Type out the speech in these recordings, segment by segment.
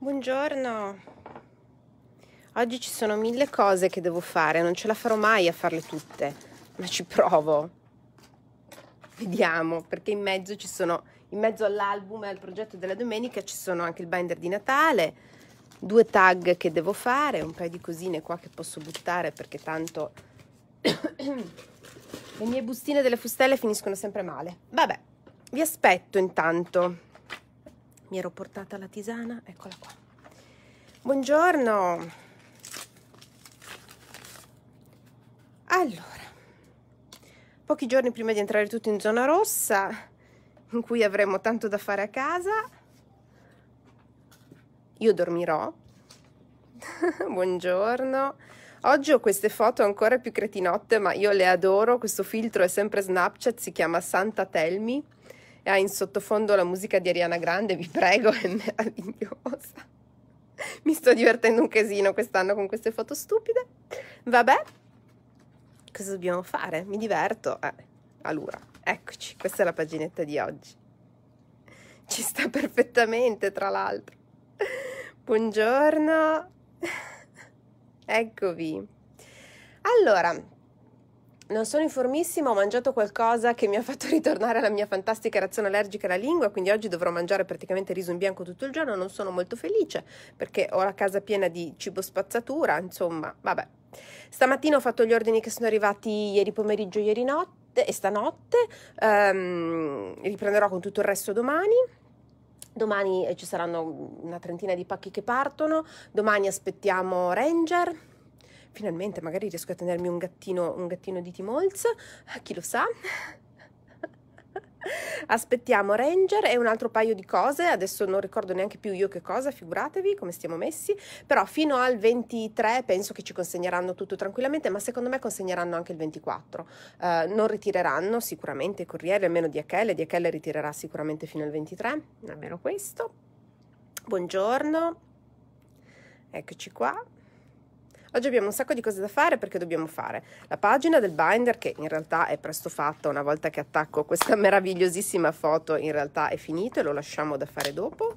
Buongiorno. Oggi ci sono 1000 cose che devo fare, non ce la farò mai a farle tutte, ma ci provo. Vediamo, perché in mezzo all'album e al progetto della domenica ci sono anche il binder di Natale, 2 tag che devo fare, un paio di cosine qua che posso buttare perché tanto le mie bustine delle fustelle finiscono sempre male. Vabbè, vi aspetto intanto. Mi ero portata la tisana, eccola qua. Buongiorno. Allora, pochi giorni prima di entrare tutti in zona rossa, in cui avremo tanto da fare a casa, io dormirò. Buongiorno. Oggi ho queste foto ancora più cretinotte, ma io le adoro. Questo filtro è sempre Snapchat, si chiama Santa Tell Me e ha in sottofondo la musica di Ariana Grande, vi prego, è meravigliosa. Mi sto divertendo un casino quest'anno con queste foto stupide. Vabbè, cosa dobbiamo fare? Mi diverto. Allora, eccoci, questa è la paginetta di oggi. Ci sta perfettamente, tra l'altro. Buongiorno. Eccovi. Allora, non sono informissima, ho mangiato qualcosa che mi ha fatto ritornare alla mia fantastica reazione allergica alla lingua, quindi oggi dovrò mangiare praticamente riso in bianco tutto il giorno. Non sono molto felice perché ho la casa piena di cibo spazzatura, insomma, vabbè. Stamattina ho fatto gli ordini che sono arrivati ieri pomeriggio, ieri notte e stanotte, riprenderò con tutto il resto domani. Domani ci saranno una trentina di pacchi che partono, domani aspettiamo Ranger. Finalmente magari riesco a tenermi un gattino di Timols, chi lo sa. Aspettiamo Ranger e un altro paio di cose, adesso non ricordo neanche più io che cosa, figuratevi come stiamo messi, però fino al 23 penso che ci consegneranno tutto tranquillamente, ma secondo me consegneranno anche il 24. Non ritireranno sicuramente i corrieri, almeno DHL ritirerà sicuramente fino al 23, almeno questo. Buongiorno, eccoci qua. Oggi abbiamo un sacco di cose da fare perché dobbiamo fare la pagina del binder, che in realtà è presto fatta. Una volta che attacco questa meravigliosissima foto in realtà è finito e lo lasciamo da fare dopo.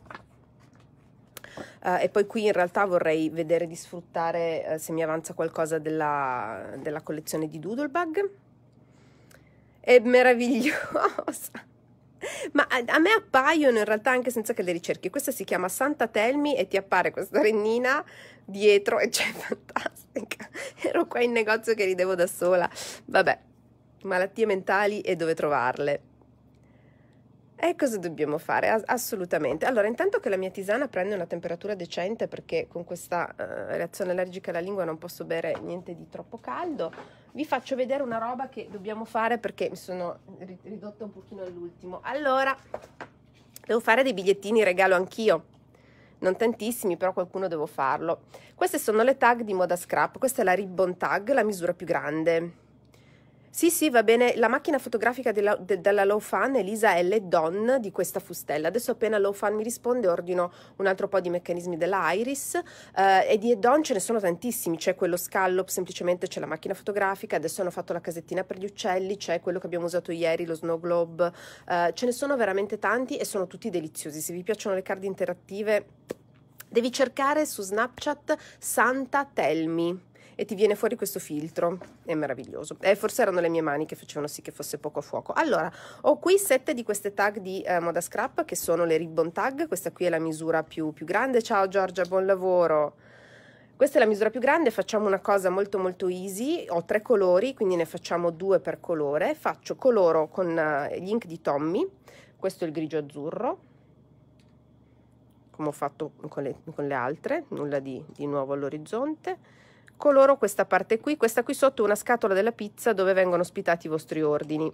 E poi qui in realtà vorrei vedere di sfruttare se mi avanza qualcosa della collezione di Doodlebug. È meravigliosa! Ma a me appaiono in realtà anche senza che le ricerchi. Questa si chiama Santa Tell Me e ti appare questa rennina dietro e c'è fantastica. Ero qua in negozio che ridevo da sola. Vabbè, malattie mentali e dove trovarle. E cosa dobbiamo fare? Assolutamente. Allora, intanto che la mia tisana prende una temperatura decente, perché con questa reazione allergica alla lingua non posso bere niente di troppo caldo, vi faccio vedere una roba che dobbiamo fare perché mi sono ridotta un pochino all'ultimo. Allora, devo fare dei bigliettini regalo anch'io. Non tantissimi, però qualcuno devo farlo. Queste sono le tag di Moda Scrap. Questa è la ribbon tag, la misura più grande. Sì, va bene, la macchina fotografica della Low Fan, Elisa L. Don, di questa fustella. Adesso appena Low Fan mi risponde ordino un altro po' di meccanismi della Iris, e di Don ce ne sono tantissimi. C'è quello scallop, semplicemente c'è la macchina fotografica, adesso hanno fatto la casettina per gli uccelli, c'è quello che abbiamo usato ieri, lo Snow Globe, ce ne sono veramente tanti e sono tutti deliziosi. Se vi piacciono le card interattive devi cercare su Snapchat Santa Tell Me e ti viene fuori questo filtro, è meraviglioso. Forse erano le mie mani che facevano sì che fosse poco a fuoco. Allora, ho qui 7 di queste tag di Moda Scrap, che sono le ribbon tag. Questa qui è la misura più grande. Ciao Giorgia, buon lavoro. Questa è la misura più grande. Facciamo una cosa molto molto easy. Ho 3 colori, quindi ne facciamo 2 per colore. Coloro con gli ink di Tommy. Questo è il grigio azzurro, come ho fatto con le altre, nulla di nuovo all'orizzonte. Coloro questa parte qui, questa qui sotto è una scatola della pizza dove vengono ospitati i vostri ordini,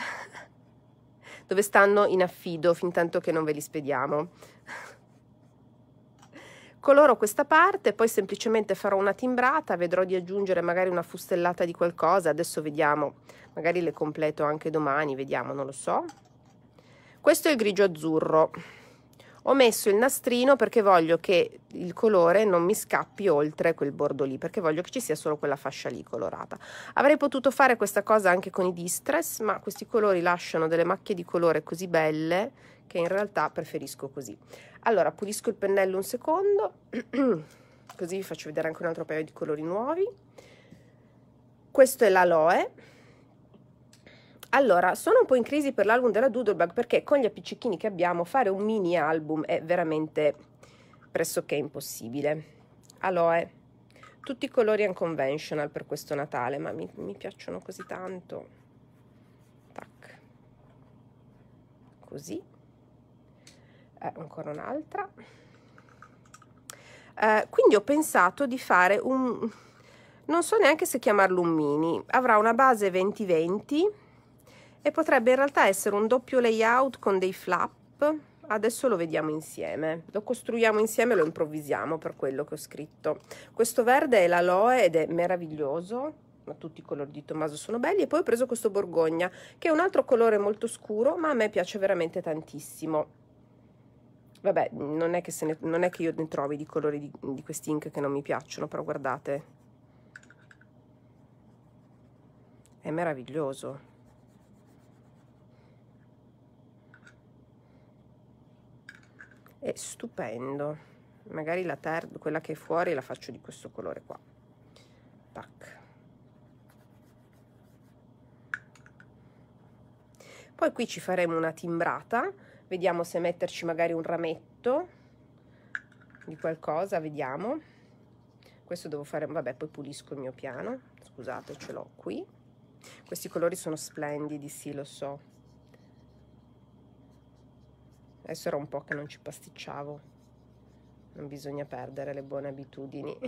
dove stanno in affido fin tanto che non ve li spediamo. Coloro questa parte, poi semplicemente farò una timbrata, vedrò di aggiungere magari una fustellata di qualcosa, adesso vediamo, magari le completo anche domani, vediamo, non lo so. Questo è il grigio azzurro. Ho messo il nastrino perché voglio che il colore non mi scappi oltre quel bordo lì, perché voglio che ci sia solo quella fascia lì colorata. Avrei potuto fare questa cosa anche con i Distress, ma questi colori lasciano delle macchie di colore così belle che in realtà preferisco così. Allora pulisco il pennello un secondo, così vi faccio vedere anche un altro paio di colori nuovi. Questo è l'Aloe. Allora, sono un po' in crisi per l'album della Doodlebug perché con gli appiccichini che abbiamo fare un mini album è veramente pressoché impossibile. Aloe, tutti i colori unconventional per questo Natale, ma mi piacciono così tanto. Tac. Così. Ancora un'altra. Quindi ho pensato di fare un... non so neanche se chiamarlo un mini. Avrà una base 20-20 e potrebbe in realtà essere un doppio layout con dei flap. Adesso lo vediamo insieme, lo costruiamo insieme, lo improvvisiamo per quello che ho scritto. Questo verde è l'Aloe ed è meraviglioso, ma tutti i colori di Tommaso sono belli. E poi ho preso questo Borgogna, che è un altro colore molto scuro, ma a me piace veramente tantissimo. Vabbè, non è che io ne trovi di colori di questi ink che non mi piacciono, però guardate, è meraviglioso. È stupendo. Magari la quella che è fuori la faccio di questo colore qua. Tac. Poi qui ci faremo una timbrata, vediamo se metterci magari un rametto di qualcosa, vediamo. Questo devo fare, vabbè, poi pulisco il mio piano, scusate, ce l'ho qui. Questi colori sono splendidi, sì, lo so. Adesso era un po' che non ci pasticciavo, non bisogna perdere le buone abitudini.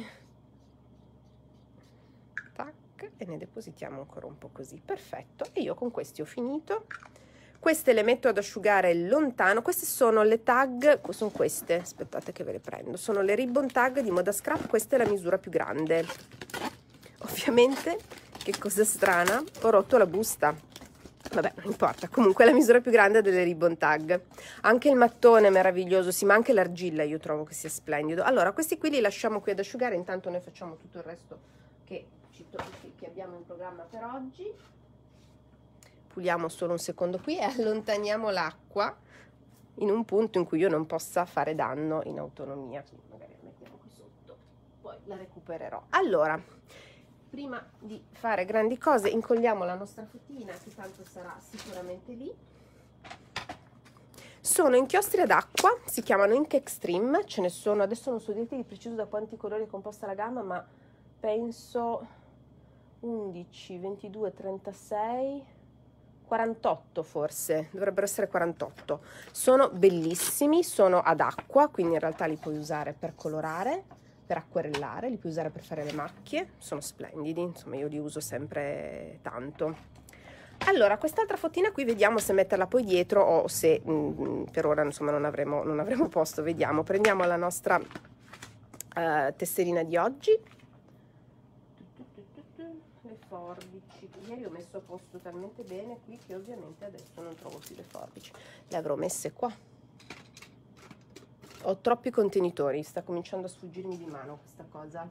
Tac, e ne depositiamo ancora un po' così, perfetto. E io con questi ho finito. Queste le metto ad asciugare lontano. Queste sono le tag, sono queste, aspettate che ve le prendo, sono le ribbon tag di Moda Scrap. Questa è la misura più grande. Ovviamente, che cosa strana, ho rotto la busta. Vabbè, non importa, comunque è la misura più grande delle ribbon tag. Anche il mattone è meraviglioso, sì, ma anche l'argilla io trovo che sia splendido. Allora, questi qui li lasciamo qui ad asciugare, intanto noi facciamo tutto il resto che abbiamo in programma per oggi. Puliamo solo un secondo qui e allontaniamo l'acqua in un punto in cui io non possa fare danno in autonomia. Quindi magari la mettiamo qui sotto, poi la recupererò. Allora, prima di fare grandi cose incolliamo la nostra fotina, che tanto sarà sicuramente lì. Sono inchiostri ad acqua, si chiamano Ink Extreme, ce ne sono, adesso non so dirti di preciso da quanti colori è composta la gamma, ma penso 11, 22, 36, 48 forse, dovrebbero essere 48. Sono bellissimi, sono ad acqua, quindi in realtà li puoi usare per colorare, per acquerellare, li puoi usare per fare le macchie, sono splendidi, insomma io li uso sempre tanto. Allora, quest'altra fotina qui vediamo se metterla poi dietro o se per ora insomma non avremo posto, vediamo. Prendiamo la nostra tesserina di oggi, le forbici, ieri ho messo a posto talmente bene qui che ovviamente adesso non trovo più le forbici, le avrò messe qua. Ho troppi contenitori, sta cominciando a sfuggirmi di mano questa cosa.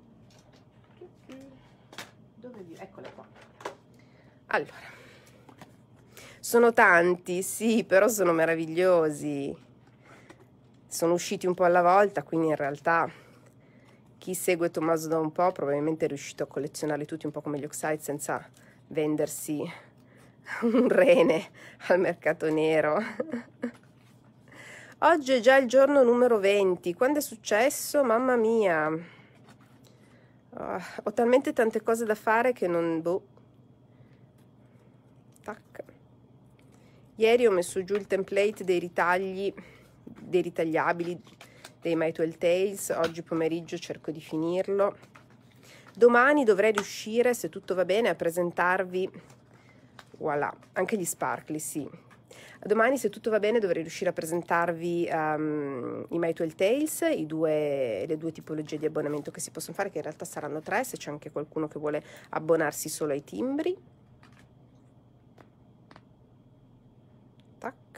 Dove vi... Eccole qua. Allora, sono tanti, sì, però sono meravigliosi. Sono usciti un po' alla volta, quindi in realtà chi segue Tommaso da un po' probabilmente è riuscito a collezionarli tutti un po' come gli Oxide senza vendersi un rene al mercato nero. Oggi è già il giorno numero 20. Quando è successo? Mamma mia. Oh, ho talmente tante cose da fare che non... Boh. Tac. Ieri ho messo giù il template dei ritagli, dei ritagliabili dei My 12 Tales. Oggi pomeriggio cerco di finirlo. Domani dovrei riuscire, se tutto va bene, a presentarvi... Voilà, anche gli sparkly, sì. Domani, se tutto va bene, dovrei riuscire a presentarvi i My 12 Tales, le due tipologie di abbonamento che si possono fare, che in realtà saranno 3, se c'è anche qualcuno che vuole abbonarsi solo ai timbri. Tac.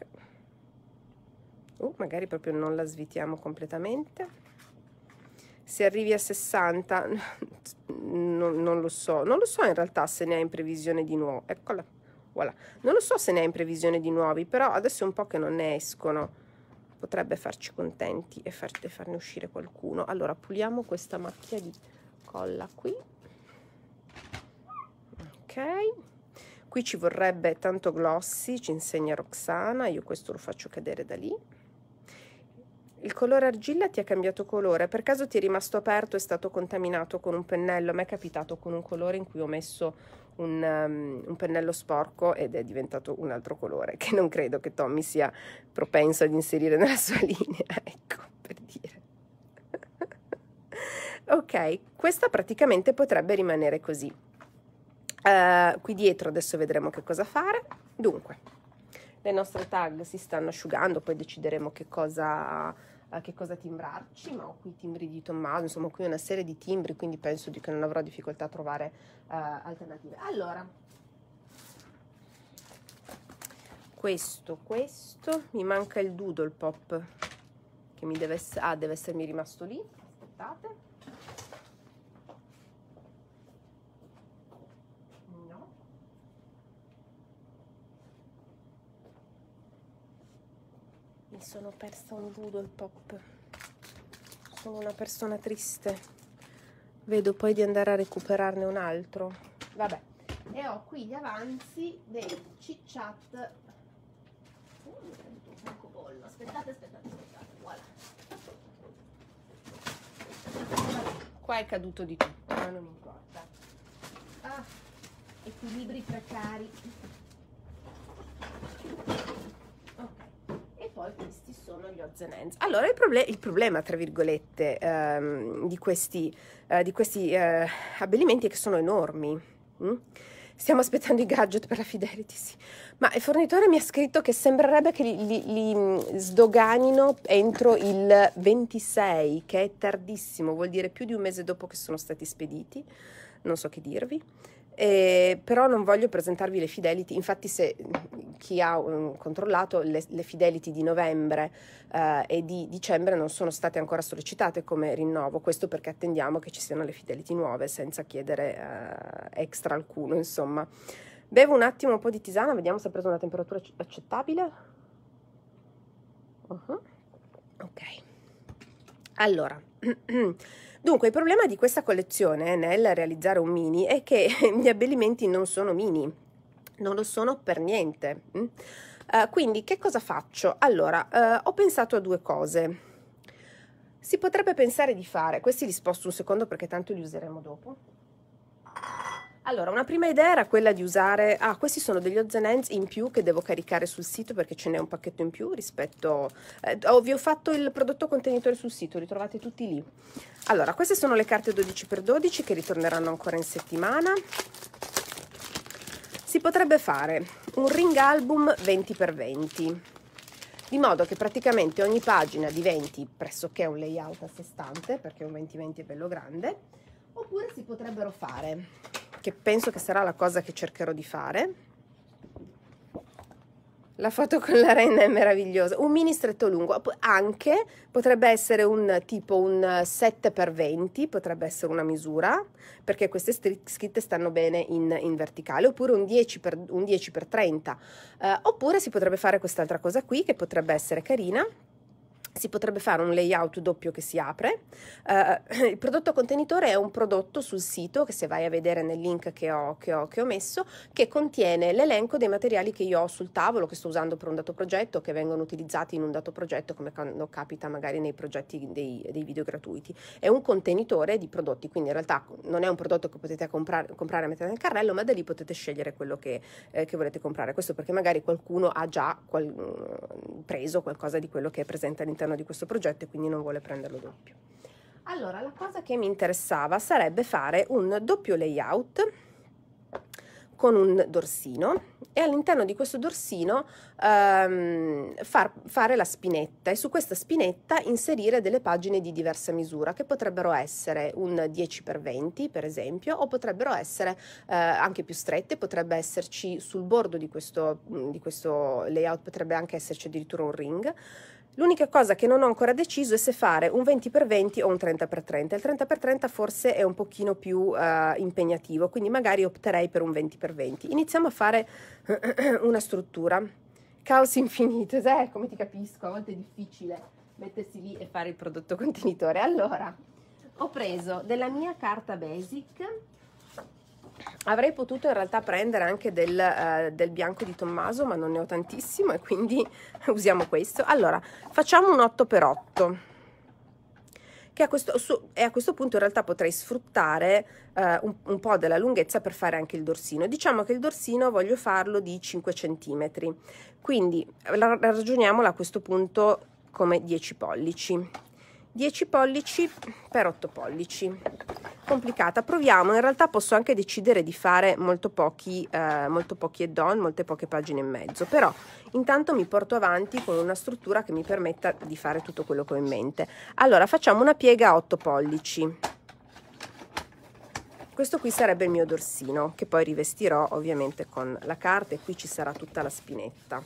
Magari proprio non la svitiamo completamente. Se arrivi a 60, non lo so. Non lo so in realtà se ne ha in previsione di nuovo. Eccola. voilà. Non lo so se ne ha in previsione di nuovi, però adesso è un po' che non ne escono. Potrebbe farci contenti e farne uscire qualcuno. Allora, puliamo questa macchia di colla qui. Ok. Qui ci vorrebbe tanto glossy, ci insegna Roxana. Io questo lo faccio cadere da lì. Il colore argilla ti ha cambiato colore, per caso ti è rimasto aperto, è stato contaminato con un pennello? A me è capitato con un colore in cui ho messo un pennello sporco ed è diventato un altro colore, che non credo che Tommy sia propenso ad inserire nella sua linea, ecco, per dire. Ok, questa praticamente potrebbe rimanere così. Qui dietro adesso vedremo che cosa fare. Dunque, le nostre tag si stanno asciugando, poi decideremo che cosa timbrarci, ma ho qui i timbri di Tommaso, insomma qui una serie di timbri, quindi penso che non avrò difficoltà a trovare alternative. Allora, questo, mi manca il Doodle Pop, che mi deve essermi rimasto lì, aspettate. Mi sono persa un Doodle Pop, sono una persona triste, vedo poi di andare a recuperarne un altro. Vabbè, e ho qui gli avanzi dei Chit Chat. Mi è caduto un francobollo, aspettate, voilà. Qua è caduto di tutto, ma non importa. Equilibri precari. Poi questi sono gli odds and ends. Allora il problema tra virgolette di questi abbellimenti è che sono enormi. Stiamo aspettando i gadget per la Fidelity, sì. Ma il fornitore mi ha scritto che sembrerebbe che li sdoganino entro il 26, che è tardissimo, vuol dire più di un mese dopo che sono stati spediti, non so che dirvi. Però non voglio presentarvi le Fidelity, infatti se chi ha controllato le Fidelity di novembre e di dicembre non sono state ancora sollecitate come rinnovo, questo perché attendiamo che ci siano le Fidelity nuove senza chiedere extra alcuno, insomma. Bevo un attimo un po' di tisana, vediamo se ha preso una temperatura accettabile. Ok, allora dunque il problema di questa collezione nel realizzare un mini è che gli abbellimenti non sono mini, non lo sono per niente. Quindi che cosa faccio? Allora, ho pensato a due cose. Si potrebbe pensare di fare, questi li sposto un secondo perché tanto li useremo dopo. Allora, una prima idea era quella di usare, questi sono degli odds and ends in più che devo caricare sul sito perché ce n'è un pacchetto in più rispetto, vi ho fatto il prodotto contenitore sul sito, li trovate tutti lì. Allora, queste sono le carte 12x12 che ritorneranno ancora in settimana. Si potrebbe fare un ring album 20x20, di modo che praticamente ogni pagina diventi pressoché un layout a sé stante, perché un 20x20 è bello grande, oppure si potrebbero fare, che penso che sarà la cosa che cercherò di fare. La foto con la renna è meravigliosa. Un mini stretto lungo, anche potrebbe essere un tipo un 7x20, potrebbe essere una misura, perché queste scritte stanno bene in verticale, oppure un 10x30, oppure si potrebbe fare quest'altra cosa qui che potrebbe essere carina. Si potrebbe fare un layout doppio che si apre. Il prodotto contenitore è un prodotto sul sito che se vai a vedere nel link che ho messo, che contiene l'elenco dei materiali che io ho sul tavolo, che sto usando per un dato progetto, che vengono utilizzati in un dato progetto, come quando capita magari nei progetti dei video gratuiti. È un contenitore di prodotti, quindi in realtà non è un prodotto che potete comprare e mettere nel carrello, ma da lì potete scegliere quello che volete comprare. Questo perché magari qualcuno ha già preso qualcosa di quello che è presente all'interno di questo progetto e quindi non vuole prenderlo doppio. Allora, la cosa che mi interessava sarebbe fare un doppio layout con un dorsino e all'interno di questo dorsino fare la spinetta e su questa spinetta inserire delle pagine di diversa misura che potrebbero essere un 10x20 per esempio, o potrebbero essere anche più strette, potrebbe esserci sul bordo di questo layout, potrebbe anche esserci addirittura un ring. L'unica cosa che non ho ancora deciso è se fare un 20x20 o un 30x30. Il 30x30 forse è un pochino più impegnativo, quindi magari opterei per un 20x20. Iniziamo a fare una struttura. Caos infinito, come ti capisco, a volte è difficile mettersi lì e fare il prodotto contenitore. Allora, ho preso della mia carta basic. Avrei potuto in realtà prendere anche del bianco di Tommaso, ma non ne ho tantissimo e quindi usiamo questo. Allora, facciamo un 8x8, che a questo punto in realtà potrei sfruttare un po' della lunghezza per fare anche il dorsino. Diciamo che il dorsino voglio farlo di 5 cm, quindi ragioniamola a questo punto come 10 pollici. 10 pollici per 8 pollici. Complicata, proviamo. In realtà posso anche decidere di fare molto pochi add-on, molte poche pagine e mezzo, però intanto mi porto avanti con una struttura che mi permetta di fare tutto quello che ho in mente. Allora, facciamo una piega a 8 pollici. Questo qui sarebbe il mio dorsino, che poi rivestirò ovviamente con la carta, e qui ci sarà tutta la spinetta.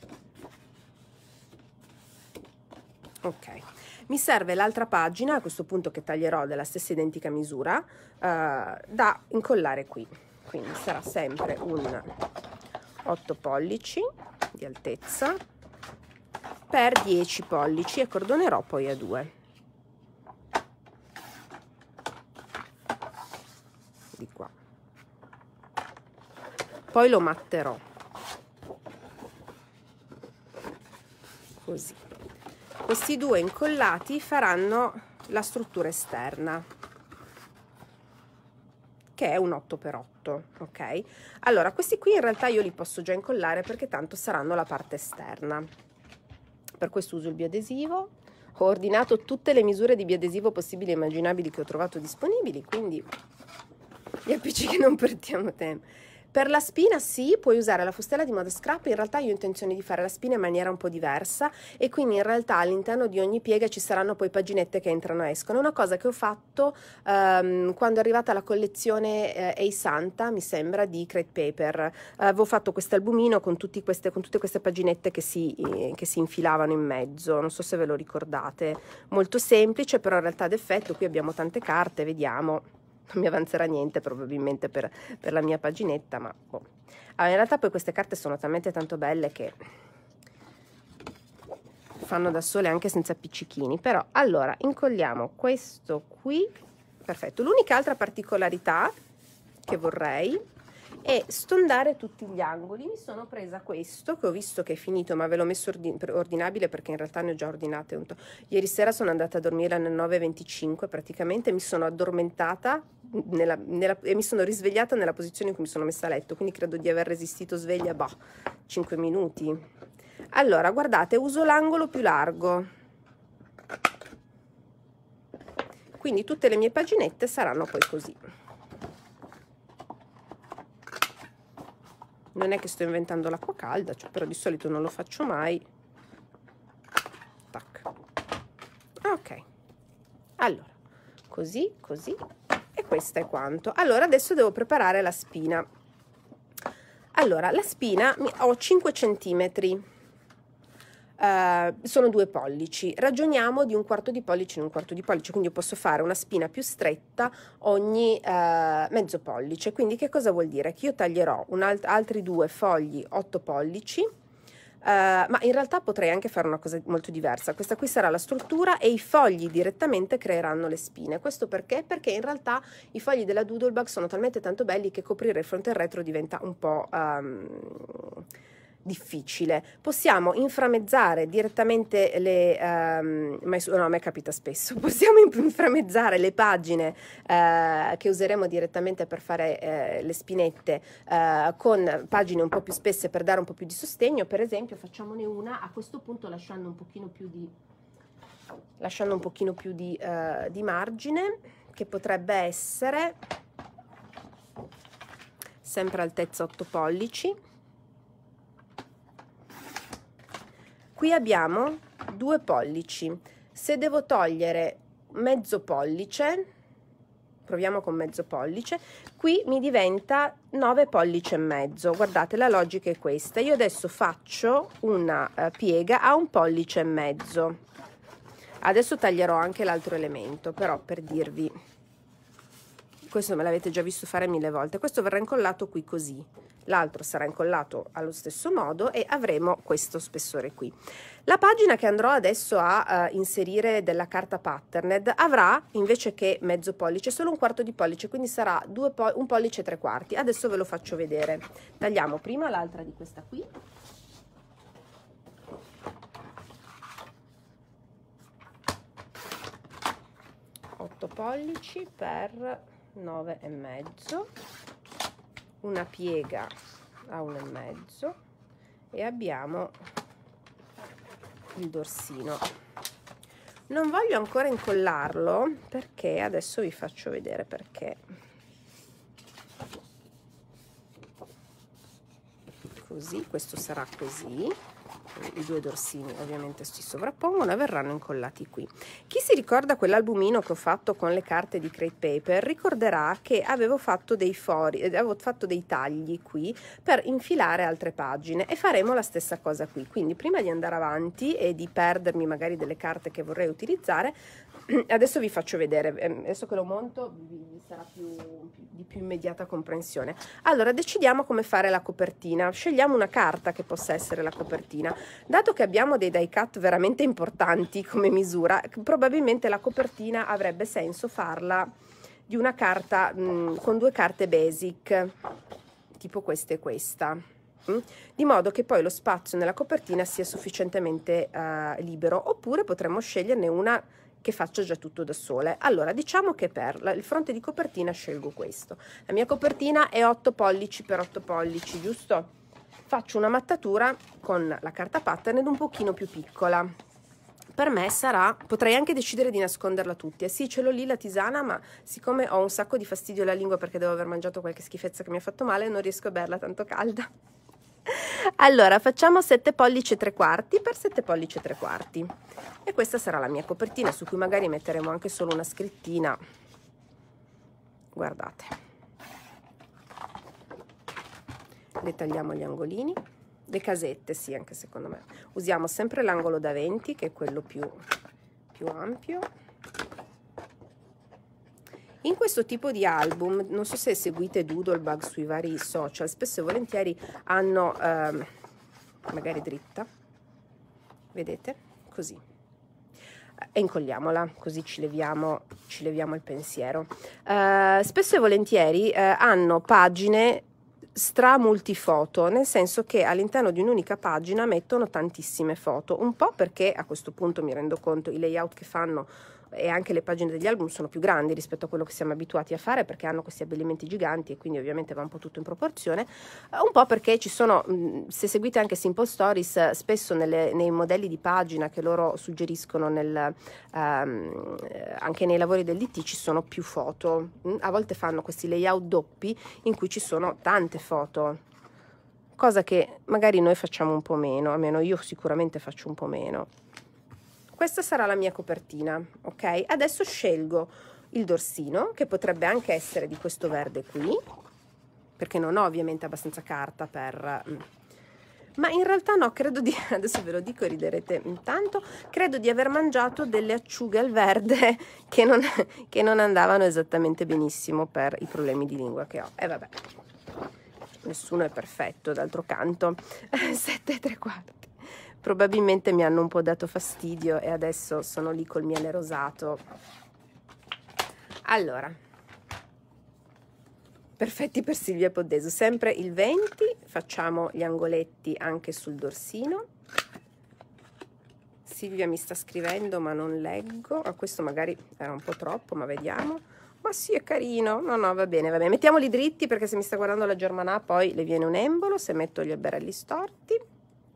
Ok. Mi serve l'altra pagina, a questo punto, che taglierò della stessa identica misura, da incollare qui. Quindi sarà sempre un 8 pollici di altezza per 10 pollici e cordonerò poi a 2. Di qua. Poi lo matterò. Così. Questi due incollati faranno la struttura esterna, che è un 8x8, ok? Allora, questi qui in realtà io li posso già incollare perché tanto saranno la parte esterna. Per questo uso il biadesivo. Ho ordinato tutte le misure di biadesivo possibili e immaginabili che ho trovato disponibili, quindi gli appiccichi non perdiamo tempo. Per la spina sì, puoi usare la fustella di Modest Scrap. In realtà io ho intenzione di fare la spina in maniera un po' diversa, e quindi in realtà all'interno di ogni piega ci saranno poi paginette che entrano e escono. È una cosa che ho fatto quando è arrivata la collezione Ei Santa, mi sembra, di Crate Paper. Avevo fatto questo albumino con tutte queste paginette che si infilavano in mezzo, non so se ve lo ricordate. Molto semplice, però in realtà ad effetto. Qui abbiamo tante carte, vediamo. Non mi avanzerà niente probabilmente per la mia paginetta, ma boh. Allora, in realtà poi queste carte sono talmente tanto belle che fanno da sole anche senza piccichini. Però allora incolliamo questo qui, perfetto. L'unica altra particolarità che vorrei è stondare tutti gli angoli. Mi sono presa questo che ho visto che è finito, ma ve l'ho messo ordinabile perché in realtà ne ho già ordinate un po'. Ieri sera sono andata a dormire alle 9:25, praticamente mi sono addormentata e mi sono risvegliata nella posizione in cui mi sono messa a letto, quindi credo di aver resistito sveglia 5 minuti. Allora, guardate, uso l'angolo più largo, quindi tutte le mie paginette saranno poi così. Non è che sto inventando l'acqua calda, però di solito non lo faccio mai. Tac. Ok. Allora, così, e questo è quanto. Allora, adesso devo preparare la spina. Allora, la spina ho 5 centimetri. Sono 2 pollici, ragioniamo di un quarto di pollice in un quarto di pollice, quindi io posso fare una spina più stretta ogni mezzo pollice. Quindi che cosa vuol dire? Che io taglierò altri 2 fogli 8 pollici, ma in realtà potrei anche fare una cosa molto diversa. Questa qui sarà la struttura e i fogli direttamente creeranno le spine. Questo perché? Perché in realtà i fogli della Doodlebug sono talmente tanto belli che coprire il fronte e il retro diventa un po' difficile. Possiamo inframmezzare direttamente ma a me capita spesso, possiamo inframmezzare le pagine che useremo direttamente per fare le spinette con pagine un po' più spesse per dare un po' più di sostegno. Per esempio facciamone una a questo punto lasciando un pochino più di margine, che potrebbe essere sempre altezza 8 pollici. Qui abbiamo 2 pollici. Se devo togliere mezzo pollice, proviamo con mezzo pollice, qui mi diventa 9 pollici e mezzo. Guardate, la logica è questa. Io adesso faccio una piega a 1 pollice e mezzo. Adesso taglierò anche l'altro elemento, però per dirvi, questo me l'avete già visto fare 1000 volte, questo verrà incollato qui così, l'altro sarà incollato allo stesso modo e avremo questo spessore qui. La pagina che andrò adesso a inserire della carta patterned avrà, invece che mezzo pollice, solo 1/4 di pollice, quindi sarà 1 pollice e 3/4. Adesso ve lo faccio vedere. Tagliamo prima l'altra di questa qui. 8 pollici per 9 e mezzo, una piega a 1 e mezzo e abbiamo il dorsino. Non voglio ancora incollarlo perché adesso vi faccio vedere perché. Così, questo sarà così. I 2 dorsini ovviamente si sovrappongono e verranno incollati qui. Chi si ricorda quell'albumino che ho fatto con le carte di Crate Paper ricorderà che avevo fatto dei fori, avevo fatto dei tagli qui per infilare altre pagine e faremo la stessa cosa qui. Quindi prima di andare avanti e di perdermi magari delle carte che vorrei utilizzare, adesso vi faccio vedere, adesso che lo monto vi sarà di più immediata comprensione. Allora decidiamo come fare la copertina, scegliamo una carta che possa essere la copertina. Dato che abbiamo dei die cut veramente importanti come misura, probabilmente la copertina avrebbe senso farla di una carta con 2 carte basic, tipo questa e questa, di modo che poi lo spazio nella copertina sia sufficientemente libero, oppure potremmo sceglierne una che faccio già tutto da sole. Allora diciamo che per il fronte di copertina scelgo questo. La mia copertina è 8 pollici per 8 pollici, giusto? Faccio una mattatura con la carta pattern un pochino più piccola. Per me sarà, potrei anche decidere di nasconderla tutti. Sì, ce l'ho lì la tisana, ma siccome ho un sacco di fastidio alla lingua perché devo aver mangiato qualche schifezza che mi ha fatto male, non riesco a berla tanto calda. Allora facciamo 7 pollici e 3/4 per 7 pollici e 3/4 e questa sarà la mia copertina, su cui magari metteremo anche solo una scrittina. Guardate, le tagliamo gli angolini, le casette, sì, anche secondo me usiamo sempre l'angolo da 20 che è quello più ampio. In questo tipo di album, non so se seguite Doodlebug sui vari social, spesso e volentieri hanno, magari dritta, vedete, così, e incolliamola, così ci leviamo il pensiero. Spesso e volentieri hanno pagine stra multifoto, nel senso che all'interno di un'unica pagina mettono tantissime foto, un po' perché a questo punto mi rendo conto i layout che fanno e anche le pagine degli album sono più grandi rispetto a quello che siamo abituati a fare, perché hanno questi abbellimenti giganti e quindi ovviamente va un po' tutto in proporzione, un po' perché ci sono, se seguite anche Simple Stories, spesso nei modelli di pagina che loro suggeriscono anche nei lavori del DT ci sono più foto. A volte fanno questi layout doppi in cui ci sono tante foto, cosa che magari noi facciamo un po' meno, almeno io sicuramente faccio un po' meno. Questa sarà la mia copertina, ok? Adesso scelgo il dorsino, che potrebbe anche essere di questo verde qui, perché non ho ovviamente abbastanza carta per... Ma in realtà no, credo di... adesso ve lo dico e riderete intanto, credo di aver mangiato delle acciughe al verde che non andavano esattamente benissimo per i problemi di lingua che ho. E vabbè, nessuno è perfetto, d'altro canto. 7 e 3/4. Probabilmente mi hanno un po' dato fastidio e adesso sono lì col miele rosato. Allora, perfetti per Silvia Poddeso, sempre il 20, facciamo gli angoletti anche sul dorsino. Silvia mi sta scrivendo ma non leggo, questo magari era un po' troppo, ma vediamo. Ma sì, è carino, no, va bene, mettiamoli dritti perché se mi sta guardando la Germanà poi le viene un embolo se metto gli alberelli storti.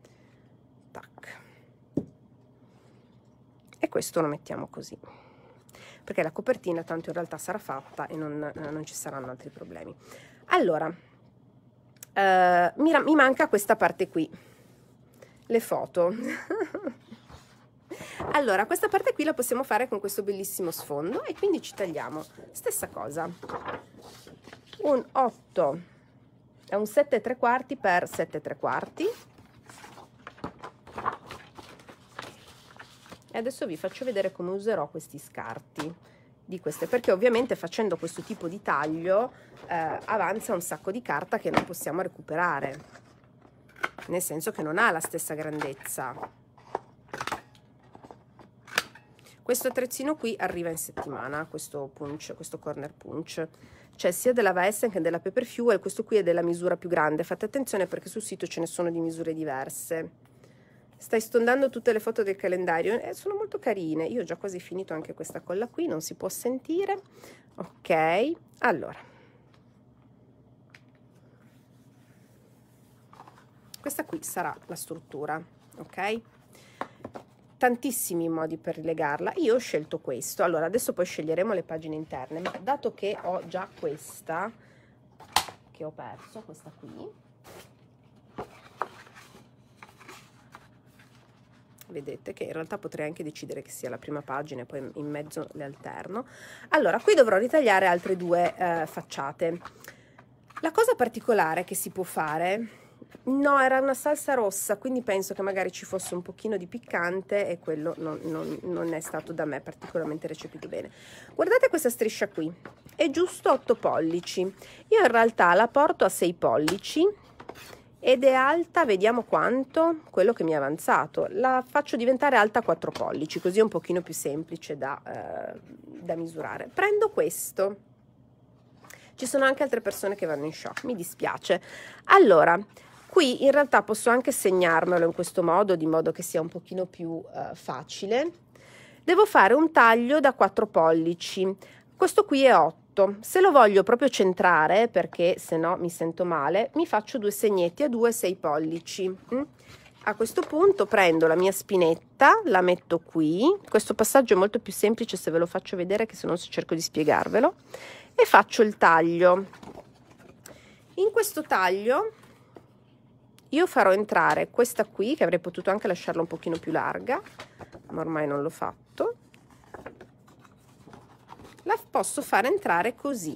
E questo lo mettiamo così, perché la copertina tanto in realtà sarà fatta e non ci saranno altri problemi. Allora, mi manca questa parte qui, le foto. Allora, questa parte qui la possiamo fare con questo bellissimo sfondo e quindi ci tagliamo, stessa cosa, un 8, è un 7,75 per 7,75. E adesso vi faccio vedere come userò questi scarti di queste, perché ovviamente facendo questo tipo di taglio avanza un sacco di carta che non possiamo recuperare, nel senso che non ha la stessa grandezza. Questo attrezzino qui arriva in settimana, questo punch, questo corner punch, cioè sia della Western che della Paper Fuel. Questo qui è della misura più grande, fate attenzione perché sul sito ce ne sono di misure diverse. Stai stondando tutte le foto del calendario, sono molto carine. Io ho già quasi finito anche questa colla qui, non si può sentire. Ok, allora, questa qui sarà la struttura, ok? Tantissimi modi per rilegarla, io ho scelto questo. Allora adesso poi sceglieremo le pagine interne, ma dato che ho già questa che ho perso, questa qui, vedete che in realtà potrei anche decidere che sia la prima pagina e poi in mezzo le alterno. Allora qui dovrò ritagliare altre due facciate. La cosa particolare che si può fare, no, era una salsa rossa, quindi penso che magari ci fosse un pochino di piccante e quello non è stato da me particolarmente recepito bene. Guardate questa striscia qui, è giusto 8 pollici, io in realtà la porto a 6 pollici ed è alta, vediamo quanto, quello che mi è avanzato, la faccio diventare alta 4 pollici, così è un pochino più semplice da misurare. Prendo questo, ci sono anche altre persone che vanno in shock, mi dispiace. Allora, qui in realtà posso anche segnarmelo in questo modo, di modo che sia un pochino più facile. Devo fare un taglio da 4 pollici, questo qui è 8. Se lo voglio proprio centrare, perché se no mi sento male, mi faccio 2 segnetti a 2 6 pollici. A questo punto prendo la mia spinetta, la metto qui. Questo passaggio è molto più semplice se ve lo faccio vedere che se non cerco di spiegarvelo, e faccio il taglio. In questo taglio io farò entrare questa qui, che avrei potuto anche lasciarla un pochino più larga, ma ormai non l'ho fatto. La posso fare entrare così,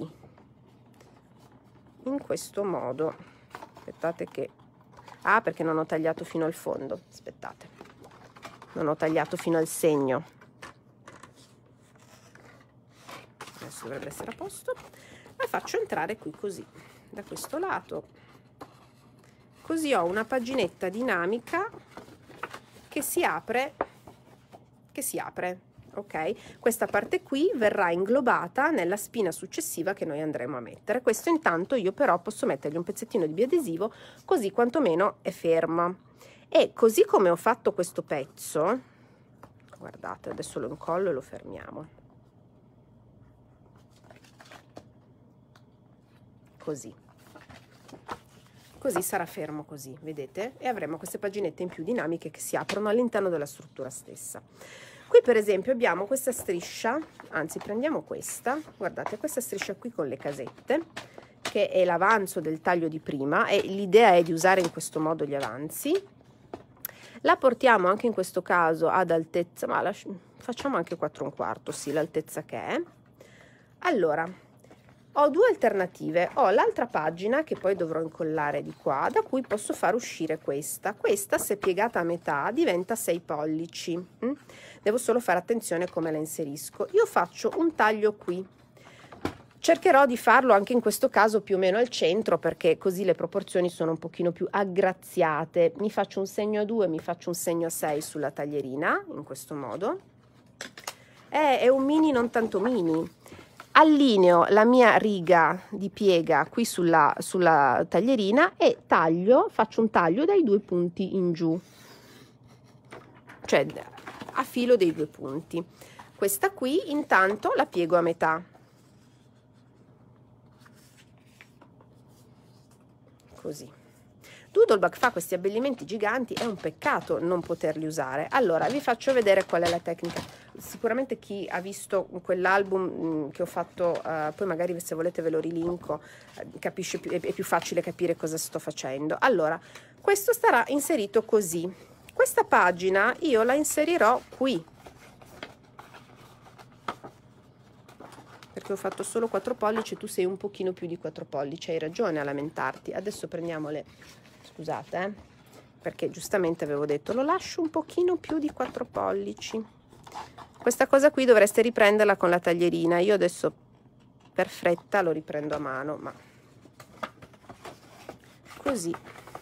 in questo modo. Aspettate che... Ah, perché non ho tagliato fino al fondo. Aspettate, non ho tagliato fino al segno. Adesso dovrebbe essere a posto. La faccio entrare qui così, da questo lato. Così ho una paginetta dinamica che si apre, ok? Questa parte qui verrà inglobata nella spina successiva che noi andremo a mettere. Questo intanto io però posso mettergli un pezzettino di biadesivo, così quantomeno è ferma. E così come ho fatto questo pezzo, guardate, adesso lo incollo e lo fermiamo. Così sarà fermo così, vedete? E avremo queste paginette in più dinamiche che si aprono all'interno della struttura stessa. Qui per esempio abbiamo questa striscia, anzi prendiamo questa, guardate, questa striscia qui con le casette, che è l'avanzo del taglio di prima, e l'idea è di usare in questo modo gli avanzi. La portiamo anche in questo caso ad altezza, ma facciamo anche 4,25, sì, l'altezza che è. Allora, ho due alternative, ho l'altra pagina che poi dovrò incollare di qua, da cui posso far uscire questa. Questa, se piegata a metà, diventa 6 pollici. Devo solo fare attenzione come la inserisco. Io faccio un taglio qui. Cercherò di farlo anche in questo caso più o meno al centro, perché così le proporzioni sono un pochino più aggraziate. Mi faccio un segno a 2, mi faccio un segno a 6 sulla taglierina, in questo modo. È un mini non tanto mini. Allineo la mia riga di piega qui sulla taglierina e taglio, faccio un taglio dai 2 punti in giù, cioè a filo dei 2 punti. Questa qui intanto la piego a metà, così. Doodlebug fa questi abbellimenti giganti, è un peccato non poterli usare. Allora vi faccio vedere qual è la tecnica. Sicuramente chi ha visto quell'album che ho fatto, poi magari se volete ve lo rilinko, capisce è più facile capire cosa sto facendo. Allora, questo starà inserito così, Questa pagina io la inserirò qui, perché ho fatto solo 4 pollici, tu sei un pochino più di 4 pollici, hai ragione a lamentarti. Adesso prendiamo le, scusate, perché giustamente avevo detto lo lascio un pochino più di 4 pollici. Questa cosa qui dovreste riprenderla con la taglierina, io adesso per fretta lo riprendo a mano, ma così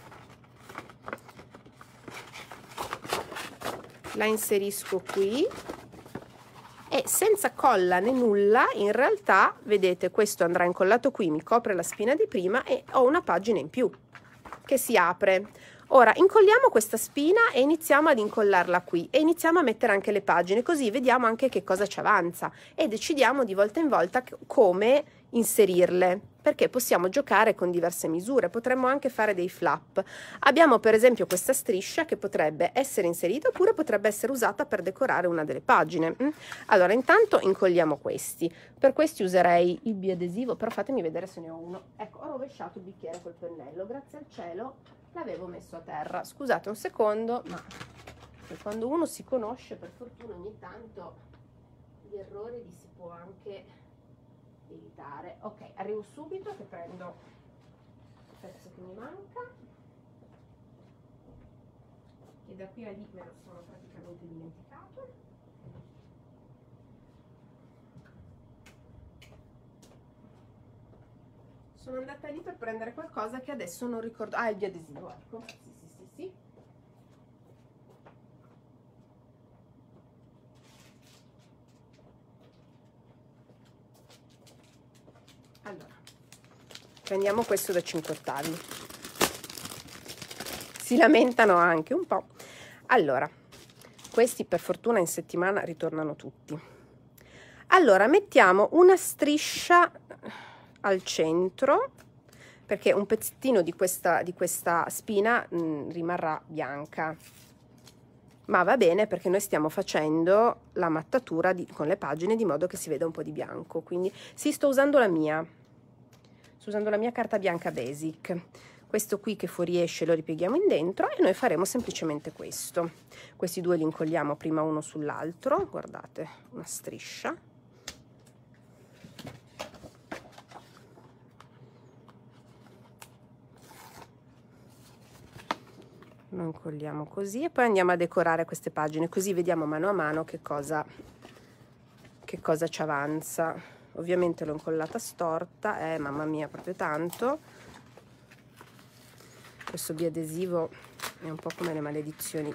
la inserisco qui e senza colla né nulla, in realtà vedete, questo andrà incollato qui, mi copre la spina di prima e ho una pagina in più che si apre. Ora incolliamo questa spina e iniziamo ad incollarla qui e iniziamo a mettere anche le pagine, così vediamo anche che cosa ci avanza e decidiamo di volta in volta come inserirle, perché possiamo giocare con diverse misure, potremmo anche fare dei flap. Abbiamo per esempio questa striscia che potrebbe essere inserita oppure potrebbe essere usata per decorare una delle pagine. Allora intanto incolliamo questi, per questi userei il biadesivo, però fatemi vedere se ne ho uno. Ecco, ho rovesciato il bicchiere col pennello, grazie al cielo l'avevo messo a terra, scusate un secondo, ma quando uno si conosce per fortuna ogni tanto gli errori li si può anche evitare. Ok, arrivo subito che prendo il pezzo che mi manca e da qui a lì me lo sono praticamente dimenticato. Sono andata lì per prendere qualcosa che adesso non ricordo. Ah, il biadesivo, ecco. Sì. Allora, prendiamo questo da 5/8. Si lamentano anche un po'. Allora, questi per fortuna in settimana ritornano tutti. Allora, mettiamo una striscia al centro, perché un pezzettino di questa spina rimarrà bianca, ma va bene perché noi stiamo facendo la mattatura con le pagine di modo che si veda un po' di bianco, quindi sì, sto usando la mia carta bianca basic. Questo qui che fuoriesce lo ripieghiamo in dentro e noi faremo semplicemente questo. Questi due li incolliamo prima uno sull'altro, guardate, una striscia. Lo incolliamo così e poi andiamo a decorare queste pagine, così vediamo mano a mano che cosa ci avanza. Ovviamente l'ho incollata storta, mamma mia, proprio tanto. Questo biadesivo è un po' come le maledizioni.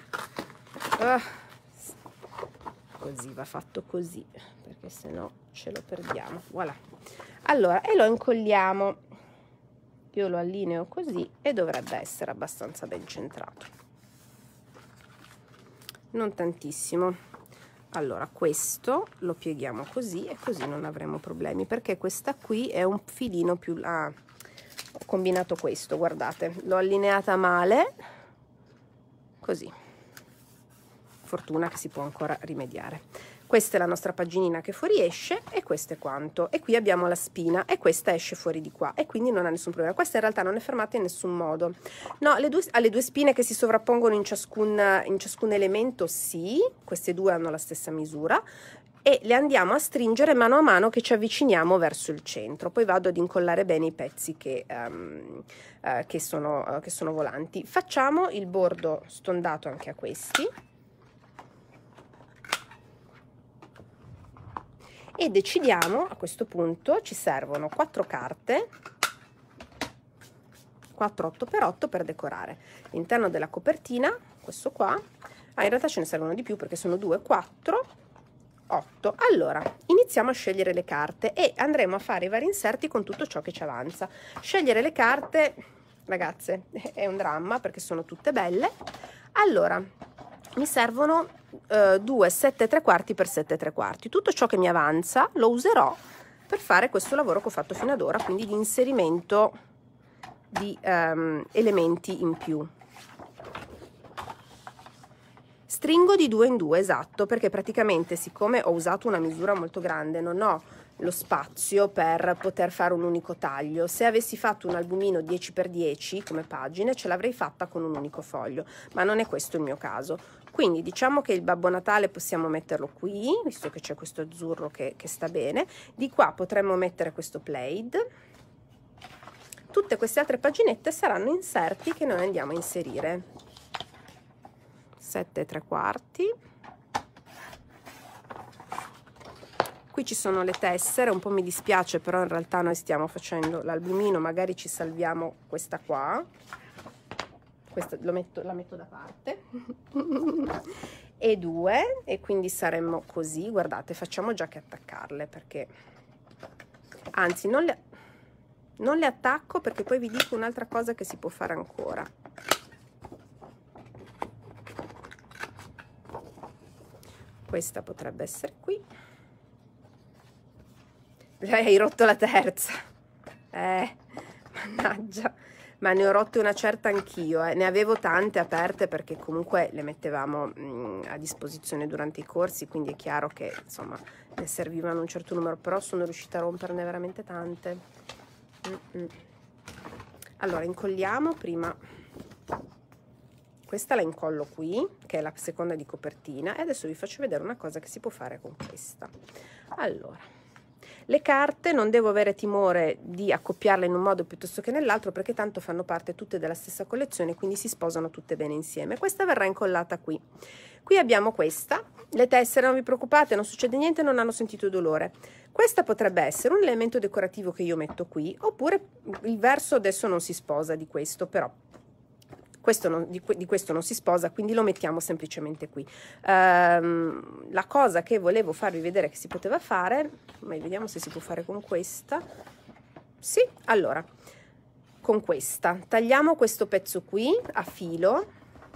Così va fatto così, perché se no ce lo perdiamo. Voilà. Allora, e lo incolliamo. Io lo allineo così e dovrebbe essere abbastanza ben centrato, non tantissimo. Allora questo lo pieghiamo così e così non avremo problemi, perché questa qui è un filino più ho combinato questo, guardate, l'ho allineata male così, fortuna che si può ancora rimediare. Questa è la nostra paginina che fuoriesce e questo è quanto. E qui abbiamo la spina e questa esce fuori di qua e quindi non ha nessun problema. Questa in realtà non è fermata in nessun modo. No, ha le due spine che si sovrappongono in ciascun elemento, sì, queste due hanno la stessa misura e le andiamo a stringere mano a mano che ci avviciniamo verso il centro. Poi vado ad incollare bene i pezzi che sono volanti. Facciamo il bordo stondato anche a questi. E decidiamo, a questo punto ci servono 4 carte, 4 8x8 per decorare l'interno della copertina, questo qua. In realtà ce ne servono di più perché sono 2, 4, 8. Allora, iniziamo a scegliere le carte e andremo a fare i vari inserti con tutto ciò che ci avanza. Scegliere le carte, ragazze, è un dramma perché sono tutte belle. Allora, mi servono 2 7/3 per 7/3. Tutto ciò che mi avanza lo userò per fare questo lavoro che ho fatto fino ad ora, quindi di inserimento di elementi in più. Stringo di 2 in 2, esatto, perché praticamente siccome ho usato una misura molto grande non ho lo spazio per poter fare un unico taglio. Se avessi fatto un albumino 10x10 come pagine ce l'avrei fatta con un unico foglio, ma non è questo il mio caso. Quindi diciamo che il Babbo Natale possiamo metterlo qui, visto che c'è questo azzurro che sta bene. Di qua potremmo mettere questo plaid. Tutte queste altre paginette saranno inserti che noi andiamo a inserire. 7 3/4. Qui ci sono le tessere, un po' mi dispiace, però in realtà noi stiamo facendo l'albumino, magari ci salviamo questa qua. Questa la metto da parte. E 2, e quindi saremmo così, guardate, facciamo già che attaccarle, perché anzi non le attacco, perché poi vi dico un'altra cosa che si può fare ancora. Questa potrebbe essere qui. Hai rotto la terza. Mannaggia, ma ne ho rotte una certa anch'io. Ne avevo tante aperte perché comunque le mettevamo a disposizione durante i corsi, quindi è chiaro che insomma ne servivano un certo numero, però sono riuscita a romperne veramente tante. Allora incolliamo prima. Questa la incollo qui, che è la seconda di copertina, e adesso vi faccio vedere una cosa che si può fare con questa. Allora, le carte non devo avere timore di accoppiarle in un modo piuttosto che nell'altro, perché tanto fanno parte tutte della stessa collezione, quindi si sposano tutte bene insieme. Questa verrà incollata qui. Qui abbiamo questa, le tessere non vi preoccupate, non succede niente, non hanno sentito dolore. Questa potrebbe essere un elemento decorativo che io metto qui, oppure il verso adesso non si sposa di questo, però di questo non si sposa, quindi lo mettiamo semplicemente qui. La cosa che volevo farvi vedere che si poteva fare, ma vediamo se si può fare con questa. Sì, allora, con questa tagliamo questo pezzo qui a filo,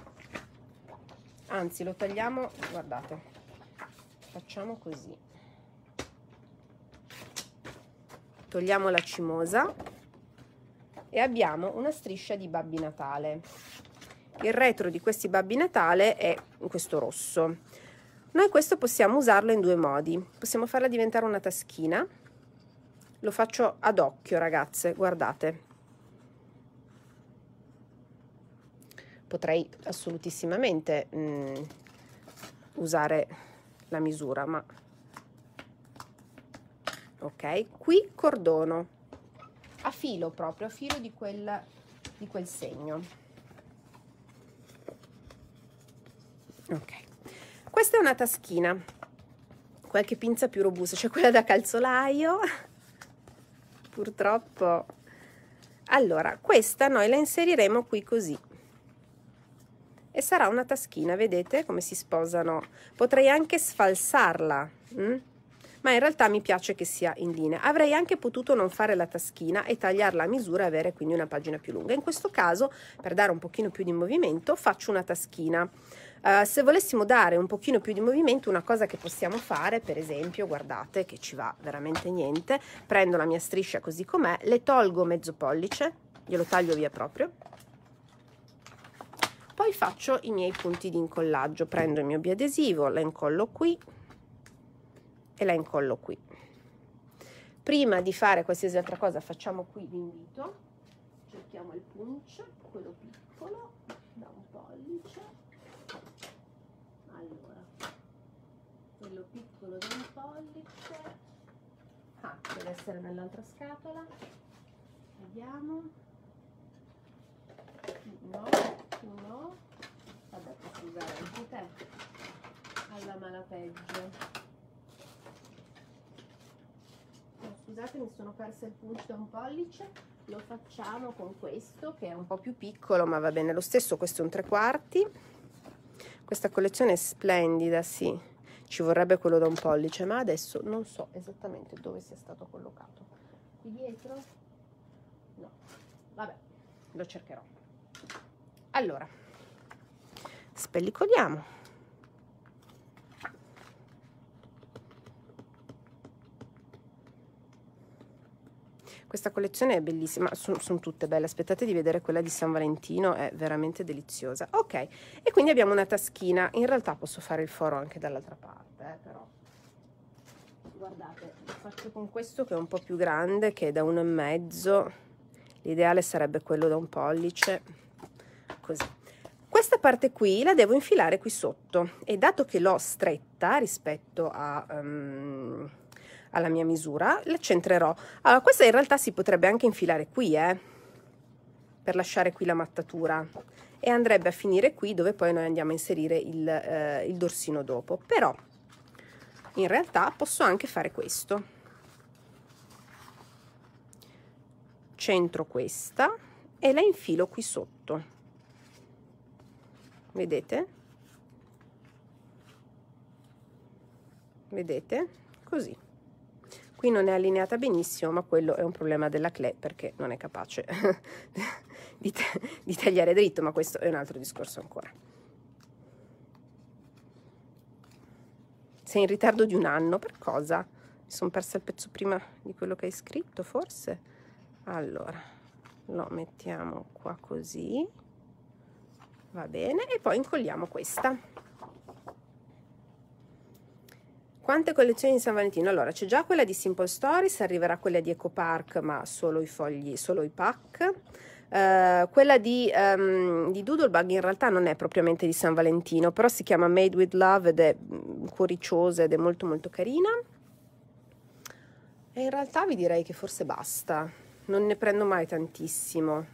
anzi lo tagliamo, guardate, facciamo così. Togliamo la cimosa e abbiamo una striscia di Babbi Natale. Il retro di questi Babbi Natale è questo rosso. Noi questo possiamo usarlo in due modi. Possiamo farla diventare una taschina. Lo faccio ad occhio, ragazze, guardate. Potrei assolutissimamente usare la misura, ma ok, qui cordono a filo, proprio a filo di quel segno. Ok, questa è una taschina, qualche pinza più robusta, c'è quella da calzolaio purtroppo. Allora questa noi la inseriremo qui così e sarà una taschina, vedete come si sposano. Potrei anche sfalsarla, ma in realtà mi piace che sia in linea. Avrei anche potuto non fare la taschina e tagliarla a misura e avere quindi una pagina più lunga. In questo caso, per dare un pochino più di movimento, faccio una taschina. Se volessimo dare un pochino più di movimento, una cosa che possiamo fare, per esempio, guardate che ci va veramente niente, prendo la mia striscia così com'è, le tolgo mezzo pollice, glielo taglio via proprio, poi faccio i miei punti di incollaggio, prendo il mio biadesivo, la incollo qui e la incollo qui. Prima di fare qualsiasi altra cosa facciamo qui l'invito, cerchiamo il punch, quello piccolo, da un pollice, allora, quello piccolo da un pollice, deve essere nell'altra scatola, vediamo, no, vabbè, posso usare anche te, alla mala peggio. Scusate, mi sono persa il punch da un pollice. Lo facciamo con questo che è un po' più piccolo, ma va bene lo stesso. Questo è un 3/4. Questa collezione è splendida, sì, ci vorrebbe quello da un pollice, ma adesso non so esattamente dove sia stato collocato. Qui dietro? No, vabbè, lo cercherò. Allora, spellicoliamo. Questa collezione è bellissima, sono tutte belle, aspettate di vedere quella di San Valentino, è veramente deliziosa. Ok, e quindi abbiamo una taschina, in realtà posso fare il foro anche dall'altra parte, però guardate, lo faccio con questo che è un po' più grande, che è da 1,5, l'ideale sarebbe quello da 1 pollice, così. Questa parte qui la devo infilare qui sotto e dato che l'ho stretta rispetto a, alla mia misura, la centrerò. Allora, questa in realtà si potrebbe anche infilare qui, per lasciare qui la mattatura, e andrebbe a finire qui dove poi noi andiamo a inserire il dorsino dopo. Però in realtà posso anche fare questo. Centro questa e la infilo qui sotto. Vedete? Vedete? Così. Qui non è allineata benissimo, ma quello è un problema della Clé perché non è capace di tagliare dritto, ma questo è un altro discorso ancora. Sei in ritardo di 1 anno, per cosa? Mi sono persa il pezzo prima di quello che hai scritto, forse? Allora, lo mettiamo qua così. Va bene, e poi incolliamo questa. Quante collezioni di San Valentino? Allora, c'è già quella di Simple Stories, arriverà quella di Eco Park, ma solo i fogli, solo i pack. Quella di Doodlebug in realtà non è propriamente di San Valentino, però si chiama Made with Love ed è cuoriciosa ed è molto molto carina. E in realtà vi direi che forse basta, non ne prendo mai tantissimo.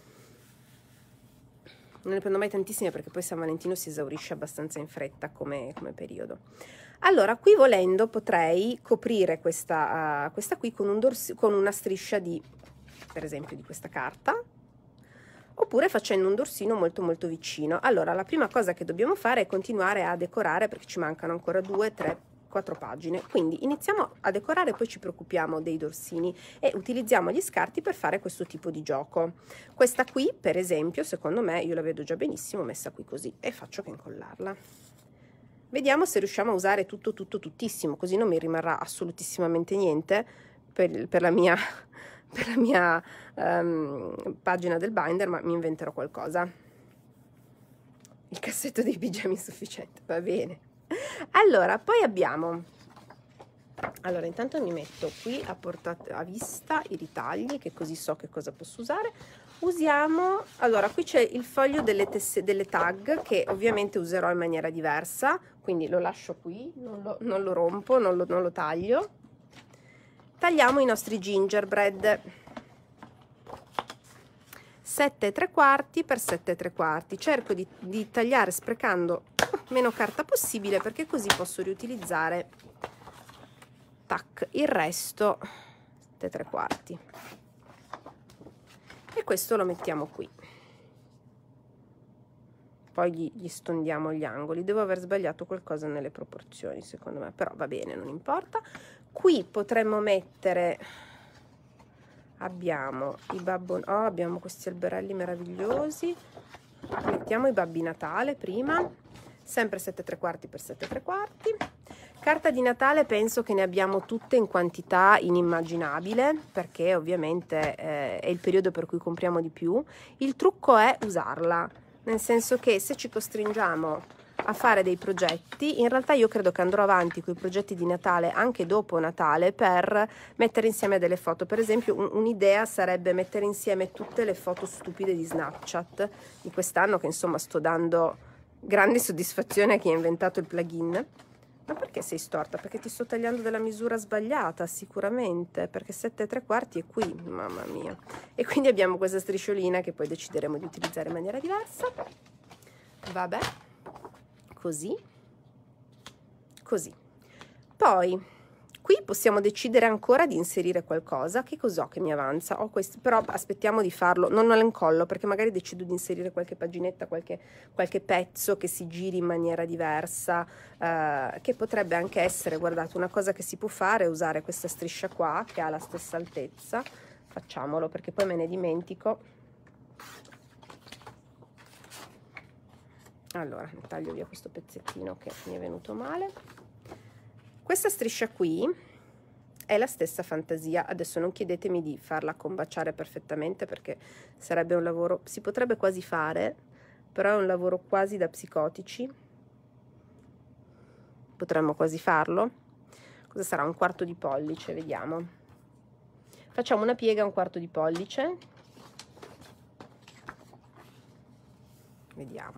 Non ne prendo mai tantissime perché poi San Valentino si esaurisce abbastanza in fretta come periodo. Allora, qui volendo potrei coprire questa qui con, con una striscia di, per esempio, di questa carta, oppure facendo un dorsino molto molto vicino. Allora, la prima cosa che dobbiamo fare è continuare a decorare perché ci mancano ancora 2, 3, 4 pagine, quindi iniziamo a decorare, poi ci preoccupiamo dei dorsini e utilizziamo gli scarti per fare questo tipo di gioco. Questa qui, per esempio, secondo me, io la vedo già benissimo messa qui così e faccio che incollarla. Vediamo se riusciamo a usare tuttissimo, così non mi rimarrà assolutissimamente niente per la mia, pagina del binder, ma mi inventerò qualcosa. Il cassetto dei pigiami è sufficiente, va bene. Allora, poi abbiamo, allora intanto mi metto qui a vista i ritagli, che così so che cosa posso usare. Usiamo, allora qui c'è il foglio delle tag che ovviamente userò in maniera diversa, quindi lo lascio qui, non lo rompo, non lo taglio. Tagliamo i nostri gingerbread 7,3 per 7,3. Cerco di tagliare sprecando meno carta possibile perché così posso riutilizzare tac, il resto 7,3. E questo lo mettiamo qui. Poi gli stondiamo gli angoli. Devo aver sbagliato qualcosa nelle proporzioni, secondo me, però va bene, non importa. Qui potremmo mettere, abbiamo i abbiamo questi alberelli meravigliosi. Mettiamo i Babbi Natale prima, sempre 7,3 per 7,3. Carta di Natale penso che ne abbiamo tutte in quantità inimmaginabile, perché ovviamente è il periodo per cui compriamo di più. Il trucco è usarla, nel senso che se ci costringiamo a fare dei progetti, in realtà io credo che andrò avanti con i progetti di Natale anche dopo Natale per mettere insieme delle foto. Per esempio un'idea sarebbe mettere insieme tutte le foto stupide di Snapchat di quest'anno, che insomma sto dando grande soddisfazione a chi ha inventato il plugin. Ma perché sei storta? Perché ti sto tagliando della misura sbagliata, sicuramente, perché 7,3 è qui, mamma mia. E quindi abbiamo questa strisciolina che poi decideremo di utilizzare in maniera diversa. Vabbè, così, così. Poi qui possiamo decidere ancora di inserire qualcosa. Che cos'ho che mi avanza? Ho questo, però aspettiamo di farlo, non lo incollo perché magari decido di inserire qualche paginetta, qualche pezzo che si giri in maniera diversa, che potrebbe anche essere, guardate, una cosa che si può fare è usare questa striscia qua che ha la stessa altezza. Facciamolo perché poi me ne dimentico. Allora, taglio via questo pezzettino che mi è venuto male. Questa striscia qui è la stessa fantasia. Adesso non chiedetemi di farla combaciare perfettamente, perché sarebbe un lavoro, si potrebbe quasi fare, però è un lavoro quasi da psicotici. Potremmo quasi farlo. Cosa sarà? Un quarto di pollice, vediamo. Facciamo una piega a un quarto di pollice. Vediamo.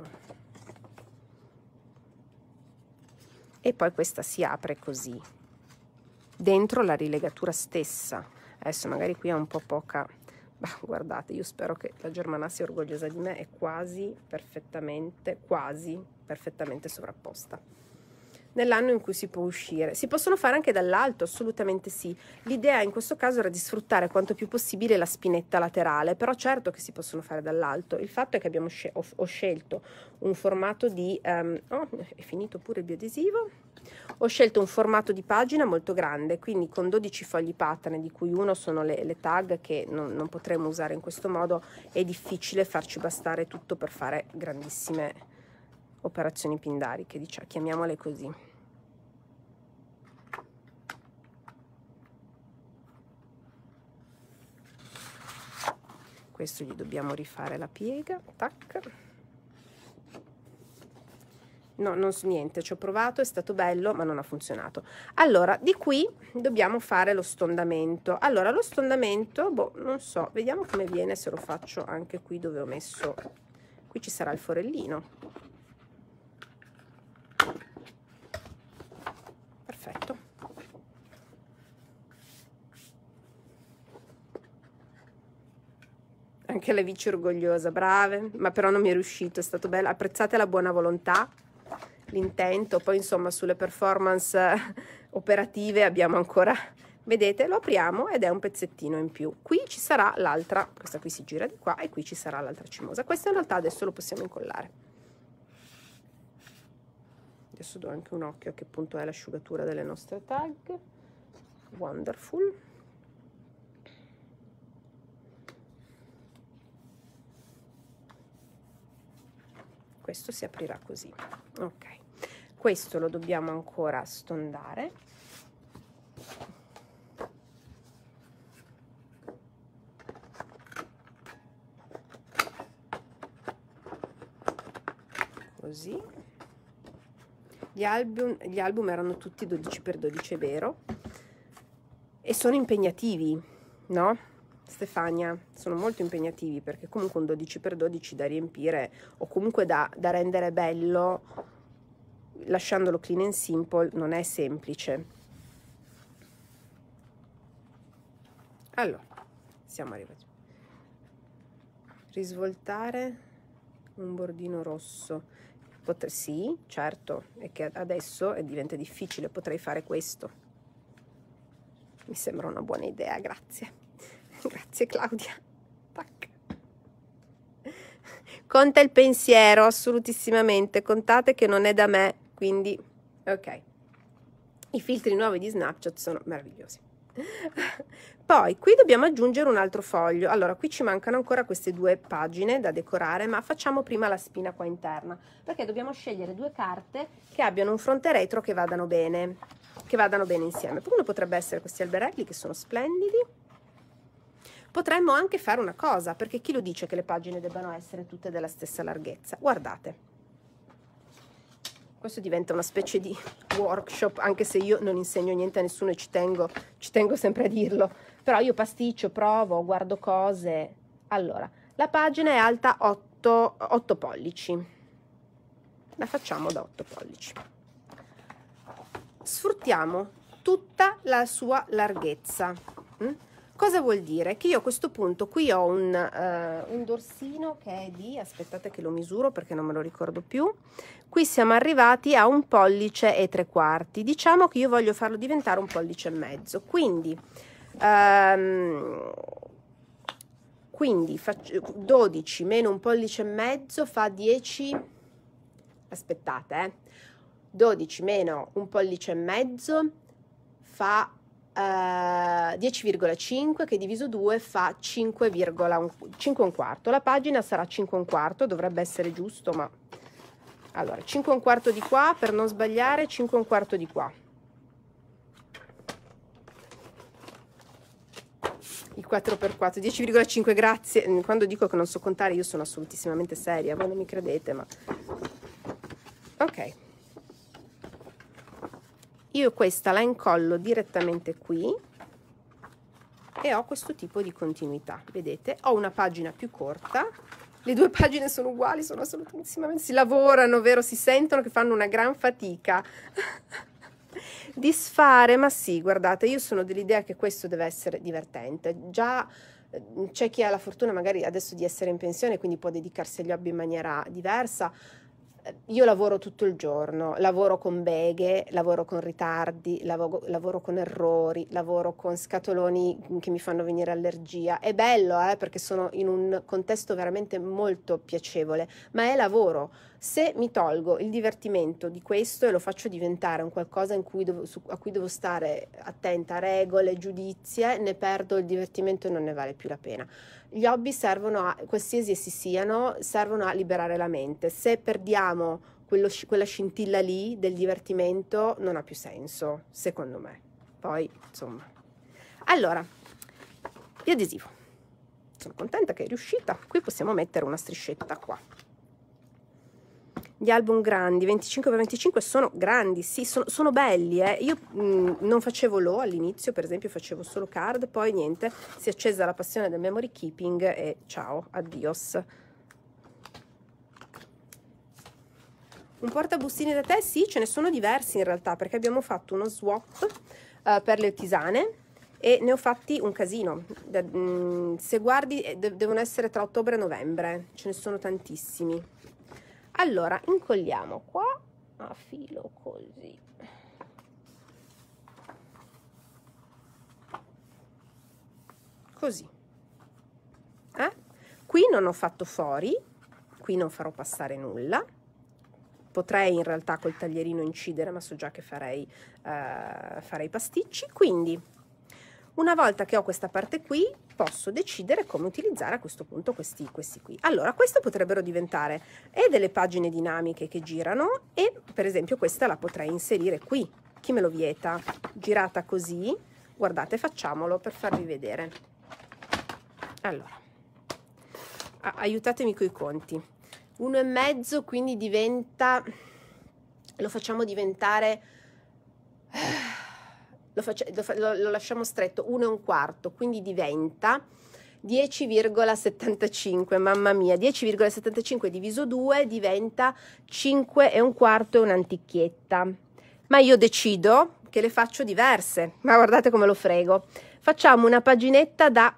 E poi questa si apre così, dentro la rilegatura stessa. Adesso magari qui è un po' poca, bah, guardate, io spero che la Germana sia orgogliosa di me, è quasi perfettamente sovrapposta. Nell'anno in cui si può uscire. Si possono fare anche dall'alto, assolutamente sì. L'idea in questo caso era di sfruttare quanto più possibile la spinetta laterale, però certo che si possono fare dall'alto. Il fatto è che ho scelto un formato di... oh, è finito pure il biadesivo. Ho scelto un formato di pagina molto grande, quindi con 12 fogli pattern, di cui uno sono le tag che non potremo usare in questo modo. È difficile farci bastare tutto per fare grandissime operazioni pindariche, diciamo, chiamiamole così. Questo gli dobbiamo rifare la piega, tac. No, non so niente, ci ho provato, è stato bello, ma non ha funzionato. Allora, di qui dobbiamo fare lo stondamento. Allora, lo stondamento, boh, non so, vediamo come viene se lo faccio anche qui dove ho messo, qui ci sarà il forellino. Perfetto. Anche la Vici orgogliosa, brave, ma però non mi è riuscito, è stato bello. Apprezzate la buona volontà, l'intento, poi insomma sulle performance operative abbiamo ancora, vedete, lo apriamo ed è un pezzettino in più. Qui ci sarà l'altra, questa qui si gira di qua e qui ci sarà l'altra cimosa. Questo in realtà adesso lo possiamo incollare. Adesso do anche un occhio a che punto è l'asciugatura delle nostre tag. Wonderful. Questo si aprirà così. Ok, questo lo dobbiamo ancora stondare. Così. Gli album erano tutti 12x12, è vero, e sono impegnativi, no? Stefania, sono molto impegnativi, perché comunque un 12x12 da riempire o comunque da rendere bello lasciandolo clean and simple non è semplice. Allora, siamo arrivati. Risvoltare un bordino rosso. Sì, certo, è che adesso diventa difficile, potrei fare questo. Mi sembra una buona idea, grazie. Grazie Claudia. Tac. Conta il pensiero, assolutissimamente. Contate che non è da me, quindi ok. I filtri nuovi di Snapchat sono meravigliosi. Poi qui dobbiamo aggiungere un altro foglio. Allora, qui ci mancano ancora queste 2 pagine da decorare, ma facciamo prima la spina qua interna, perché dobbiamo scegliere 2 carte che abbiano un fronte e retro che vadano bene insieme. Uno potrebbe essere questi alberelli che sono splendidi. Potremmo anche fare una cosa, perché chi lo dice che le pagine debbano essere tutte della stessa larghezza? Guardate. Questo diventa una specie di workshop, anche se io non insegno niente a nessuno e ci tengo sempre a dirlo. Però io pasticcio, provo, guardo cose. Allora, la pagina è alta 8 pollici. La facciamo da 8 pollici. Sfruttiamo tutta la sua larghezza. Cosa vuol dire? Che io a questo punto qui ho un dorsino che è di, aspettate che lo misuro perché non me lo ricordo più, qui siamo arrivati a 1,75 pollici, diciamo che io voglio farlo diventare 1,5 pollici, quindi 12 meno 1,5 pollici fa 10, aspettate, 12 meno 1,5 pollici fa 10,5 che diviso 2 fa 5,1. La pagina sarà 5,1, dovrebbe essere giusto, ma allora 5,1 di qua per non sbagliare, 5,1 di qua. il 4x4, 10,5, grazie. Quando dico che non so contare io sono assolutissimamente seria, voi non mi credete, ma... Ok. Io questa la incollo direttamente qui e ho questo tipo di continuità, vedete? Ho una pagina più corta, le due pagine sono uguali, sono assolutissimamente... Si lavorano, vero? Si sentono che fanno una gran fatica. Disfare, ma sì, guardate, io sono dell'idea che questo deve essere divertente. Già c'è chi ha la fortuna magari adesso di essere in pensione, quindi può dedicarsi agli hobby in maniera diversa. Io lavoro tutto il giorno, lavoro con beghe, lavoro con ritardi, lavoro con errori, lavoro con scatoloni che mi fanno venire allergia. È bello, perché sono in un contesto veramente molto piacevole, ma è lavoro. Se mi tolgo il divertimento di questo e lo faccio diventare un qualcosa a cui devo stare attenta, regole, giudizie, ne perdo il divertimento e non ne vale più la pena. Gli hobby servono a, qualsiasi essi siano, servono a liberare la mente. Se perdiamo quella scintilla lì del divertimento non ha più senso, secondo me. Poi, insomma. Allora, biadesivo. Sono contenta che è riuscita. Qui possiamo mettere una striscetta qua. Gli album grandi, 25x25 sono grandi, sì, sono belli, Io non facevo l'O all'inizio, per esempio facevo solo card, poi niente, si è accesa la passione del memory keeping e ciao, addios. Un portabustini da tè? Sì, ce ne sono diversi in realtà, perché abbiamo fatto uno swap per le tisane e ne ho fatti un casino. Se guardi, devono essere tra ottobre e novembre, ce ne sono tantissimi. Allora, incolliamo qua a filo così. Così. Qui non ho fatto fori, qui non farò passare nulla. Potrei in realtà col taglierino incidere, ma so già che farei pasticci. Quindi, una volta che ho questa parte qui, posso decidere come utilizzare a questo punto questi qui. Allora, queste potrebbero diventare delle pagine dinamiche che girano e, per esempio, questa la potrei inserire qui. Chi me lo vieta? Girata così. Guardate, facciamolo per farvi vedere. Allora, aiutatemi coi conti. 1,5, quindi diventa... Lo facciamo diventare... Lo lasciamo stretto, 1,25, quindi diventa 10,75, mamma mia, 10,75 diviso 2 diventa 5,25 e un'antichietta. Ma io decido che le faccio diverse, ma guardate come lo frego. Facciamo una paginetta da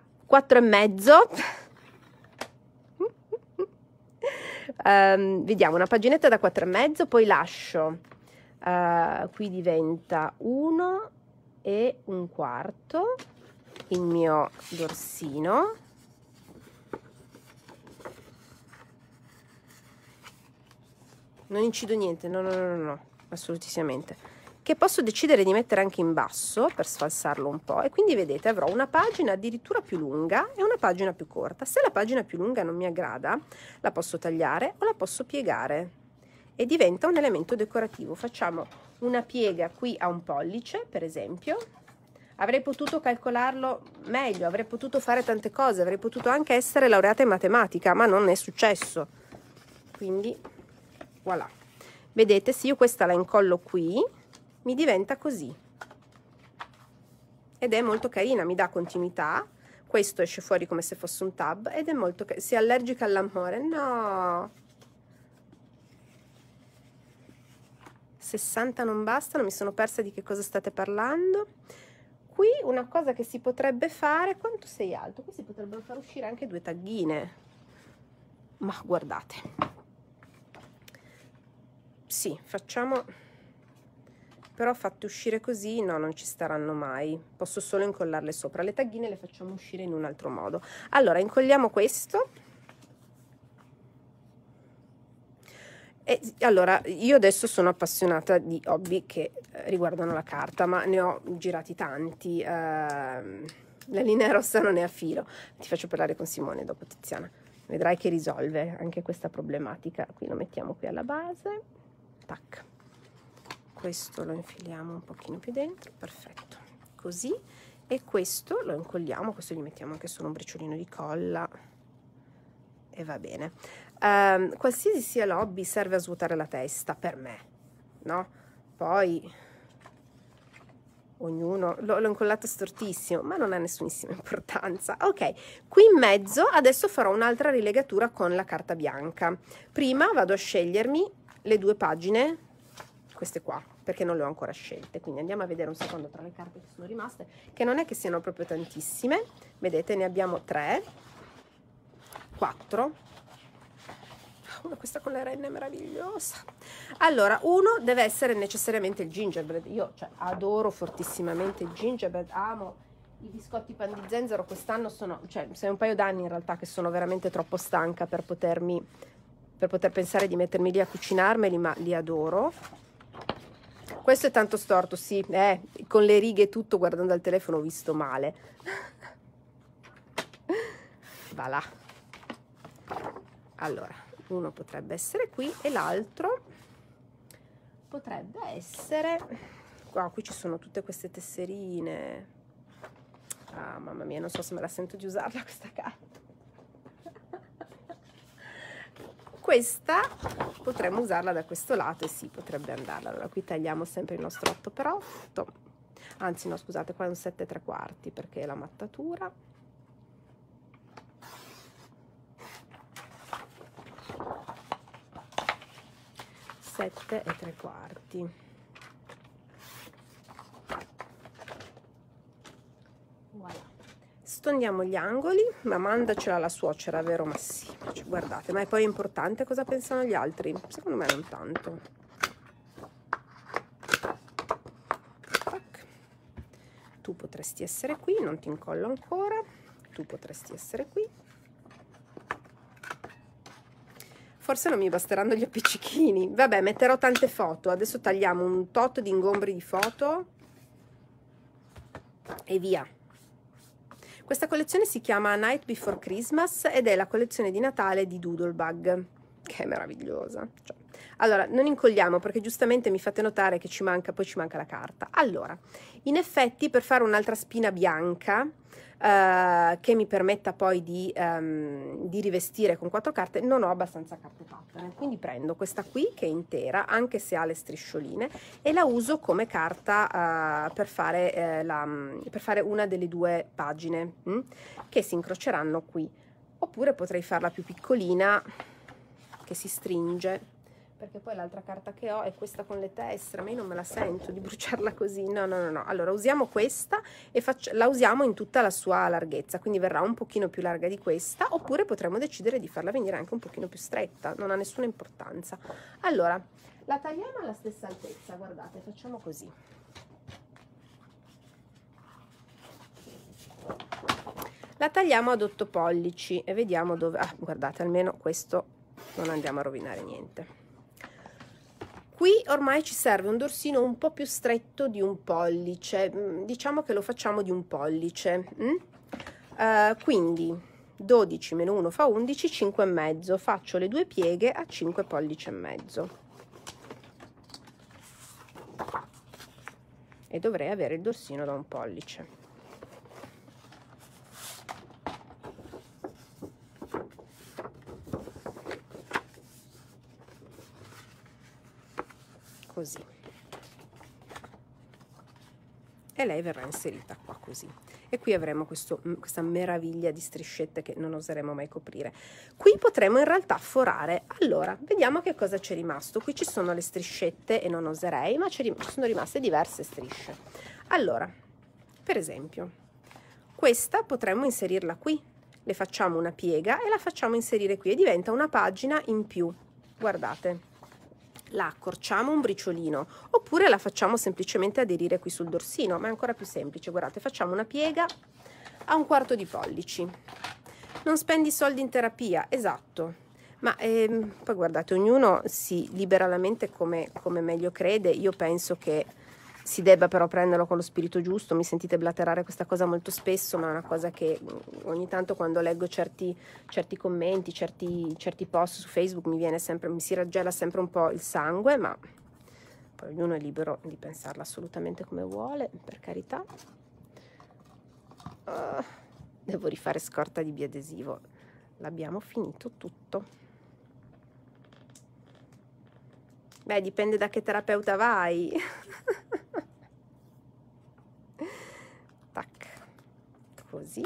4,5. Vediamo, una paginetta da 4,5, poi lascio, qui diventa 1,25 il mio dorsino, non incido niente, no, assolutissimamente, che posso decidere di mettere anche in basso per sfalsarlo un po', e quindi vedete avrò una pagina addirittura più lunga e una pagina più corta. Se la pagina più lunga non mi aggrada, la posso tagliare o la posso piegare e diventa un elemento decorativo. Facciamo una piega qui a 1 pollice, per esempio. Avrei potuto calcolarlo meglio, avrei potuto fare tante cose, avrei potuto anche essere laureata in matematica, ma non è successo. Quindi, voilà. Vedete, se io questa la incollo qui, mi diventa così. Ed è molto carina, mi dà continuità. Questo esce fuori come se fosse un tab ed è molto carina. Sei allergica all'amore? No! 60 non bastano, mi sono persa di che cosa state parlando. Qui una cosa che si potrebbe fare, quanto sei alto? Qui si potrebbero far uscire anche 2 taghine, ma guardate, sì, facciamo, però fatte uscire così no, non ci staranno mai, posso solo incollarle sopra. Le taghine le facciamo uscire in un altro modo. Allora, incolliamo questo. E allora, io adesso sono appassionata di hobby che riguardano la carta, ma ne ho girati tanti. La linea rossa non è a filo. Ti faccio parlare con Simone dopo, Tiziana. Vedrai che risolve anche questa problematica. Qui lo mettiamo qui alla base. Tac. Questo lo infiliamo un pochino più dentro. Perfetto. Così. e questo lo incolliamo, questo gli mettiamo anche solo un briciolino di colla e va bene. Qualsiasi sia l'hobby serve a svuotare la testa, per me, no? Poi ognuno l'ho incollata stortissimo, ma non ha nessunissima importanza. Ok, qui in mezzo adesso farò un'altra rilegatura con la carta bianca. Prima vado a scegliermi le 2 pagine, queste qua, perché non le ho ancora scelte, quindi andiamo a vedere un secondo tra le carte che sono rimaste, che non è che siano proprio tantissime. Vedete, ne abbiamo 3, 4. Questa con le renne è meravigliosa. Allora, uno deve essere necessariamente il gingerbread. Io adoro fortissimamente il gingerbread, amo i biscotti pan di zenzero. Quest'anno sono, sei un paio d'anni in realtà che sono veramente troppo stanca per poter pensare di mettermi lì a cucinarmeli, ma li adoro. Questo è tanto storto, sì, con le righe e tutto, guardando al telefono ho visto male. Va là. Allora, uno potrebbe essere qui e l'altro potrebbe essere qua. Qui ci sono tutte queste tesserine. Ah, mamma mia, non so se me la sento di usarla questa carta. Questa potremmo usarla da questo lato e sì, potrebbe andarla. Allora qui tagliamo sempre il nostro 8x8, anzi no, scusate, qua è un 7 3/4 perché è la mattatura. Sette e 3/4. Voilà. Stondiamo gli angoli, ma mandacela la suocera, vero? Ma sì, guardate, ma è poi importante cosa pensano gli altri? Secondo me non tanto. Tac. Tu potresti essere qui, non ti incollo ancora. Tu potresti essere qui. Forse non mi basteranno gli appiccichini. Vabbè, metterò tante foto. Adesso tagliamo un tot di ingombri di foto e via. Questa collezione si chiama Night Before Christmas ed è la collezione di Natale di Doodlebug, che è meravigliosa. Allora, non incolliamo perché giustamente mi fate notare che poi ci manca la carta. Allora, in effetti per fare un'altra spina bianca che mi permetta poi di rivestire con 4 carte, non ho abbastanza carte pattern, quindi prendo questa qui che è intera, anche se ha le striscioline, e la uso come carta per fare una delle 2 pagine che si incroceranno qui, oppure potrei farla più piccolina che si stringe, perché poi l'altra carta che ho è questa con le tessere, ma io non me la sento di bruciarla così. No. Allora usiamo questa e la usiamo in tutta la sua larghezza, quindi verrà un pochino più larga di questa, oppure potremmo decidere di farla venire anche un pochino più stretta, non ha nessuna importanza. Allora, la tagliamo alla stessa altezza, guardate, facciamo così. La tagliamo ad 8 pollici e vediamo dove... Ah, guardate, almeno questo non andiamo a rovinare niente. Qui ormai ci serve un dorsino un po' più stretto di 1 pollice, diciamo che lo facciamo di 1 pollice. Quindi 12 meno 1 fa 11, 5,5. Faccio le 2 pieghe a 5 pollici e mezzo. E dovrei avere il dorsino da 1 pollice. Così, e lei verrà inserita qua così, e qui avremo questa meraviglia di striscette che non oseremo mai coprire. Qui potremo in realtà forare. Allora, vediamo che cosa c'è rimasto. Qui ci sono le striscette e non oserei, ma ci sono rimaste diverse strisce. Allora, per esempio, questa potremmo inserirla qui, le facciamo una piega e la facciamo inserire qui e diventa una pagina in più. Guardate, la accorciamo un briciolino, oppure la facciamo semplicemente aderire qui sul dorsino, ma è ancora più semplice. Guardate, facciamo una piega a 1/4 di pollici. Non spendi soldi in terapia, esatto, ma poi guardate, ognuno si libera la mente come meglio crede. Io penso che si debba però prenderlo con lo spirito giusto. Mi sentite blaterare questa cosa molto spesso, ma è una cosa che ogni tanto, quando leggo certi commenti, certi post su Facebook, mi si raggela sempre un po' il sangue, ma poi ognuno è libero di pensarla assolutamente come vuole, per carità. Devo rifare scorta di biadesivo, l'abbiamo finito tutto. Beh, dipende da che terapeuta vai. Tac, così.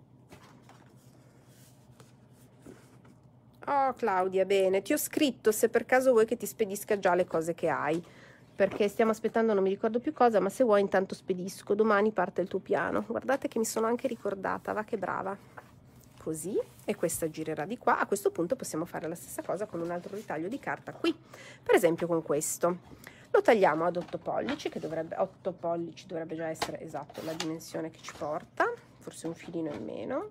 Oh Claudia, bene, ti ho scritto se per caso vuoi che ti spedisca già le cose che hai, perché stiamo aspettando, non mi ricordo più cosa, ma se vuoi intanto spedisco, domani parte il tuo piano. Guardate che mi sono anche ricordata, va che brava. Così, e questa girerà di qua. A questo punto possiamo fare la stessa cosa con un altro ritaglio di carta qui, per esempio con questo. Lo tagliamo ad 8 pollici, che dovrebbe, 8 pollici dovrebbe già essere esatto la dimensione che ci porta, forse un filino in meno.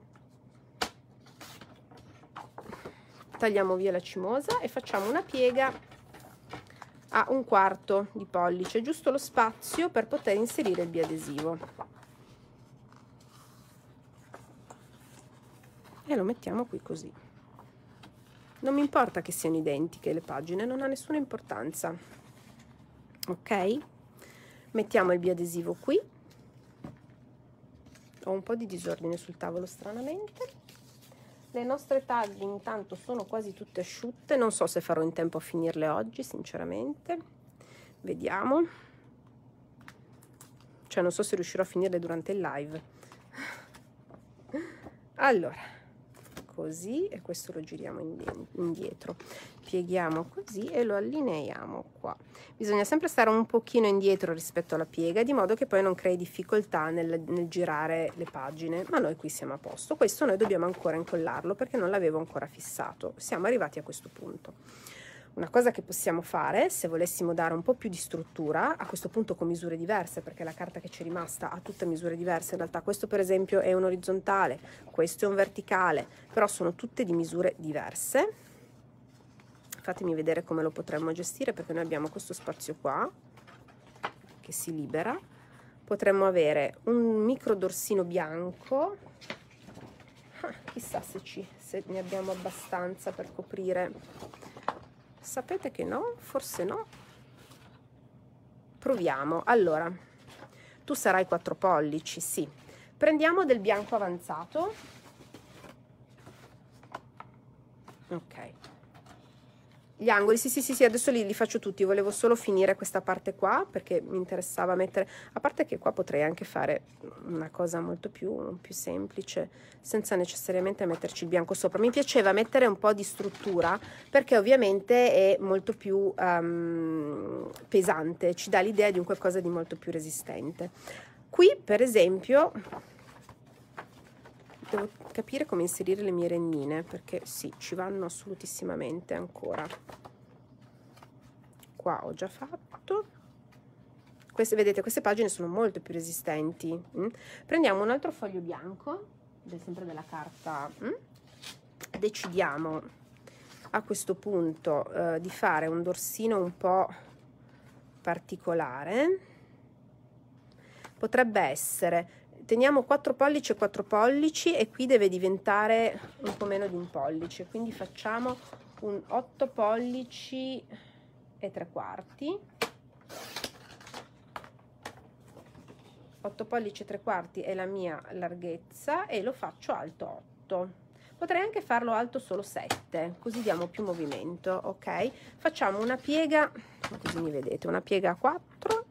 Tagliamo via la cimosa e facciamo una piega a 1/4 di pollice, giusto lo spazio per poter inserire il biadesivo. E lo mettiamo qui così. Non mi importa che siano identiche le pagine, non ha nessuna importanza. Ok? Mettiamo il biadesivo qui. Ho un po' di disordine sul tavolo stranamente. Le nostre taglie intanto sono quasi tutte asciutte, non so se farò in tempo a finirle oggi, sinceramente. Vediamo. Cioè non so se riuscirò a finirle durante il live. Allora, così, e questo lo giriamo indietro. Pieghiamo così e lo allineiamo qua. Bisogna sempre stare un pochino indietro rispetto alla piega, di modo che poi non crei difficoltà nel girare le pagine, ma noi qui siamo a posto. Questo noi dobbiamo ancora incollarlo perché non l'avevo ancora fissato. Siamo arrivati a questo punto. Una cosa che possiamo fare, se volessimo dare un po' più di struttura, a questo punto con misure diverse, perché la carta che ci è rimasta ha tutte misure diverse, in realtà questo per esempio è un orizzontale, questo è un verticale, però sono tutte di misure diverse. Fatemi vedere come lo potremmo gestire, perché noi abbiamo questo spazio qua che si libera. Potremmo avere un micro dorsino bianco, chissà se ne abbiamo abbastanza per coprire. Sapete che no? Forse no. Proviamo. Allora, tu sarai 4 pollici, sì. Prendiamo del bianco avanzato. Ok. Gli angoli, sì, adesso li faccio tutti, volevo solo finire questa parte qua perché mi interessava mettere, a parte che qua potrei anche fare una cosa molto più semplice senza necessariamente metterci il bianco sopra. Mi piaceva mettere un po' di struttura perché ovviamente è molto più pesante, ci dà l'idea di un qualcosa di molto più resistente. Qui per esempio devo capire come inserire le mie rennine, perché sì, ci vanno assolutissimamente ancora. Qua ho già fatto. Queste, vedete, queste pagine sono molto più resistenti. Prendiamo un altro foglio bianco, sempre della carta. Decidiamo a questo punto di fare un dorsino un po' particolare. Potrebbe essere, teniamo 4 pollici e 4 pollici e qui deve diventare un po' meno di un pollice, quindi facciamo un 8 pollici e 3/4. 8 pollici e 3/4 è la mia larghezza e lo faccio alto 8. Potrei anche farlo alto solo 7, così diamo più movimento. Ok, facciamo una piega, così mi vedete, una piega a 4,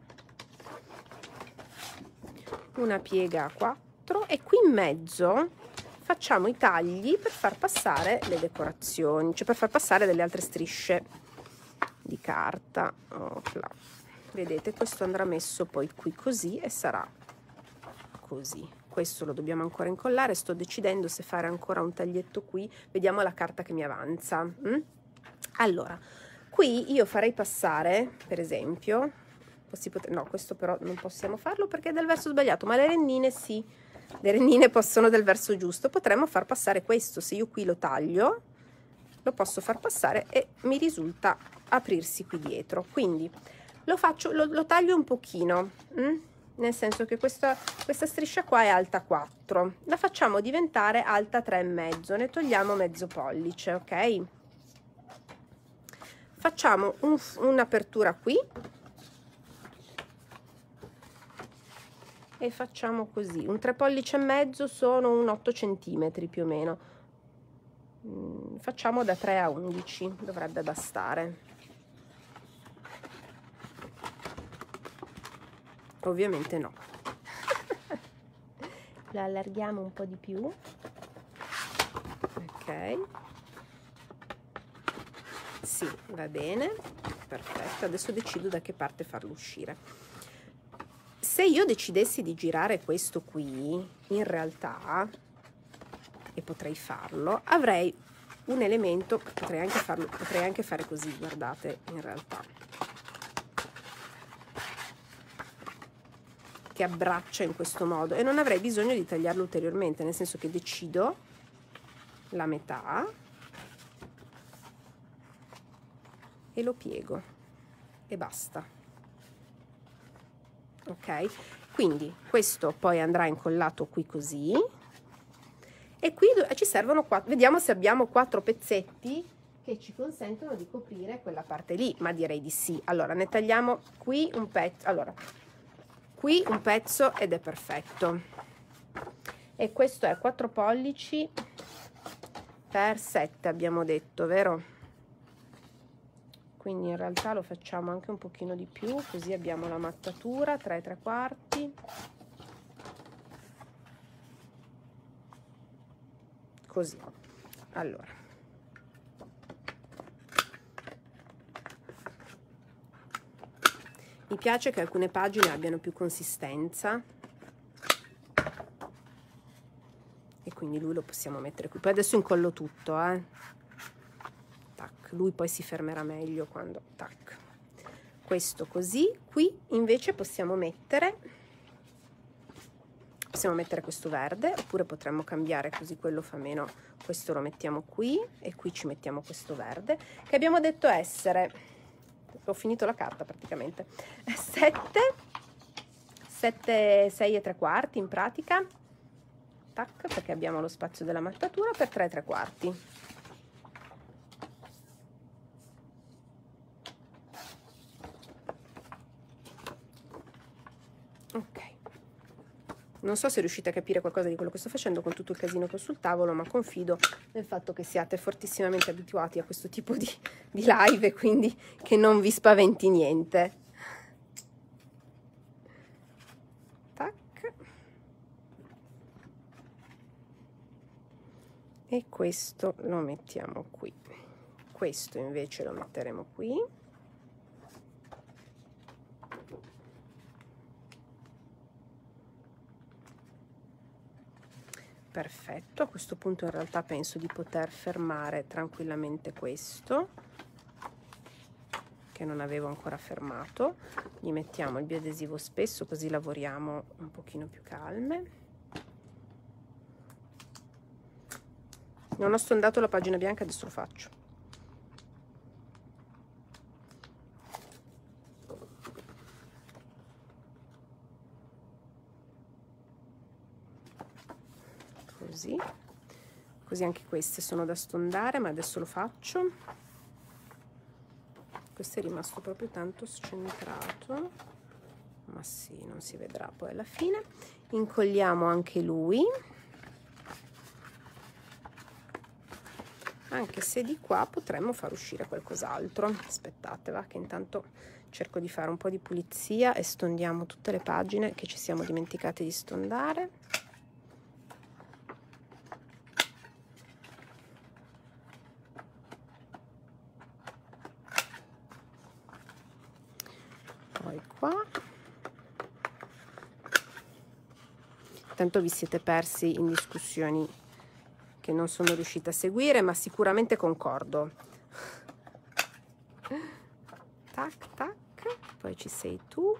una piega a 4 e qui in mezzo facciamo i tagli per far passare le decorazioni, cioè per far passare delle altre strisce di carta. Opla. Vedete, questo andrà messo poi qui così e sarà così. Questo lo dobbiamo ancora incollare, sto decidendo se fare ancora un taglietto qui, vediamo la carta che mi avanza. Allora, qui io farei passare, per esempio, no, questo però non possiamo farlo perché è del verso sbagliato, ma le rennine sì, le rennine possono del verso giusto. Potremmo far passare questo, se io qui lo taglio, lo posso far passare e mi risulta aprirsi qui dietro. Quindi lo faccio, lo taglio un pochino, nel senso che questa striscia qua è alta 4, la facciamo diventare alta 3,5, ne togliamo mezzo pollice, ok? Facciamo un'apertura qui e facciamo così. Un 3 pollici e mezzo sono un 8 centimetri più o meno. Facciamo da 3 a 11, dovrebbe bastare. Ovviamente no. Lo allarghiamo un po' di più. Ok. Sì, va bene. Perfetto. Adesso decido da che parte farlo uscire. Se io decidessi di girare questo qui, in realtà, e potrei farlo, avrei un elemento, potrei anche fare così, guardate, in realtà, che abbraccia in questo modo, e non avrei bisogno di tagliarlo ulteriormente, nel senso che decido la metà e lo piego e basta. Ok, quindi questo poi andrà incollato qui così, e qui ci servono 4, vediamo se abbiamo 4 pezzetti che ci consentono di coprire quella parte lì, ma direi di sì. Allora ne tagliamo qui un pezzo, allora qui un pezzo ed è perfetto, e questo è 4 pollici per 7 abbiamo detto, vero? Quindi in realtà lo facciamo anche un pochino di più, così abbiamo la mattatura 3 3/4, così. Allora, mi piace che alcune pagine abbiano più consistenza, e quindi lui lo possiamo mettere qui. Poi adesso incollo tutto, tac, lui poi si fermerà meglio quando, tac, questo così. Qui invece possiamo mettere questo verde, oppure potremmo cambiare così quello fa meno. Questo lo mettiamo qui e qui ci mettiamo questo verde, che abbiamo detto essere, ho finito la carta praticamente, 6 3/4 in pratica, tac, perché abbiamo lo spazio della mattatura, per 3 3/4. Ok, non so se riuscite a capire qualcosa di quello che sto facendo con tutto il casino che ho sul tavolo, ma confido nel fatto che siate fortissimamente abituati a questo tipo di live, e quindi che non vi spaventi niente. Tac. E questo lo mettiamo qui. Questo invece lo metteremo qui. Perfetto, a questo punto in realtà penso di poter fermare tranquillamente questo, che non avevo ancora fermato. Gli mettiamo il biadesivo spesso, così lavoriamo un pochino più calme. Non ho stondato la pagina bianca, adesso lo faccio. Così anche queste sono da stondare, ma adesso lo faccio. Questo è rimasto proprio tanto scentrato, ma sì, non si vedrà poi alla fine. Incolliamo anche lui, anche se di qua potremmo far uscire qualcos'altro. Aspettate, va, che intanto cerco di fare un po' di pulizia e stondiamo tutte le pagine che ci siamo dimenticate di stondare. Poi qua. Tanto vi siete persi in discussioni che non sono riuscita a seguire, ma sicuramente concordo. Tac, tac, poi ci sei tu.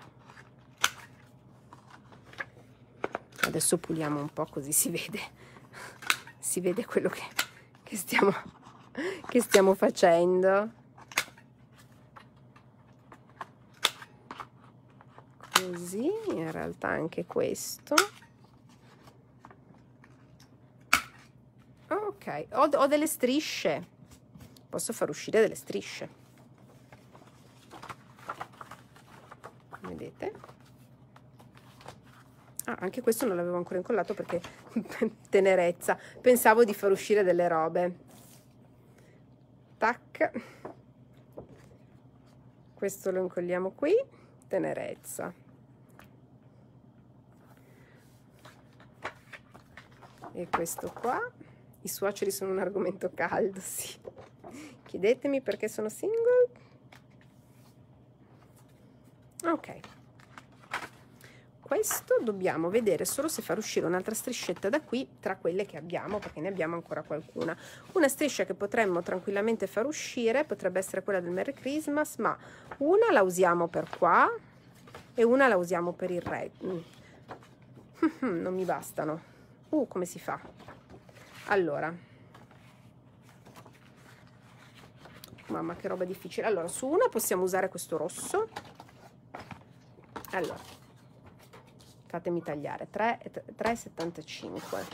Adesso puliamo un po', così si vede quello che stiamo facendo. Così, in realtà anche questo. Ok, ho delle strisce, posso far uscire delle strisce, vedete? Ah, anche questo non l'avevo ancora incollato perché tenerezza, pensavo di far uscire delle robe. Tac, questo lo incolliamo qui, tenerezza. E questo qua, i suoceri sono un argomento caldo, sì. Chiedetemi perché sono single. Ok, questo dobbiamo vedere solo se far uscire un'altra striscetta da qui tra quelle che abbiamo, perché ne abbiamo ancora qualcuna. Una striscia che potremmo tranquillamente far uscire potrebbe essere quella del Merry Christmas, ma una la usiamo per qua e una la usiamo per il re. Non mi bastano. Come si fa? Allora, mamma che roba difficile. Allora, su una possiamo usare questo rosso. Allora, fatemi tagliare 3,75.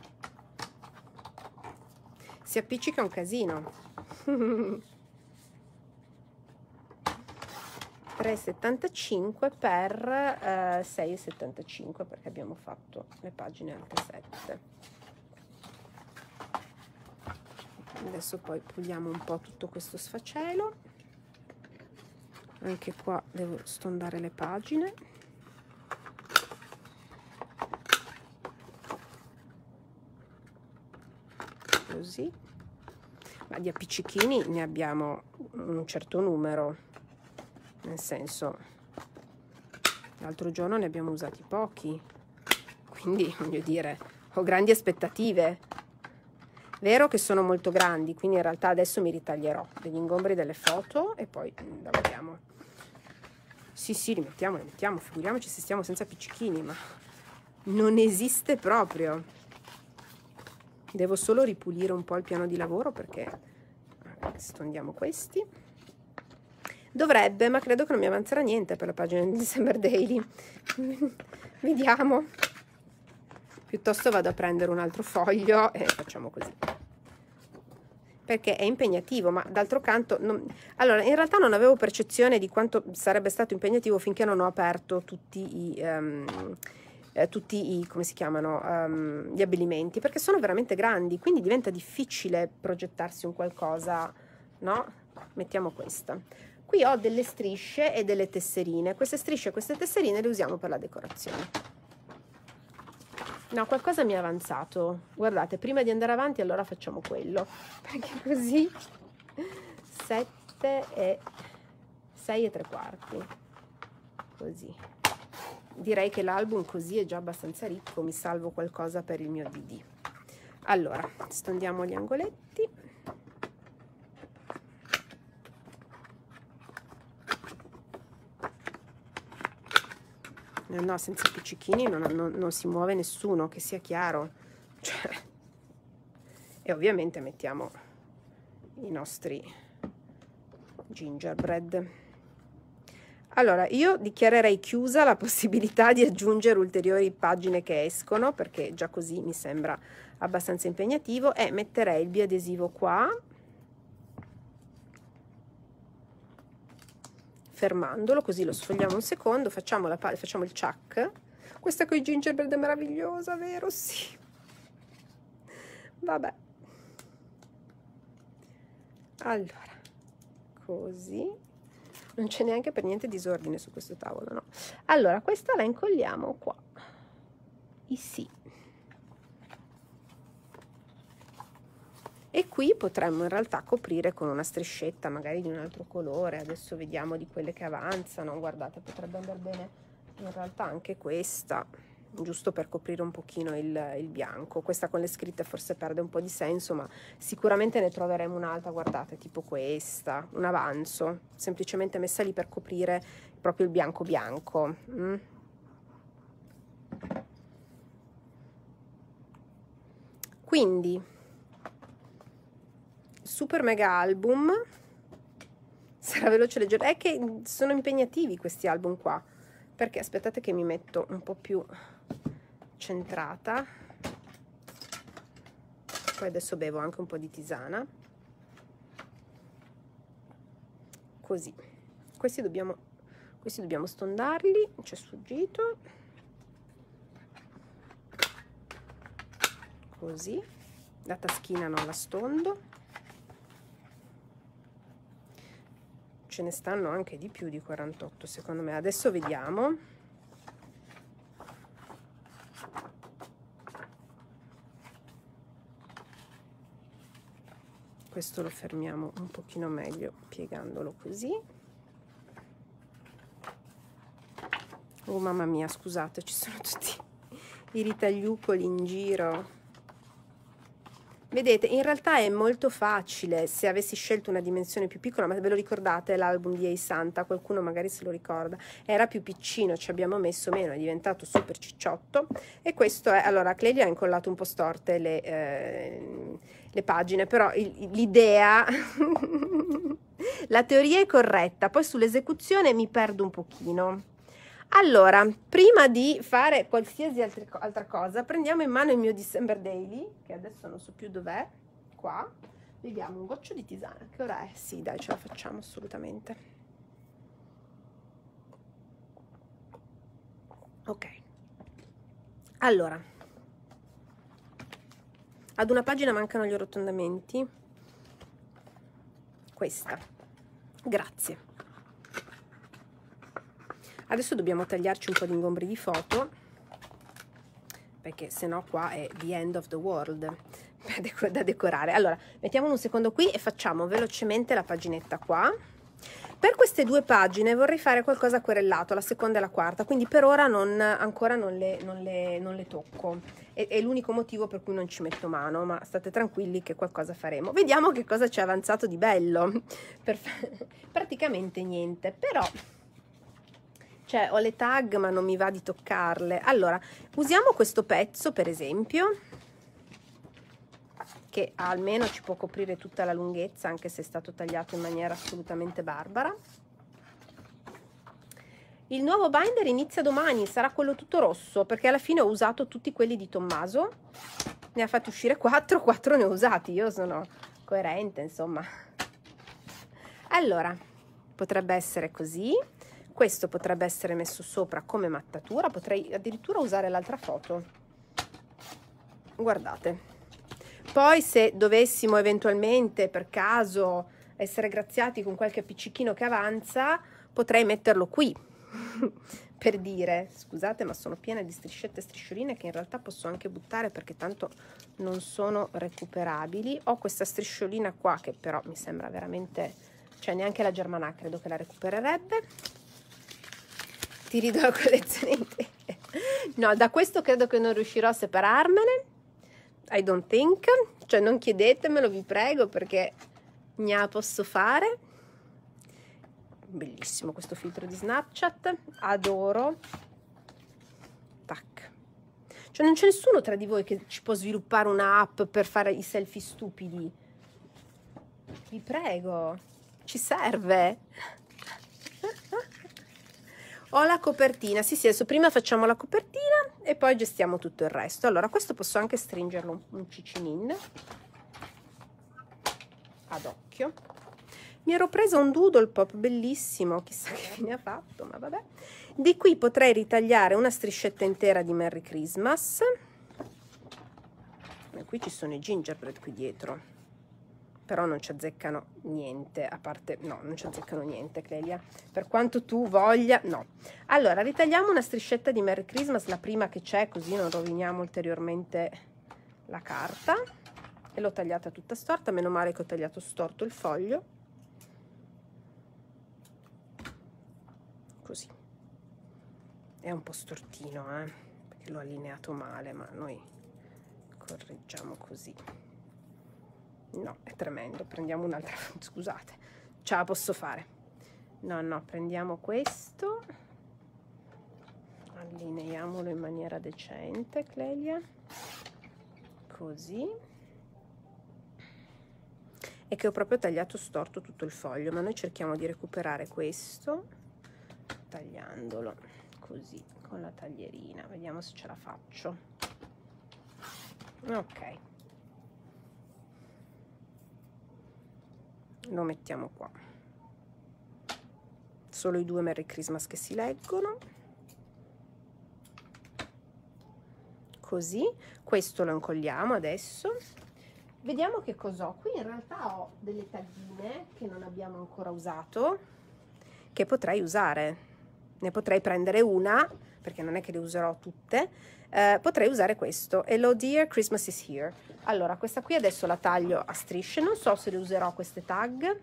Si appiccica un casino. 3,75 per 6,75 perché abbiamo fatto le pagine alte 7. Adesso poi puliamo un po' tutto questo sfacelo. Anche qua devo stondare le pagine. Così. Ma di appiccichini ne abbiamo un certo numero. Nel senso, l'altro giorno ne abbiamo usati pochi, quindi voglio dire, ho grandi aspettative. Vero che sono molto grandi, quindi in realtà adesso mi ritaglierò degli ingombri delle foto e poi lavoriamo. Sì, li mettiamo, figuriamoci se stiamo senza appiccichini, ma non esiste proprio. Devo solo ripulire un po' il piano di lavoro perché stondiamo questi. Dovrebbe, ma credo che non mi avanzerà niente per la pagina di December Daily. Vediamo. Piuttosto vado a prendere un altro foglio e facciamo così. Perché è impegnativo, ma d'altro canto... Allora, in realtà non avevo percezione di quanto sarebbe stato impegnativo finché non ho aperto tutti i come si chiamano, gli abbellimenti, perché sono veramente grandi, quindi diventa difficile progettarsi un qualcosa, no? Mettiamo questa. Qui ho delle strisce e delle tesserine. Queste strisce e queste tesserine le usiamo per la decorazione. No, qualcosa mi è avanzato. Guardate, prima di andare avanti allora facciamo quello. Perché così 7 e 6 e 3/4. Così. Direi che l'album così è già abbastanza ricco. Mi salvo qualcosa per il mio DD. Allora, stondiamo gli angoletti. No, senza piccichini non si muove nessuno, che sia chiaro. Cioè, e ovviamente mettiamo i nostri gingerbread. Allora, io dichiarerei chiusa la possibilità di aggiungere ulteriori pagine che escono, perché già così mi sembra abbastanza impegnativo, e metterei il biadesivo qua, fermandolo, così lo sfogliamo un secondo, facciamo il chuck. Questa con i gingerbread è meravigliosa, vero? Sì. Vabbè. Allora, così. Non c'è neanche per niente disordine su questo tavolo, no? Allora, questa la incolliamo qua. Sì. E qui potremmo in realtà coprire con una striscetta magari di un altro colore. Adesso vediamo di quelle che avanzano. Guardate, potrebbe andare bene in realtà anche questa, giusto per coprire un pochino il bianco. Questa con le scritte forse perde un po' di senso, ma sicuramente ne troveremo un'altra, guardate, tipo questa, un avanzo, semplicemente messa lì per coprire proprio il bianco bianco. Quindi super mega album, sarà veloce leggero. È che sono impegnativi questi album qua, perché aspettate che mi metto un po' più centrata, poi adesso bevo anche un po' di tisana, così. Questi dobbiamo stondarli, c'è sfuggito. così, la taschina non la stondo, ce ne stanno anche di più di 48 secondo me, adesso vediamo. Questo lo fermiamo un pochino meglio piegandolo così. Oh mamma mia, scusate, ci sono tutti i ritagliucoli in giro. Vedete, in realtà è molto facile se avessi scelto una dimensione più piccola, ma ve lo ricordate l'album di Ei Santa? Qualcuno magari se lo ricorda. Era più piccino, ci abbiamo messo meno, è diventato super cicciotto. E questo è, allora, Clelia ha incollato un po' storte le pagine, però l'idea, la teoria è corretta, poi sull'esecuzione mi perdo un pochino. Allora, prima di fare qualsiasi altra cosa, prendiamo in mano il mio December Daily, che adesso non so più dov'è, qua. Vediamo un goccio di tisana, che ora è? Sì, dai, ce la facciamo assolutamente. Ok. Allora, ad una pagina mancano gli arrotondamenti. Questa. Grazie. Adesso dobbiamo tagliarci un po' di ingombri di foto, perché sennò qua è the end of the world da decorare. Allora, mettiamo un secondo qui e facciamo velocemente la paginetta qua. Per queste due pagine vorrei fare qualcosa querellato, la seconda e la quarta, quindi per ora ancora non le tocco. È l'unico motivo per cui non ci metto mano, ma state tranquilli che qualcosa faremo. Vediamo che cosa ci è avanzato di bello. Praticamente niente, però... Cioè, ho le tag ma non mi va di toccarle. Allora, usiamo questo pezzo per esempio, che almeno ci può coprire tutta la lunghezza, anche se è stato tagliato in maniera assolutamente barbara. Il nuovo binder inizia domani, sarà quello tutto rosso, perché alla fine ho usato tutti quelli di Tommaso. Ne ha fatti uscire 4 ne ho usati, io sono coerente, insomma. Allora, potrebbe essere così. Questo potrebbe essere messo sopra come mattatura, potrei addirittura usare l'altra foto. Guardate. Poi se dovessimo eventualmente per caso essere graziati con qualche appiccichino che avanza, potrei metterlo qui, per dire. Scusate, ma sono piena di striscette e striscioline che in realtà posso anche buttare perché tanto non sono recuperabili. Ho questa strisciolina qua che però mi sembra veramente... cioè neanche la Germanà credo che la recupererebbe. Ti ridò la collezione intera. No, da questo credo che non riuscirò a separarmene. I don't think. Cioè non chiedetemelo, vi prego, perché ne posso fare. Bellissimo questo filtro di Snapchat. Adoro. Tac. Cioè non c'è nessuno tra di voi che ci può sviluppare un'app per fare i selfie stupidi. Vi prego. Ci serve. Ho la copertina, sì adesso prima facciamo la copertina e poi gestiamo tutto il resto. Allora questo posso anche stringerlo un cicinin ad occhio. Mi ero presa un doodle pop bellissimo, chissà che fine ha fatto, ma vabbè. Di qui potrei ritagliare una striscetta intera di Merry Christmas. E qui ci sono i gingerbread qui dietro. Però non ci azzeccano niente, a parte, no, non ci azzeccano niente, Clelia, per quanto tu voglia, no. Allora, ritagliamo una striscetta di Merry Christmas, la prima che c'è, così non roviniamo ulteriormente la carta, e l'ho tagliata tutta storta, meno male che ho tagliato storto il foglio, così, è un po' stortino, perché l'ho allineato male, ma noi correggiamo così. No, è tremendo, prendiamo un'altra, scusate, ce la posso fare. No, prendiamo questo, allineiamolo in maniera decente, Clelia, così. E che ho proprio tagliato storto tutto il foglio, ma noi cerchiamo di recuperare questo, tagliandolo così, con la taglierina, vediamo se ce la faccio. Ok. Lo mettiamo qua, solo i 2 Merry Christmas che si leggono, così. Questo lo incolliamo adesso. Vediamo che cosa ho qui. In realtà ho delle taggine che non abbiamo ancora usato, che potrei usare. Ne potrei prendere una, perché non è che le userò tutte. Potrei usare questo. Hello dear, Christmas is here. Allora, questa qui adesso la taglio a strisce. Non so se le userò queste tag.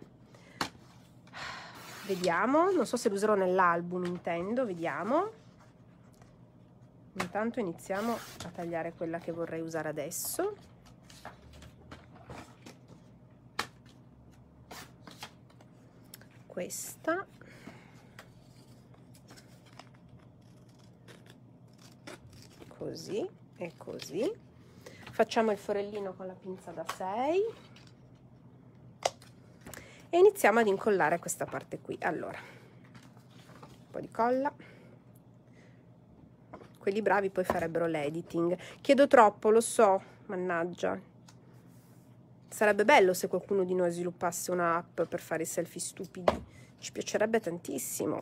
Vediamo. Non so se le userò nell'album, intendo. Vediamo. Intanto iniziamo a tagliare quella che vorrei usare adesso. Questa. Così e così. Facciamo il forellino con la pinza da 6 e iniziamo ad incollare questa parte qui. Allora, un po' di colla. Quelli bravi poi farebbero l'editing. Chiedo troppo, lo so, mannaggia. Sarebbe bello se qualcuno di noi sviluppasse un'app per fare i selfie stupidi. Ci piacerebbe tantissimo.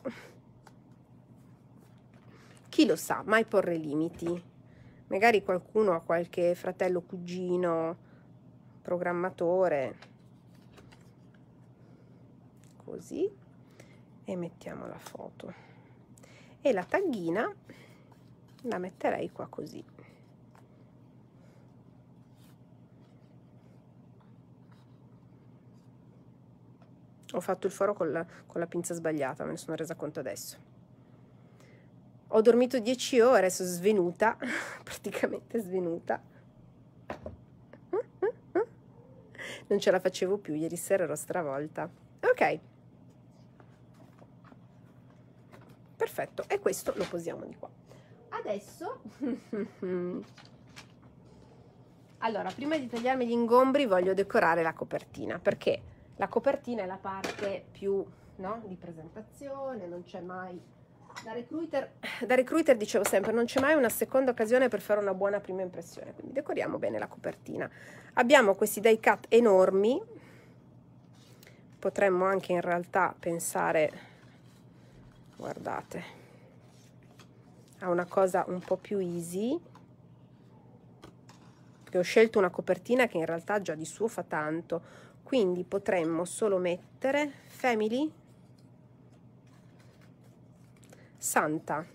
Chi lo sa, mai porre limiti. Magari qualcuno ha qualche fratello, cugino, programmatore. Così. E mettiamo la foto. E la taghina la metterei qua così. Ho fatto il foro con la pinza sbagliata, me ne sono resa conto adesso. Ho dormito 10 ore, sono svenuta, praticamente svenuta. Non ce la facevo più, ieri sera ero stravolta. Ok. Perfetto, e questo lo posiamo di qua. Adesso, allora, prima di tagliarmi gli ingombri voglio decorare la copertina, perché la copertina è la parte più, no, di presentazione, non c'è mai, da recruiter dicevo sempre, non c'è mai una seconda occasione per fare una buona prima impressione, quindi decoriamo bene la copertina. Abbiamo questi die cut enormi, potremmo anche in realtà pensare, guardate, a una cosa un po' più easy, perché ho scelto una copertina che in realtà già di suo fa tanto, quindi potremmo solo mettere Family Santa,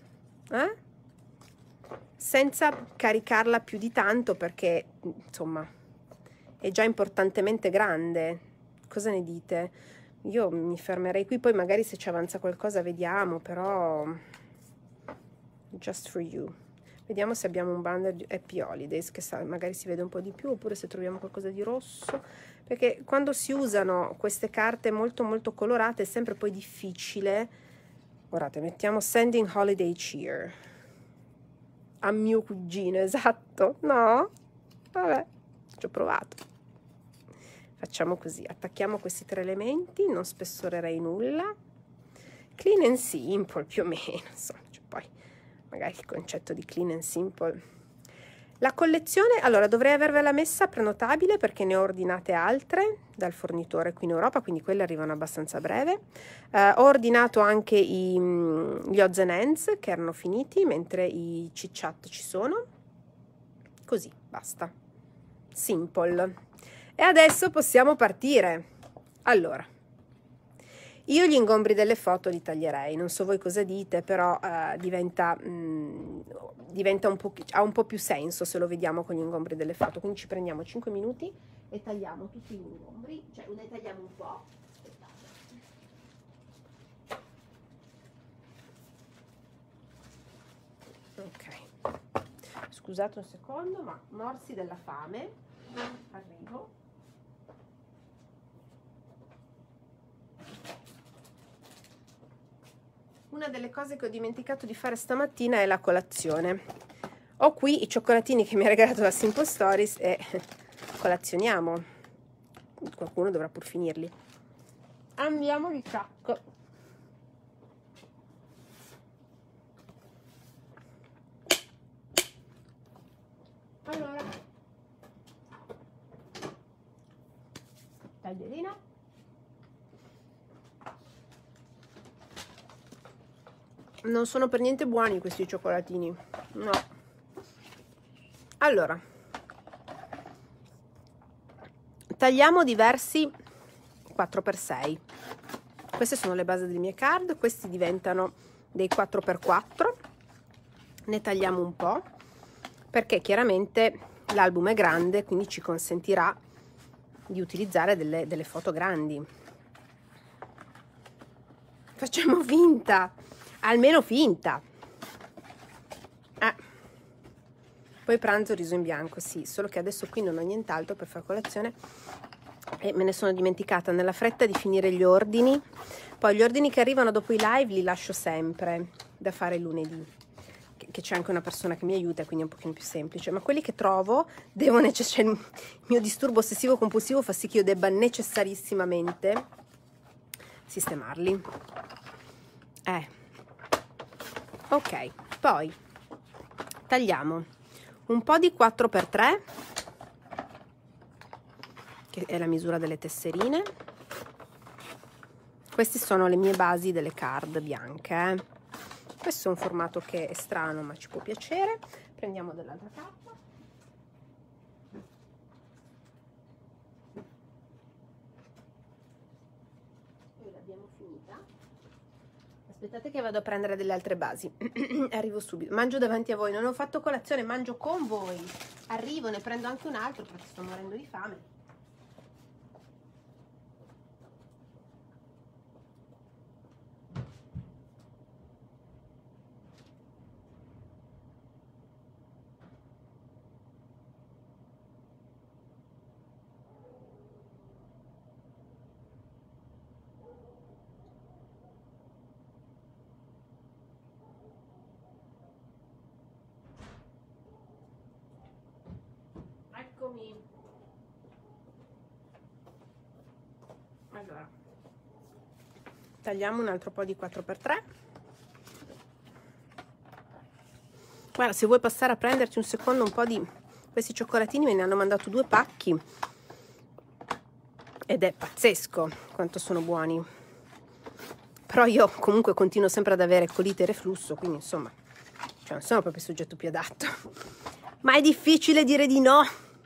senza caricarla più di tanto, perché insomma è già importantemente grande. Cosa ne dite? Io mi fermerei qui, poi magari se ci avanza qualcosa vediamo, però just for you. Vediamo se abbiamo un banner di Happy Holidays, che magari si vede un po' di più, oppure se troviamo qualcosa di rosso, perché quando si usano queste carte molto molto colorate è sempre poi difficile. Guardate, mettiamo Sending Holiday Cheer a mio cugino, esatto, no? Vabbè, ci ho provato. Facciamo così, attacchiamo questi 3 elementi, non spessorerei nulla, clean and simple più o meno, insomma, cioè poi magari il concetto di clean and simple. La collezione, allora dovrei avervela messa prenotabile perché ne ho ordinate altre dal fornitore qui in Europa, quindi quelle arrivano abbastanza a breve. Ho ordinato anche gli odds and ends che erano finiti, mentre i chit chat ci sono. Così, basta. Simple. E adesso possiamo partire. Allora, io gli ingombri delle foto li taglierei, non so voi cosa dite, però diventa ha un po' più senso se lo vediamo con gli ingombri delle foto, quindi ci prendiamo 5 minuti e tagliamo tutti gli ingombri, cioè ne tagliamo un po'. Ok, scusate un secondo, ma morsi della fame, arrivo. Una delle cose che ho dimenticato di fare stamattina è la colazione. Ho qui i cioccolatini che mi ha regalato la Simple Stories e colazioniamo. Qualcuno dovrà pur finirli. Andiamo di sacco. Allora, taglierina. Non sono per niente buoni questi cioccolatini, no. Allora, tagliamo diversi 4x6. Queste sono le basi delle mie card, questi diventano dei 4x4. Ne tagliamo un po', perché chiaramente l'album è grande, quindi ci consentirà di utilizzare delle foto grandi. Facciamo finta, almeno finta. Poi pranzo riso in bianco, sì, solo che adesso qui non ho nient'altro per fare colazione e me ne sono dimenticata nella fretta di finire gli ordini. Poi gli ordini che arrivano dopo i live li lascio sempre da fare lunedì, che c'è anche una persona che mi aiuta, quindi è un pochino più semplice, ma quelli che trovo devo cioè, il mio disturbo ossessivo compulsivo fa sì che io debba necessarissimamente sistemarli. Ok, poi tagliamo un po' di 4x3, che è la misura delle tesserine. Queste sono le mie basi delle card bianche. Questo è un formato che è strano, ma ci può piacere. Prendiamo dell'altra carta. Noi l'abbiamo finita. Aspettate che vado a prendere delle altre basi. Arrivo subito. Mangio davanti a voi. Non ho fatto colazione, mangio con voi. Arrivo, ne prendo anche un altro perché sto morendo di fame. Eccomi. Allora, tagliamo un altro po' di 4x3. Guarda, se vuoi passare a prenderti un secondo un po' di questi cioccolatini, me ne hanno mandato 2 pacchi ed è pazzesco quanto sono buoni. Però io comunque continuo sempre ad avere colite e reflusso, quindi insomma, cioè non sono proprio il soggetto più adatto. Ma è difficile dire di no.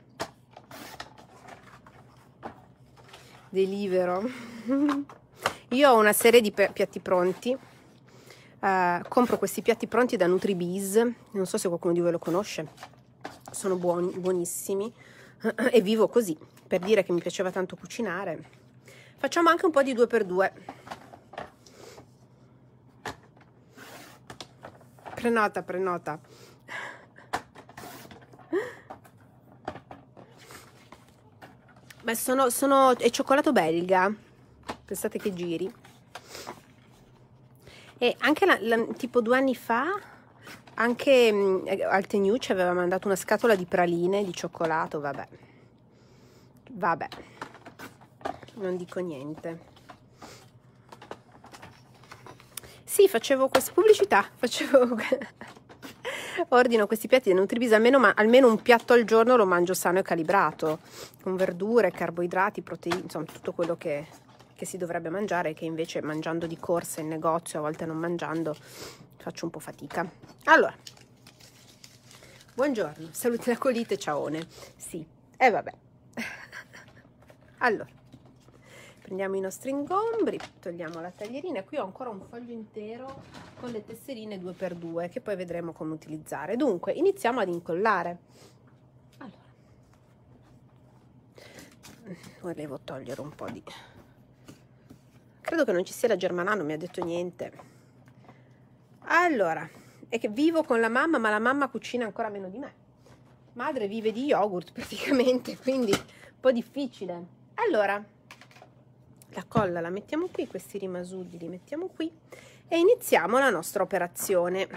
Delivero. Io ho una serie di piatti pronti. Compro questi piatti pronti da NutriBees, non so se qualcuno di voi lo conosce, sono buoni, buonissimi, e vivo così, per dire che mi piaceva tanto cucinare. Facciamo anche un po' di 2x2. Prenota. Ma è cioccolato belga, pensate che giri. E anche tipo 2 anni fa anche Altenew ci aveva mandato una scatola di praline di cioccolato. Vabbè, non dico niente. Sì, facevo questa pubblicità, ordino questi piatti da NutriBees, almeno un piatto al giorno lo mangio sano e calibrato, con verdure, carboidrati, proteine, insomma tutto quello che si dovrebbe mangiare, che invece mangiando di corsa in negozio, a volte non mangiando, faccio un po' fatica. Allora, buongiorno, saluti la colite, ciaone. Sì, e vabbè. Allora, prendiamo i nostri ingombri, togliamo la taglierina. Qui ho ancora un foglio intero con le tesserine 2x2 che poi vedremo come utilizzare. Dunque, iniziamo ad incollare. Allora, volevo togliere un po' di... Credo che non ci sia la Germanà, non mi ha detto niente. Allora, è che vivo con la mamma, ma la mamma cucina ancora meno di me. Madre vive di yogurt praticamente, quindi un po' difficile. Allora, la colla la mettiamo qui, questi rimasugli li mettiamo qui e iniziamo la nostra operazione.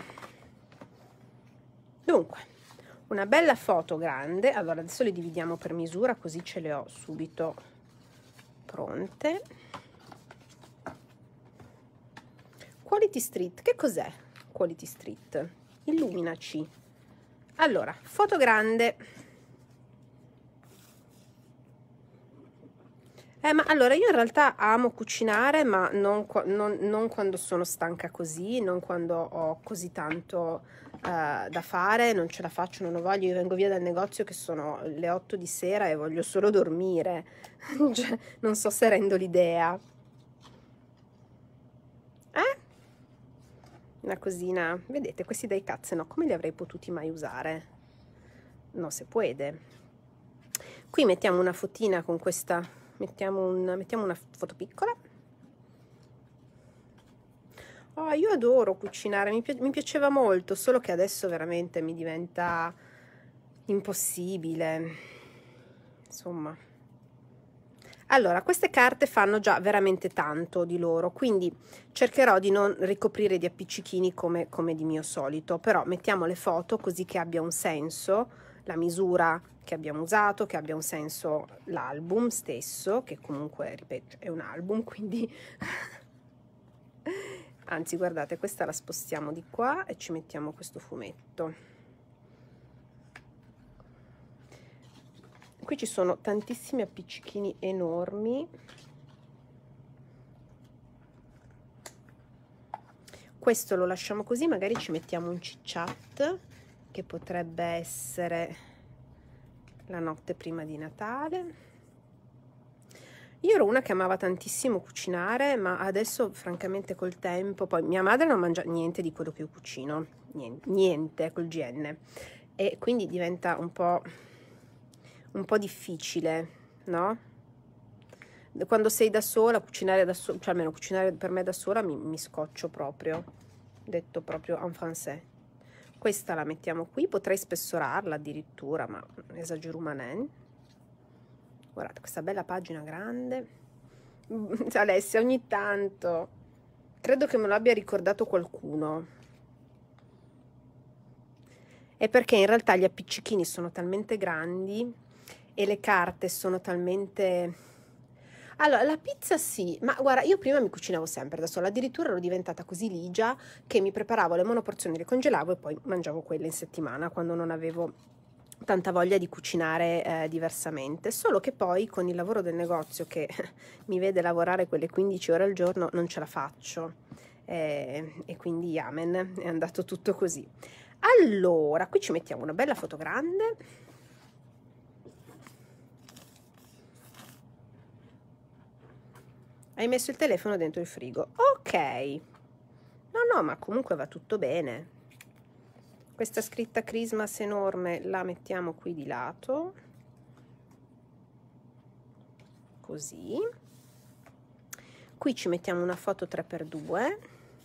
Dunque, una bella foto grande. Allora, adesso le dividiamo per misura, così ce le ho subito pronte. Quality Street, che cos'è Quality Street? Illuminaci. Allora, foto grande. Ma allora io in realtà amo cucinare, ma non quando sono stanca così, non quando ho così tanto da fare, non ce la faccio, non ho voglia, io vengo via dal negozio che sono le 8 di sera e voglio solo dormire. Cioè, non so se rendo l'idea. Una cosina, vedete, questi dai cazzo, no, come li avrei potuti mai usare? No, se puede. Qui mettiamo una fotina con questa, mettiamo una foto piccola. Oh, io adoro cucinare, mi piaceva molto, solo che adesso veramente mi diventa impossibile. Insomma. Allora, queste carte fanno già veramente tanto di loro, quindi cercherò di non ricoprire di appiccichini come di mio solito, però mettiamo le foto così che abbia un senso la misura che abbiamo usato, che abbia un senso l'album stesso, che comunque, ripeto, è un album, quindi... Anzi, guardate, questa la spostiamo di qua e ci mettiamo questo fumetto. Qui ci sono tantissimi appiccichini enormi. Questo lo lasciamo così, magari ci mettiamo un chit-chat che potrebbe essere la notte prima di Natale. Io ero una che amava tantissimo cucinare, ma adesso francamente col tempo, poi mia madre non mangia niente di quello che io cucino, niente col GN, e quindi diventa un po' difficile, no? Quando sei da sola, cucinare da sola, cioè almeno cucinare per me da sola mi scoccio proprio, detto proprio en français. Questa la mettiamo qui, potrei spessorarla addirittura, ma esagero manen. Guardate questa bella pagina grande. Alessia, ogni tanto credo che me lo abbia ricordato qualcuno. È perché in realtà gli appiccichini sono talmente grandi e le carte sono talmente... Allora, la pizza sì, ma guarda, io prima mi cucinavo sempre da sola, addirittura ero diventata così ligia che mi preparavo le monoporzioni, le congelavo e poi mangiavo quelle in settimana quando non avevo tanta voglia di cucinare diversamente, solo che poi con il lavoro del negozio che mi vede lavorare quelle 15 ore al giorno non ce la faccio e quindi amen, è andato tutto così. Allora, qui ci mettiamo una bella foto grande. Hai messo il telefono dentro il frigo, ok, no, ma comunque va tutto bene. Questa scritta Christmas enorme la mettiamo qui di lato, così. Qui ci mettiamo una foto 3x2,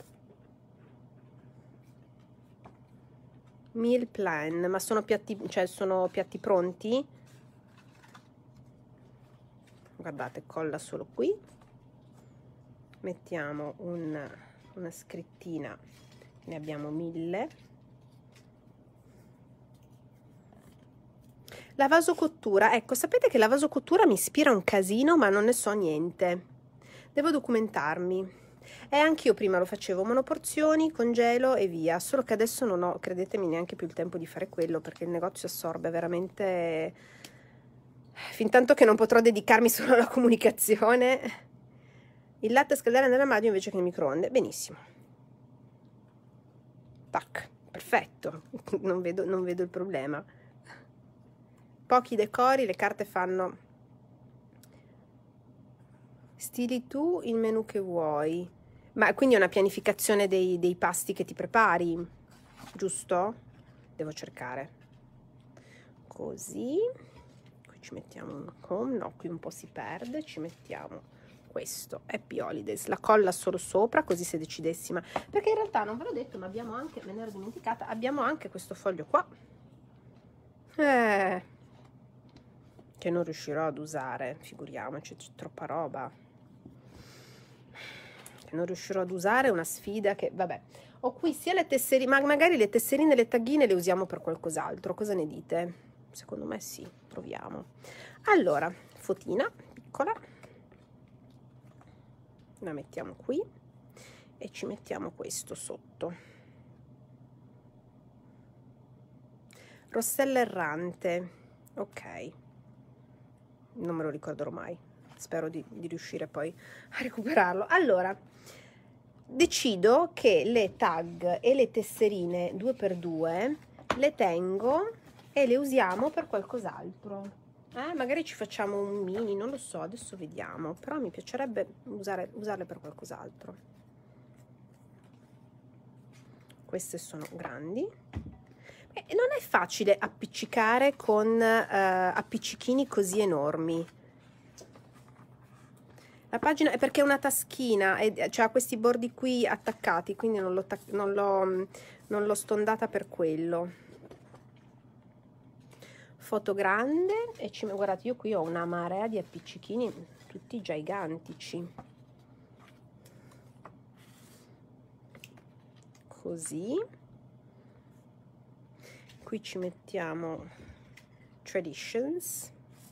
meal plan, ma sono piatti, cioè sono piatti pronti. Guardate, colla solo qui. Mettiamo una scrittina, ne abbiamo 1000. La vasocottura, ecco, sapete che la vasocottura mi ispira un casino, ma non ne so niente. Devo documentarmi. E anch'io prima lo facevo, monoporzioni, congelo e via, solo che adesso non ho, credetemi, neanche più il tempo di fare quello, perché il negozio assorbe veramente... Fintanto che non potrò dedicarmi solo alla comunicazione. Il latte a scaldare nell'armadio invece che nel microonde, benissimo. Tac, perfetto, non vedo il problema. Pochi decori, le carte fanno stili tu il menù che vuoi, ma quindi è una pianificazione dei pasti che ti prepari, giusto? Devo cercare così. Qui ci mettiamo un home, no, qui un po' si perde, ci mettiamo questo Happy Holidays, la colla solo sopra, così se decidessi, ma perché in realtà non ve l'ho detto, ma abbiamo anche, me ne ero dimenticata, abbiamo anche questo foglio qua che non riuscirò ad usare, figuriamoci, c'è troppa roba che non riuscirò ad usare, una sfida che, vabbè, ho qui sia le tesserine, ma magari le tesserine e le taghine le usiamo per qualcos'altro, cosa ne dite? Secondo me sì, proviamo. Allora, fotina piccola, la mettiamo qui e ci mettiamo questo sotto. Rossella errante, ok, non me lo ricorderò mai, spero di riuscire poi a recuperarlo. Allora, decido che le tag e le tesserine 2x2 le tengo e le usiamo per qualcos'altro. Magari ci facciamo un mini, non lo so, adesso vediamo, però mi piacerebbe usarle per qualcos'altro. Queste sono grandi. Non è facile appiccicare con appiccichini così enormi. La pagina è perché è una taschina e ha questi bordi qui attaccati, quindi non l'ho stondata per quello. Foto grande e guardate, io qui ho una marea di appiccichini tutti gigantici, così. Qui ci mettiamo Traditions,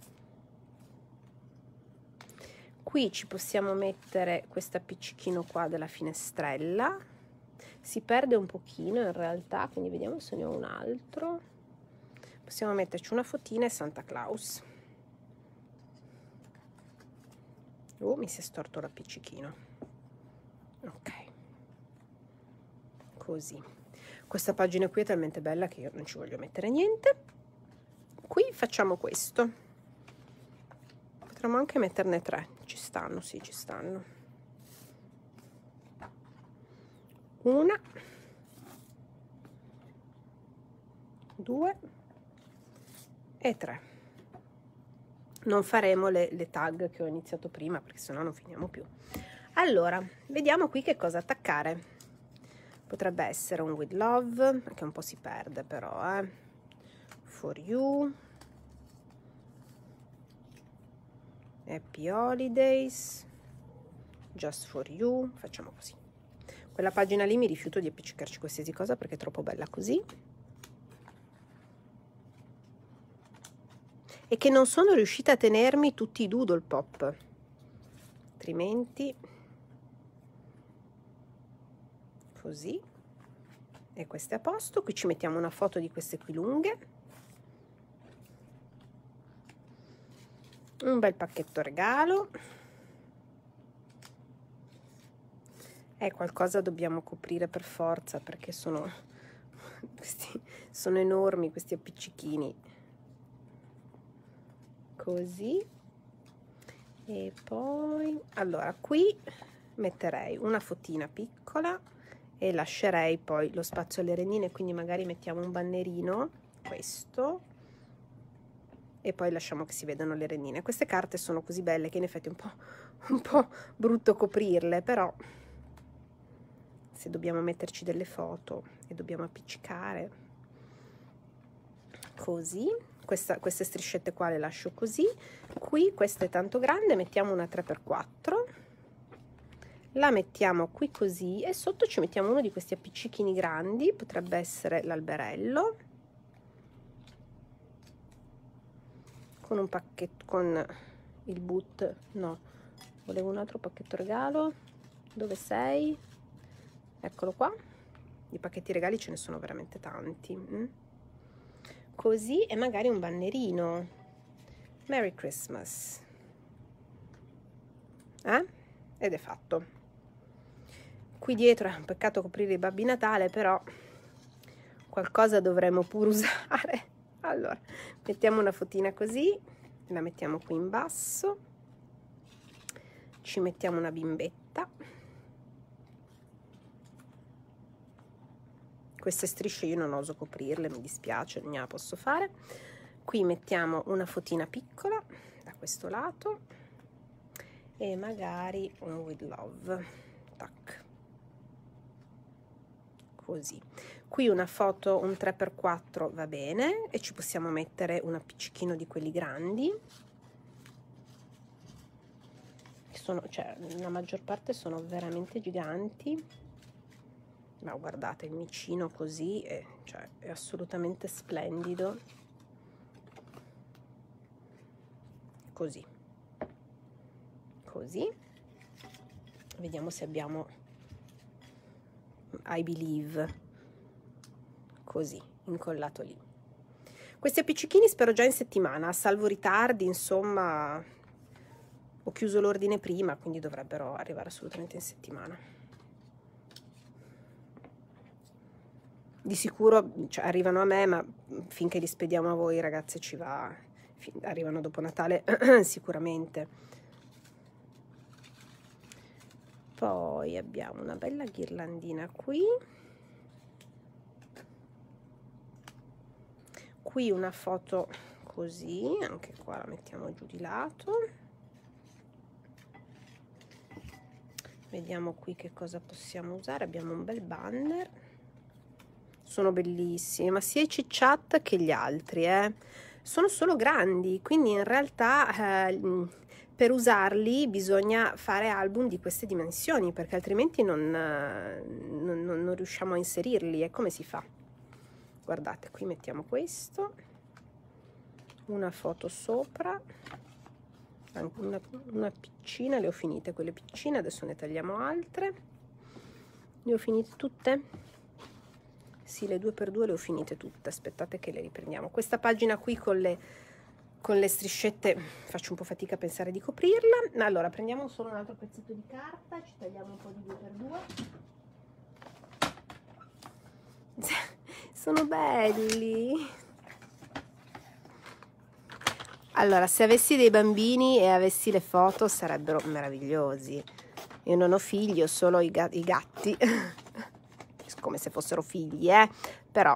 qui ci possiamo mettere questo appiccichino qua della finestrella, si perde un pochino in realtà, quindi vediamo se ne ho un altro. Possiamo metterci una fotina e Santa Claus. Mi si è storto l'appiccichino. Ok, così. Questa pagina qui è talmente bella che io non ci voglio mettere niente. Qui facciamo questo. Potremmo anche metterne 3. Ci stanno, sì, ci stanno. 1, 2 e 3. Non faremo le tag che ho iniziato prima perché sennò non finiamo più. Allora, vediamo qui che cosa attaccare. Potrebbe essere un With Love, che un po' si perde però, For You, Happy Holidays, Just For You, facciamo così. Quella pagina lì mi rifiuto di appiccicarci qualsiasi cosa perché è troppo bella così. E che non sono riuscita a tenermi tutti i Doodle Pop, altrimenti così. E questo è a posto. Qui ci mettiamo una foto di queste qui lunghe, un bel pacchetto regalo. Qualcosa dobbiamo coprire per forza perché sono enormi questi appiccichini, così. E poi allora qui metterei una fotina piccola e lascerei poi lo spazio alle rennine, quindi magari mettiamo un bannerino, questo, e poi lasciamo che si vedano le rennine. Queste carte sono così belle che in effetti è un po' brutto coprirle, però se dobbiamo metterci delle foto e dobbiamo appiccicare, così. Queste striscette qua le lascio così. Qui questa è tanto grande, mettiamo una 3x4, la mettiamo qui così e sotto ci mettiamo uno di questi appiccichini grandi, potrebbe essere l'alberello, con un pacchetto, con il boot, no, volevo un altro pacchetto regalo. Dove sei? Eccolo qua. Di pacchetti regali ce ne sono veramente tanti. Così, e magari un bannerino Merry Christmas, ed è fatto. Qui dietro è un peccato coprire i Babbi Natale, però qualcosa dovremmo pure usare. Allora mettiamo una fotina così, la mettiamo qui in basso, ci mettiamo una bimbetta. Queste strisce io non oso coprirle, mi dispiace, non gliela posso fare. Qui mettiamo una fotina piccola da questo lato e magari un With Love, tac, così. Qui una foto, un 3x4 va bene, e ci possiamo mettere un appiccichino di quelli grandi, che sono, cioè la maggior parte sono veramente giganti. Ma guardate, il micino così è assolutamente splendido, così, vediamo se abbiamo I Believe, così, incollato lì. Questi appiccichini spero già in settimana, salvo ritardi, insomma, ho chiuso l'ordine prima, quindi dovrebbero arrivare assolutamente in settimana. Di sicuro, cioè, arrivano a me, ma finché li spediamo a voi ragazze ci va, arrivano dopo Natale sicuramente. Poi abbiamo una bella ghirlandina qui una foto così, anche qua la mettiamo giù di lato. Vediamo qui che cosa possiamo usare. Abbiamo un bel banner, sono bellissimi, ma sia i chit-chat che gli altri sono solo grandi, quindi in realtà per usarli bisogna fare album di queste dimensioni, perché altrimenti non riusciamo a inserirli. E come si fa? Guardate, qui mettiamo questo, una foto sopra, una piccina, le ho finite quelle piccine, adesso ne tagliamo altre. Le ho finite tutte? Sì, le 2x2 le ho finite tutte, aspettate che le riprendiamo. Questa pagina qui con le striscette faccio un po' fatica a pensare di coprirla. Allora, prendiamo solo un altro pezzetto di carta, ci tagliamo un po' di 2x2. Sono belli. Allora, se avessi dei bambini e avessi le foto sarebbero meravigliosi. Io non ho figli, ho solo i gatti, come se fossero figli, però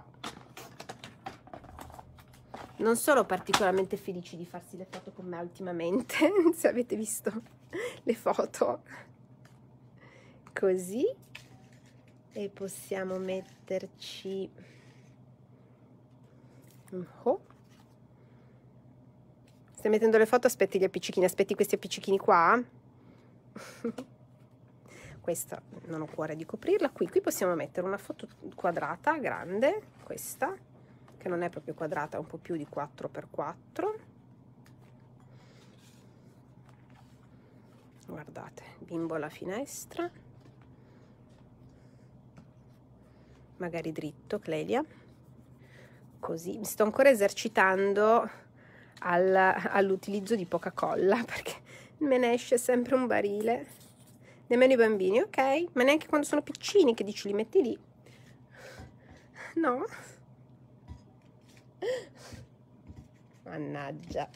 non sono particolarmente felici di farsi le foto con me ultimamente. Se avete visto le foto così, e possiamo metterci stai mettendo le foto, aspetti gli appiccichini, aspetti questi appiccichini qua. Questa non ho cuore di coprirla. Qui possiamo mettere una foto quadrata grande, questa che non è proprio quadrata, è un po' più di 4x4. Guardate, bimbo alla finestra, magari dritto, Clelia, così. Mi sto ancora esercitando all'utilizzo di poca colla, perché me ne esce sempre un barile. Nemmeno i bambini, ok? Ma neanche quando sono piccini, che dici li metti lì? No? Mannaggia.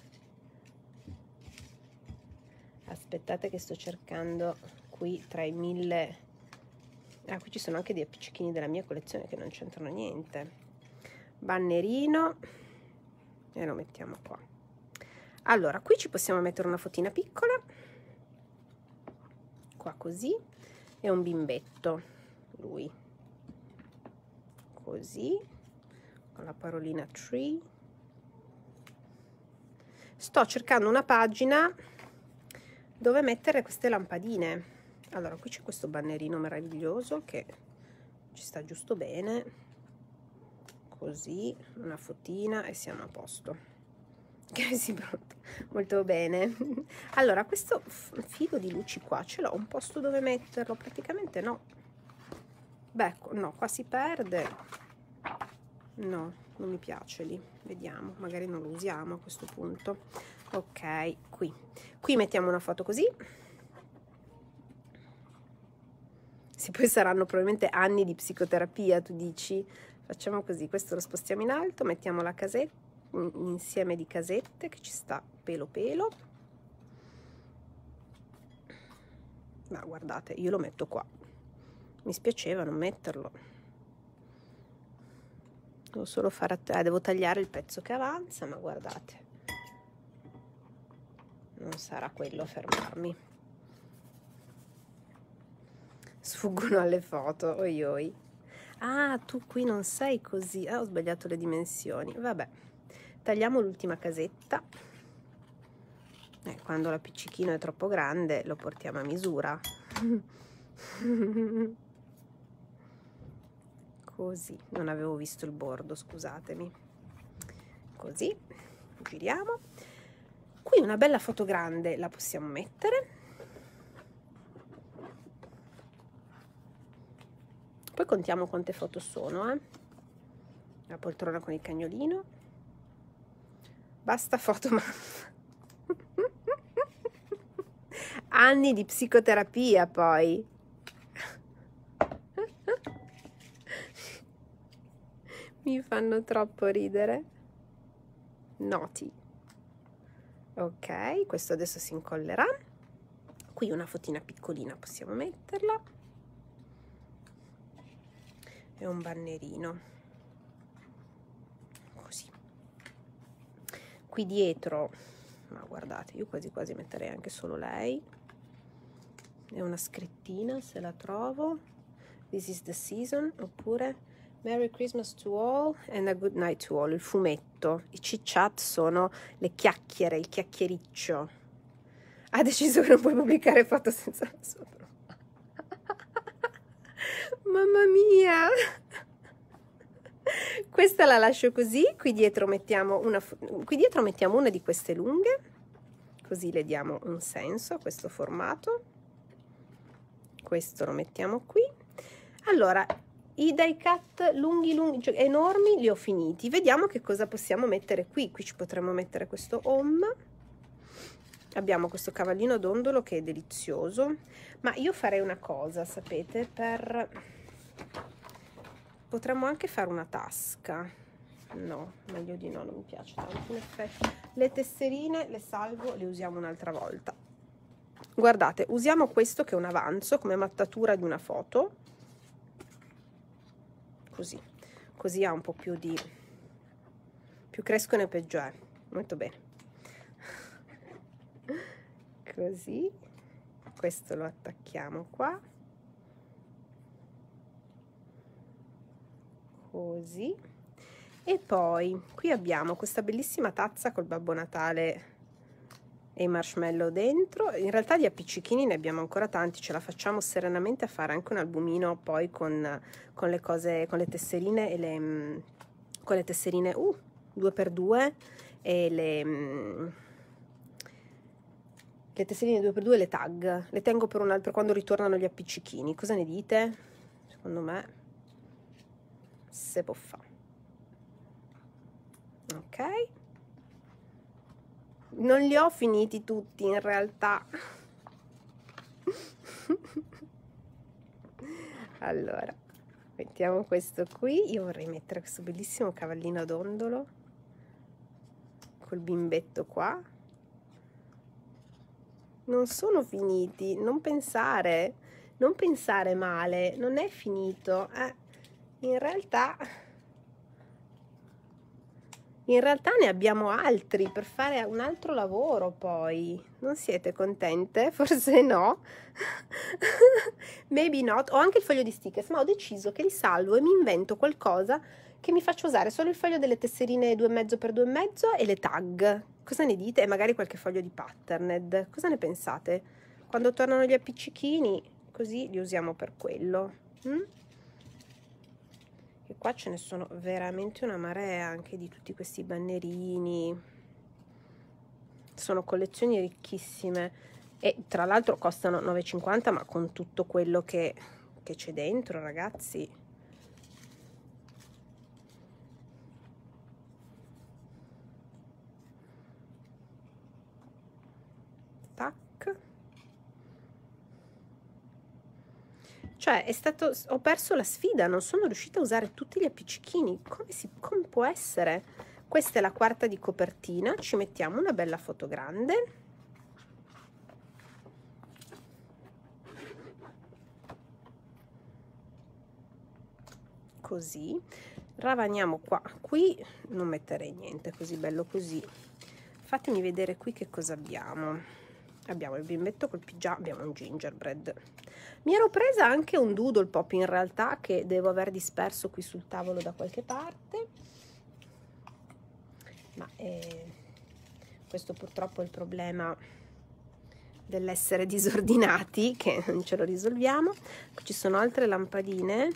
Aspettate che sto cercando qui tra i 1000. Ah, qui ci sono anche dei appiccichini della mia collezione che non c'entrano niente. Bannerino. E lo mettiamo qua. Allora, qui ci possiamo mettere una fotina piccola. Qua così, e un bimbetto, lui così, con la parolina tree. Sto cercando una pagina dove mettere queste lampadine. Allora, qui c'è questo bannerino meraviglioso che ci sta giusto bene, così, una fotina e siamo a posto. Che si pronto molto bene. Allora, questo filo di luci qua ce l'ho un posto dove metterlo? Praticamente no. Beh, no, qua si perde. No, non mi piace lì. Vediamo, magari non lo usiamo a questo punto. Ok, qui mettiamo una foto così. Sì, poi saranno probabilmente anni di psicoterapia, tu dici. Facciamo così, questo lo spostiamo in alto, mettiamo la casetta, un insieme di casette che ci sta pelo. Ma guardate, io lo metto qua, mi spiaceva non metterlo, devo solo fare devo tagliare il pezzo che avanza, ma guardate, non sarà quello a fermarmi. Sfuggono alle foto, oi oi. Ah, tu qui non sei così, ho sbagliato le dimensioni, vabbè. Tagliamo l'ultima casetta. Quando l'appiccichino è troppo grande lo portiamo a misura. Così, non avevo visto il bordo, scusatemi. Così, giriamo. Qui una bella foto grande la possiamo mettere. Poi contiamo quante foto sono, La poltrona con il cagnolino. Basta foto, ma anni di psicoterapia poi. Mi fanno troppo ridere. Noti. Ok, questo adesso si incollerà. Qui una fotina piccolina possiamo metterla. E un bannerino. Così. Qui dietro, ma guardate, io quasi quasi metterei anche solo lei. E una scrittina se la trovo. This is the season, oppure Merry Christmas to all and a good night to all, il fumetto. I chit chat sono le chiacchiere, il chiacchiericcio. Ha deciso che non puoi pubblicare foto senza la sua prova. Mamma mia! Questa la lascio così, qui dietro mettiamo una di queste lunghe, così le diamo un senso a questo formato. Questo lo mettiamo qui. Allora, i die cut lunghi, cioè enormi, li ho finiti. Vediamo che cosa possiamo mettere qui. Qui ci potremmo mettere questo home. Abbiamo questo cavallino dondolo che è delizioso, ma io farei una cosa, sapete, potremmo anche fare una tasca. No, meglio di no, non mi piace tanto in effetti. Le tesserine le salvo, le usiamo un'altra volta. Guardate, usiamo questo che è un avanzo come mattatura di una foto, così ha un po' più crescono e peggio è. Molto bene. Così, questo lo attacchiamo qua, così, e poi qui abbiamo questa bellissima tazza col Babbo Natale e i marshmallow dentro. In realtà di appiccichini ne abbiamo ancora tanti, ce la facciamo serenamente a fare anche un albumino poi con le cose, con le tesserine e con le tesserine 2x2 e le tesserine 2x2 e le tag. Le tengo per un altro quando ritornano gli appiccichini. Cosa ne dite? Secondo me se può fare. Ok. Non li ho finiti tutti in realtà. Allora, mettiamo questo qui. Io vorrei mettere questo bellissimo cavallino dondolo col bimbetto qua. Non sono finiti, non pensare male, non è finito. In realtà ne abbiamo altri per fare un altro lavoro poi. Non siete contente? Forse no. Maybe not. Ho anche il foglio di stickers, ma ho deciso che li salvo e mi invento qualcosa che mi faccio usare solo il foglio delle tesserine 2,5x2,5 e le tag. Cosa ne dite? E magari qualche foglio di patterned. Cosa ne pensate? Quando tornano gli appiccichini, così li usiamo per quello. E qua ce ne sono veramente una marea anche di tutti questi bannerini. Sono collezioni ricchissime e tra l'altro costano 9,50, ma con tutto quello che c'è dentro, ragazzi. Tac. Cioè ho perso la sfida, non sono riuscita a usare tutti gli appiccichini. Come può essere? Questa è la quarta di copertina, ci mettiamo una bella foto grande. Così, ravaniamo qua. Qui non metterei niente, così bello così. Fatemi vedere qui che cosa abbiamo. Abbiamo il bimbetto col pigiama, abbiamo un gingerbread. Mi ero presa anche un doodle pop in realtà che devo aver disperso qui sul tavolo da qualche parte, ma questo purtroppo è il problema dell'essere disordinati, che non ce lo risolviamo. Qui ci sono altre lampadine,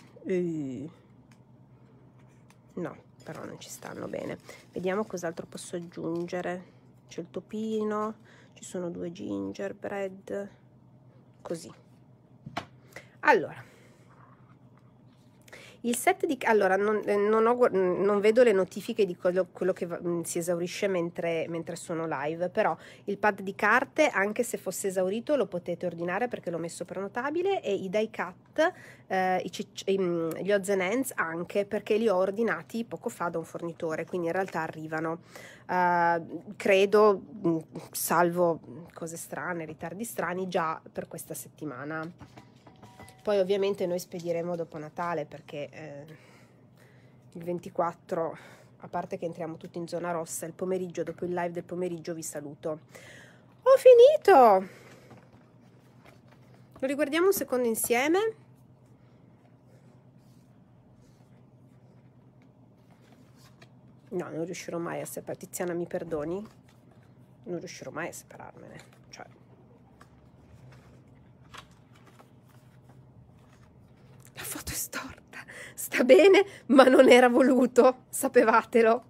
no, però non ci stanno bene. Vediamo cos'altro posso aggiungere. C'è il topino, ci sono 2 gingerbread, così. Allora, Il set di... Allora, non vedo le notifiche di quello che si esaurisce mentre sono live, però il pad di carte, anche se fosse esaurito, lo potete ordinare perché l'ho messo prenotabile, e i die cut, gli odds and ends anche, perché li ho ordinati poco fa da un fornitore, quindi in realtà arrivano. Credo, salvo cose strane, ritardi strani, già per questa settimana. Poi ovviamente noi spediremo dopo Natale, perché il 24, a parte che entriamo tutti in zona rossa, il pomeriggio, dopo il live del pomeriggio vi saluto. Ho finito! Lo riguardiamo un secondo insieme. No, non riuscirò mai a separare. Tiziana, mi perdoni? Non riuscirò mai a separarmene. Cioè, la foto è storta. Sta bene, ma non era voluto. Sapevatelo.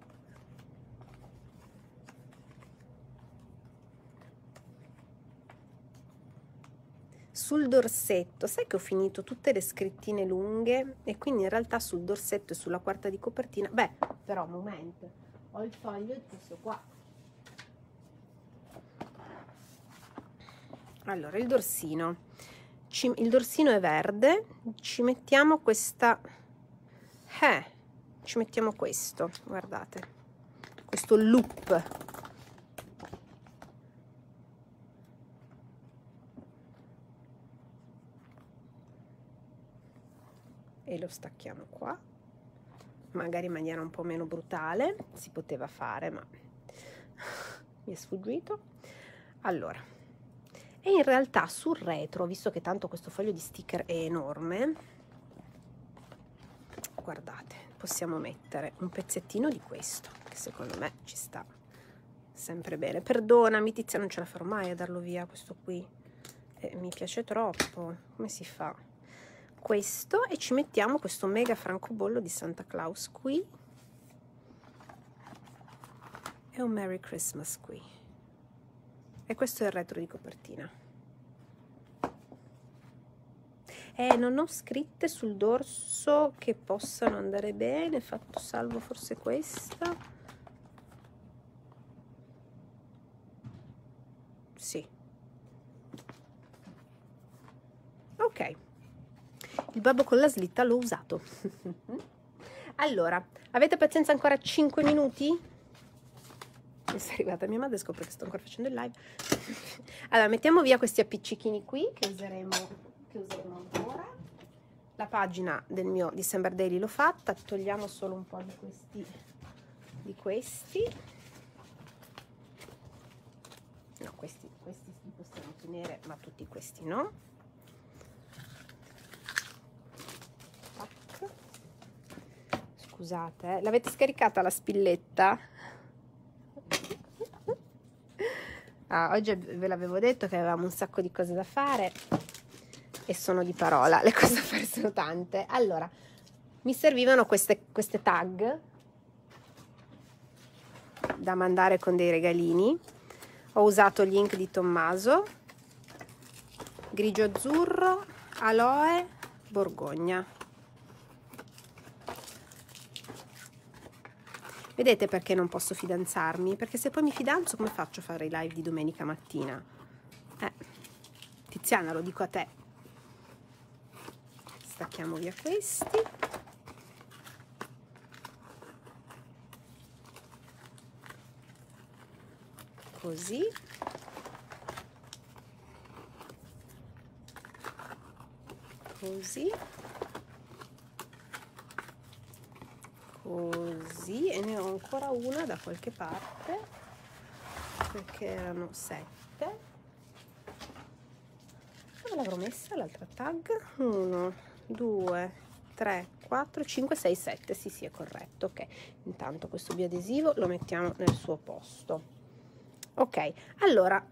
Sul dorsetto, sai che ho finito tutte le scrittine lunghe e quindi in realtà sul dorsetto e sulla quarta di copertina, beh, però momento, ho il foglio e questo qua. Allora, il dorsino è verde, ci mettiamo questa, ci mettiamo questo, guardate, questo loop. E lo stacchiamo qua, magari in maniera un po' meno brutale, si poteva fare, ma mi è sfuggito. Allora, e in realtà sul retro, visto che tanto questo foglio di sticker è enorme, guardate, possiamo mettere un pezzettino di questo, che secondo me ci sta sempre bene. Perdonami Tizia, non ce la farò mai a darlo via questo qui, mi piace troppo. Come si fa? Questo, e ci mettiamo questo mega francobollo di Santa Claus qui e un Merry Christmas qui, e questo è il retro di copertina. Non ho scritte sul dorso che possano andare bene, fatto salvo forse questa, sì, ok. Il babbo con la slitta l'ho usato. Allora, avete pazienza ancora 5 minuti? Mi è arrivata mia madre, scopre che sto ancora facendo il live. Allora, mettiamo via questi appiccichini qui che useremo ancora. La pagina del mio December Daily l'ho fatta, togliamo solo un po' di questi. No, questi li possiamo tenere, ma tutti questi no. Scusate, l'avete scaricata la spilletta? Oggi ve l'avevo detto che avevamo un sacco di cose da fare e sono di parola, le cose da fare sono tante. Allora, mi servivano queste tag da mandare con dei regalini. Ho usato gli ink di Tommaso, grigio azzurro, aloe, borgogna. Vedete perché non posso fidanzarmi? Perché se poi mi fidanzo, come faccio a fare i live di domenica mattina? Tiziana, lo dico a te. Stacchiamo via questi. Così. Così. Così, e ne ho ancora una da qualche parte, perché erano 7. Dove l'avrò messa l'altra tag? 1, 2, 3, 4, 5, 6, 7. Sì, è corretto. Ok, intanto questo biadesivo lo mettiamo nel suo posto. Ok, allora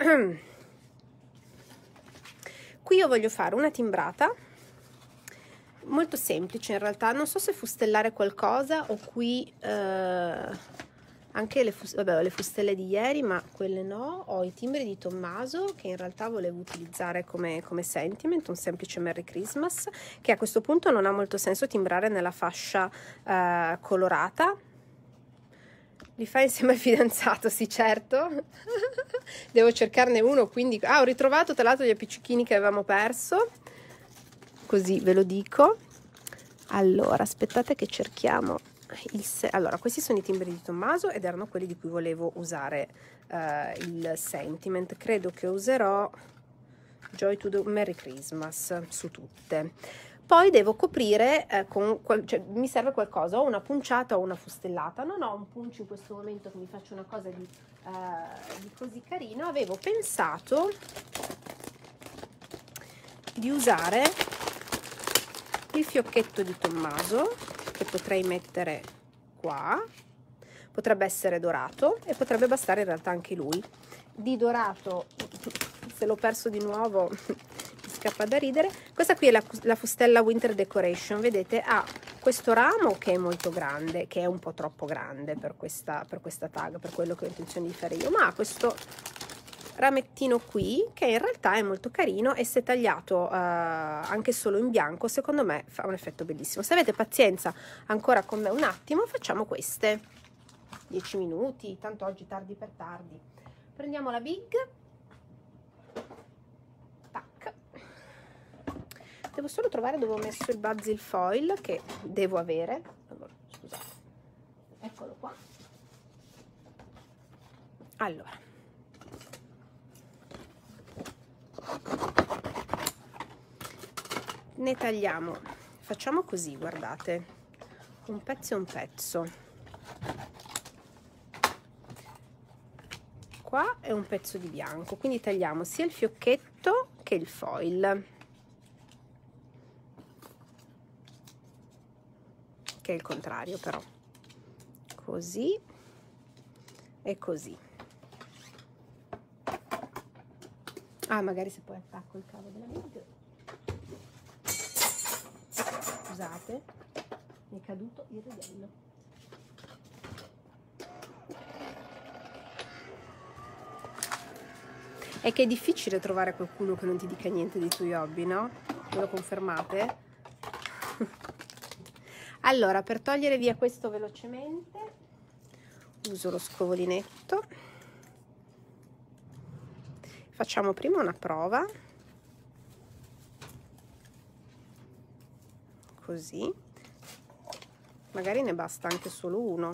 qui io voglio fare una timbrata molto semplice, in realtà non so se fustellare qualcosa o qui anche vabbè, ho le fustelle di ieri, ma quelle no. Ho i timbri di Tommaso che in realtà volevo utilizzare come sentiment, un semplice Merry Christmas, che a questo punto non ha molto senso timbrare nella fascia colorata. Li fai insieme al fidanzato? Sì, certo. Devo cercarne uno, quindi ho ritrovato tra l'altro gli appiccichini che avevamo perso, così ve lo dico. Allora, aspettate che cerchiamo allora, questi sono i timbri di Tommaso ed erano quelli di cui volevo usare il sentiment. Credo che userò Joy to the Merry Christmas su tutte. Poi devo coprire cioè, mi serve qualcosa, o una punciata o una fustellata. Non ho un punch in questo momento che mi faccia una cosa di così carino. Avevo pensato di usare il fiocchetto di Tommaso, che potrei mettere qua, potrebbe essere dorato e potrebbe bastare in realtà anche lui. Di dorato, se l'ho perso di nuovo, mi scappa da ridere. Questa qui è la fustella Winter Decoration, vedete, ha questo ramo che è molto grande, che è un po' troppo grande per questa tag, per quello che ho intenzione di fare io, ma ha questo ramettino qui che in realtà è molto carino e se tagliato anche solo in bianco secondo me fa un effetto bellissimo. Se avete pazienza ancora con me un attimo, facciamo queste 10 minuti, tanto oggi tardi per tardi. Prendiamo la big, tac, devo solo trovare dove ho messo il basil foil che devo avere. Allora, scusate, eccolo qua. Allora, ne tagliamo, facciamo così, guardate, un pezzo e un pezzo, qua è un pezzo di bianco, quindi tagliamo sia il fiocchetto che il foil, che è il contrario però, così e così. Ah, magari se poi attacco il cavo della big. Scusate, mi è caduto il righello. È che è difficile trovare qualcuno che non ti dica niente dei tuoi hobby, no? Me lo confermate? Allora, per togliere via questo velocemente uso lo scovolinetto. Facciamo prima una prova, così, magari ne basta anche solo uno.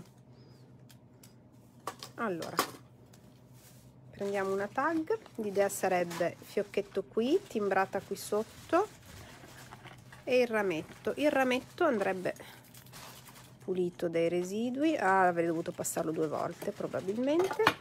Allora, prendiamo una tag, l'idea sarebbe fiocchetto qui, timbrata qui sotto e il rametto andrebbe pulito dai residui. Ah, avrei dovuto passarlo 2 volte probabilmente.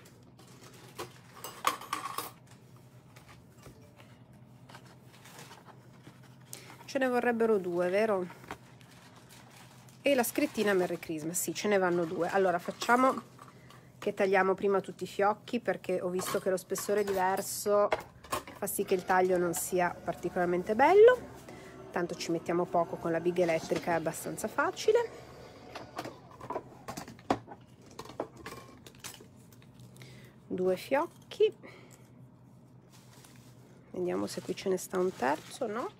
Ce ne vorrebbero 2, vero? E la scrittina Merry Christmas, sì, ce ne vanno 2. Allora facciamo che tagliamo prima tutti i fiocchi, perché ho visto che lo spessore diverso fa sì che il taglio non sia particolarmente bello. Tanto ci mettiamo poco con la big elettrica, è abbastanza facile. Due fiocchi, vediamo se qui ce ne sta un terzo, no?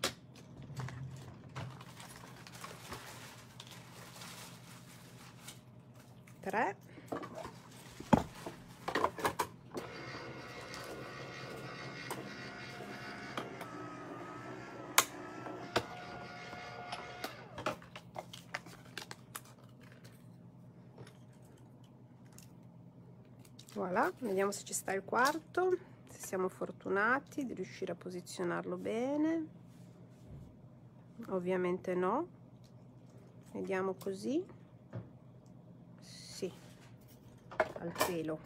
3. Voilà, vediamo se ci sta il quarto, se siamo fortunati di riuscire a posizionarlo bene. Ovviamente no. Vediamo così. Sì, al pelo.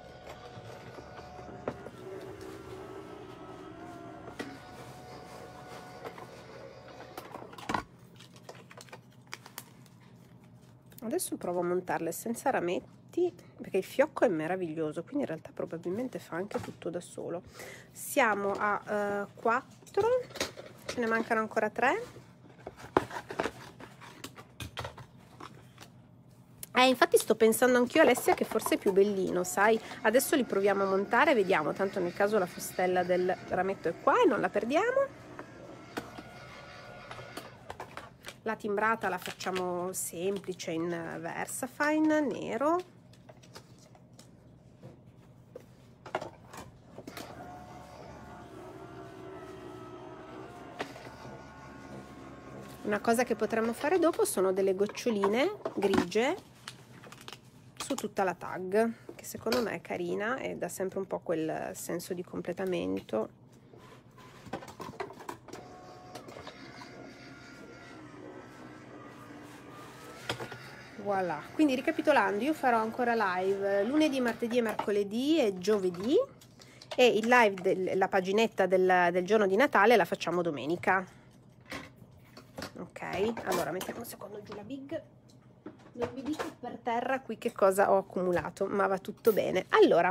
Adesso provo a montarle senza rametti, perché il fiocco è meraviglioso, quindi in realtà probabilmente fa anche tutto da solo. Siamo a 4, ce ne mancano ancora 3. Infatti sto pensando anch'io, Alessia, che forse è più bellino, sai? Adesso li proviamo a montare, vediamo, tanto nel caso la fustella del rametto è qua e non la perdiamo. La timbrata la facciamo semplice in Versafine, nero. Una cosa che potremmo fare dopo sono delle goccioline grigie su tutta la tag, che secondo me è carina e dà sempre un po' quel senso di completamento. Voilà, quindi ricapitolando, io farò ancora live lunedì, martedì e mercoledì e giovedì, e il live la paginetta del giorno di Natale la facciamo domenica. Ok, allora mettiamo un secondo giù la big. Non vi dico per terra qui che cosa ho accumulato, ma va tutto bene. Allora,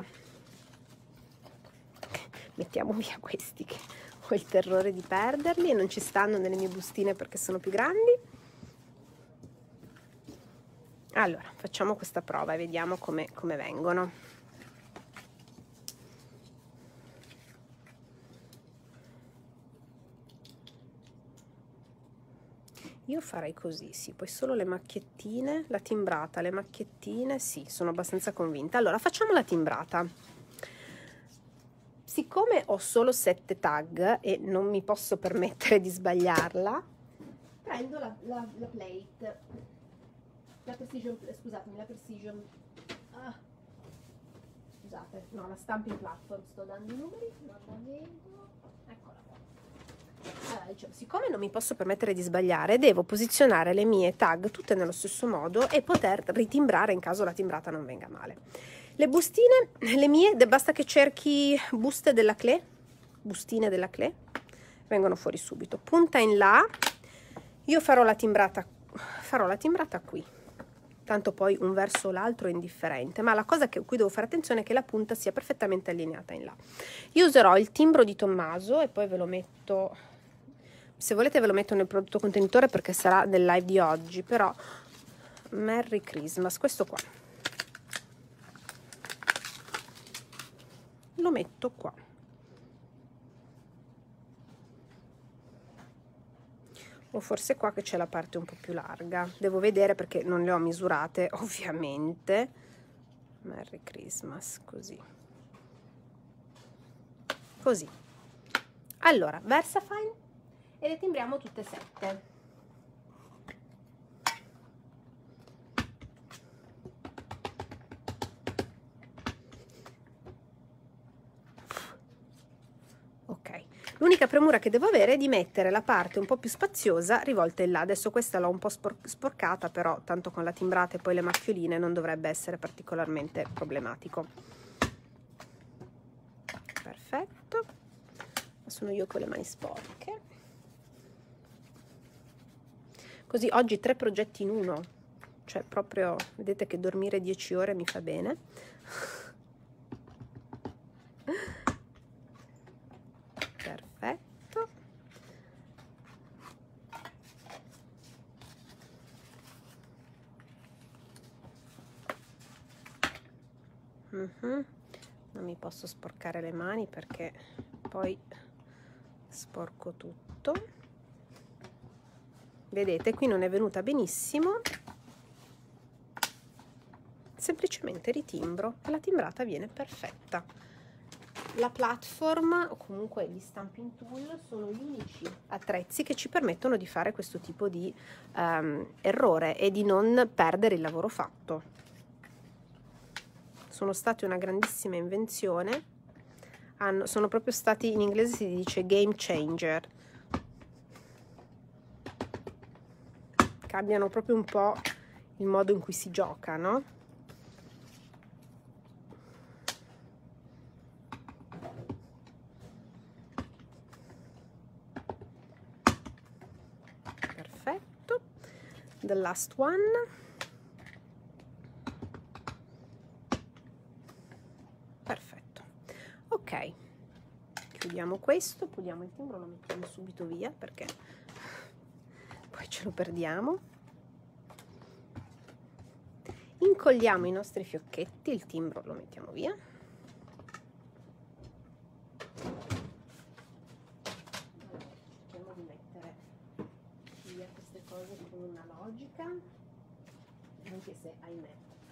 mettiamo via questi che ho il terrore di perderli e non ci stanno nelle mie bustine perché sono più grandi. Allora, facciamo questa prova e vediamo come vengono. Io farei così, sì, poi solo le macchiettine, la timbrata, le macchiettine, sì, sono abbastanza convinta. Allora, facciamo la timbrata. Siccome ho solo 7 tag e non mi posso permettere di sbagliarla, prendo la plate, la Precision, scusatemi, la Precision, scusate, no, la Stamping Platform, sto dando i numeri, eccola qua. Allora, diciamo, siccome non mi posso permettere di sbagliare, devo posizionare le mie tag tutte nello stesso modo e poter ritimbrare in caso la timbrata non venga male. Le bustine, le mie, basta che cerchi buste della Clé, bustine della Clé, vengono fuori subito. Punta in là, io farò la timbrata qui, tanto poi un verso o l'altro è indifferente, ma la cosa a cui devo fare attenzione è che la punta sia perfettamente allineata in là. Io userò il timbro di Tommaso e poi ve lo metto, se volete ve lo metto nel prodotto contenitore perché sarà del live di oggi, però Merry Christmas, questo qua lo metto qua. O forse qua che c'è la parte un po' più larga, devo vedere perché non le ho misurate ovviamente. Merry Christmas, così. Allora, Versafine e le timbriamo tutte e 7. Ok, l'unica premura che devo avere è di mettere la parte un po' più spaziosa rivolta in là. Adesso questa l'ho un po' sporcata, però tanto con la timbrata e poi le macchioline non dovrebbe essere particolarmente problematico. Perfetto, sono io con le mani sporche. Così oggi 3 progetti in uno, cioè proprio, vedete che dormire 10 ore mi fa bene. Perfetto. Non mi posso sporcare le mani perché poi sporco tutto. Vedete, qui non è venuta benissimo, semplicemente ritimbro e la timbrata viene perfetta. La platform o comunque gli stamping tool sono gli unici attrezzi che ci permettono di fare questo tipo di errore e di non perdere il lavoro fatto. Sono stati una grandissima invenzione, sono proprio stati, in inglese si dice game changer, cambiano proprio un po' il modo in cui si gioca, no? Perfetto, the last one. Perfetto, ok, chiudiamo questo, puliamo il timbro, lo mettiamo subito via perché poi ce lo perdiamo. incolliamo i nostri fiocchetti, il timbro lo mettiamo via. Cerchiamo di mettere via queste cose con una logica, anche se ahimè.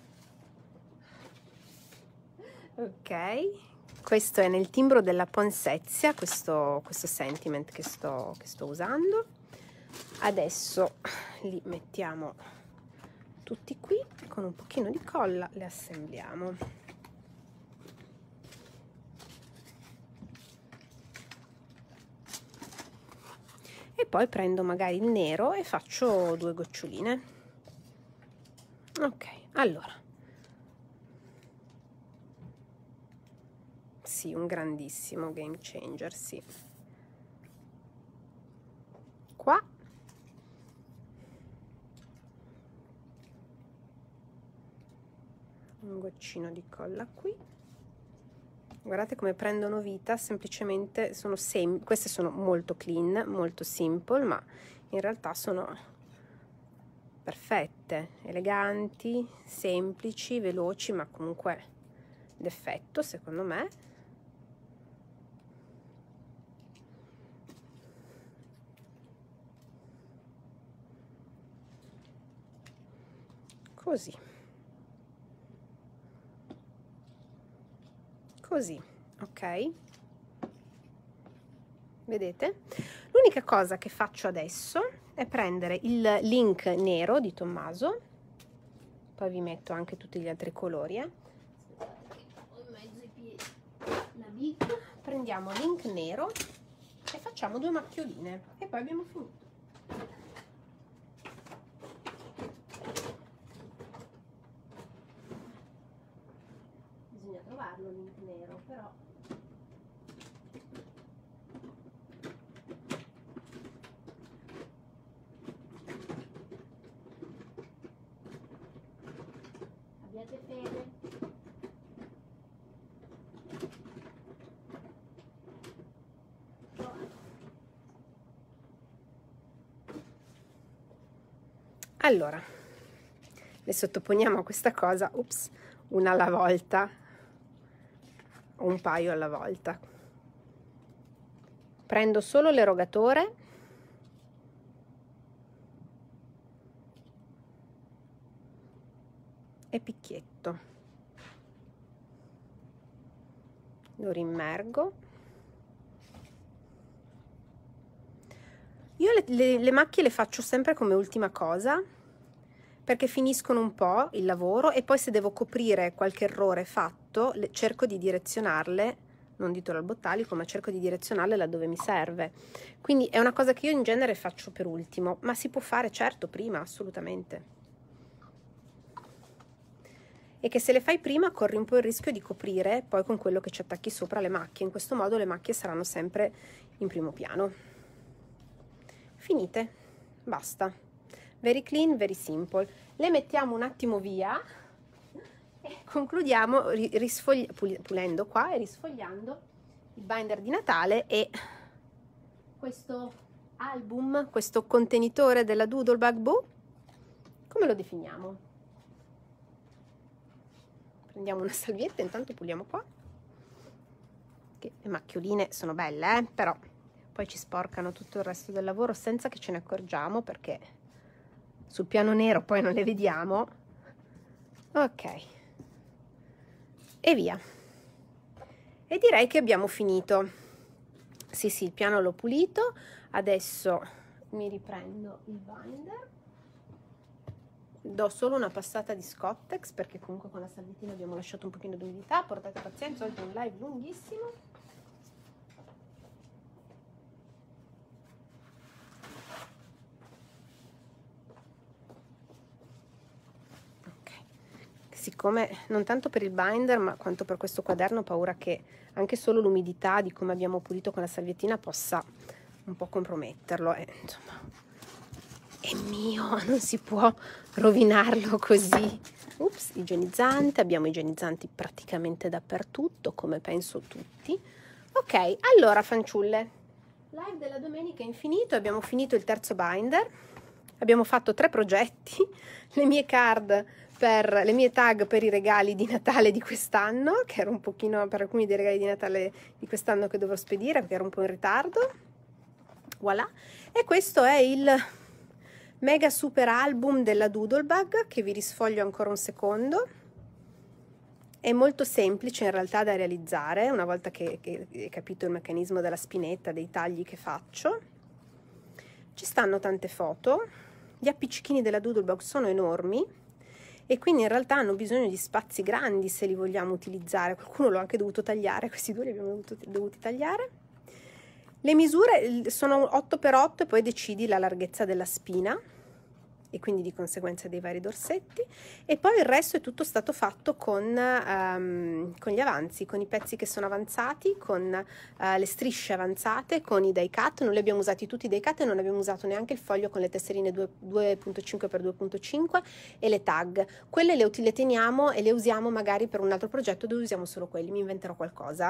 Ok, questo è nel timbro della Poinsettia, questo sentiment che sto usando. Adesso li mettiamo tutti qui, con un pochino di colla le assembliamo. E poi prendo magari il nero e faccio 2 goccioline. Ok, allora. Sì, un grandissimo game changer, sì. Qua. Un goccino di colla qui. Guardate come prendono vita, semplicemente queste sono molto clean, molto simple, ma in realtà sono perfette, eleganti, semplici, veloci, ma comunque d'effetto secondo me. Così. Così, ok? Vedete? L'unica cosa che faccio adesso è prendere il link nero di Tommaso, poi vi metto anche tutti gli altri colori, ho in mezzo ai piedi la big. Prendiamo link nero e facciamo 2 macchioline e poi abbiamo finito. Bisogna trovarlo link nero, però abbiate fede. Allora, le sottoponiamo a questa cosa, ups, una alla volta, o un paio alla volta. Prendo solo l'erogatore e picchietto, lo rimmergo. Io le macchie le faccio sempre come ultima cosa, perché finiscono un po' il lavoro e poi se devo coprire qualche errore fatto cerco di direzionarle, non ditelo al bottalico, ma cerco di direzionarle laddove mi serve. Quindi è una cosa che io in genere faccio per ultimo, ma si può fare certo prima, assolutamente. E che se le fai prima corri un po' il rischio di coprire poi con quello che ci attacchi sopra le macchie. In questo modo le macchie saranno sempre in primo piano. Finite, basta. Very clean, very simple. Le mettiamo un attimo via e concludiamo pulendo qua e risfogliando il binder di Natale e questo album, questo contenitore della Doodlebug Boo. Come lo definiamo? Prendiamo una salvietta, intanto puliamo qua, che le macchioline sono belle, però poi ci sporcano tutto il resto del lavoro senza che ce ne accorgiamo, perché sul piano nero poi non le vediamo. Ok, e via. E direi che abbiamo finito. Sì, il piano l'ho pulito. Adesso mi riprendo il binder, do solo una passata di Scottex, perché comunque con la salviettina abbiamo lasciato un pochino di umidità. Portate pazienza, oggi è un live lunghissimo. Siccome non tanto per il binder ma quanto per questo quaderno ho paura che anche solo l'umidità di come abbiamo pulito con la salviettina possa un po' comprometterlo, insomma è mio, non si può rovinarlo così. Ups, igienizzante, abbiamo igienizzanti praticamente dappertutto, come penso tutti. Ok, allora fanciulle, live della domenica è infinito, abbiamo finito il terzo binder, abbiamo fatto 3 progetti, le mie card per le mie tag per i regali di Natale di quest'anno, che ero un pochino per alcuni dei regali di Natale di quest'anno che dovrò spedire perché ero un po' in ritardo. Voilà. E questo è il mega super album della Doodlebug, che vi risfoglio ancora un secondo. È molto semplice in realtà da realizzare una volta che hai capito il meccanismo della spinetta, dei tagli che faccio. Ci stanno tante foto, gli appiccichini della Doodlebug sono enormi e quindi in realtà hanno bisogno di spazi grandi se li vogliamo utilizzare. Qualcuno l'ho anche dovuto tagliare, questi due li abbiamo dovuti tagliare. Le misure sono 8x8 e poi decidi la larghezza della spina e quindi di conseguenza dei vari dorsetti, e poi il resto è tutto stato fatto con gli avanzi, con i pezzi che sono avanzati, con le strisce avanzate, con i die cut. Non li abbiamo usati tutti i die cut e non abbiamo usato neanche il foglio con le tesserine 2.5x2.5 e le tag. Quelle le teniamo e le usiamo magari per un altro progetto dove usiamo solo quelli, mi inventerò qualcosa.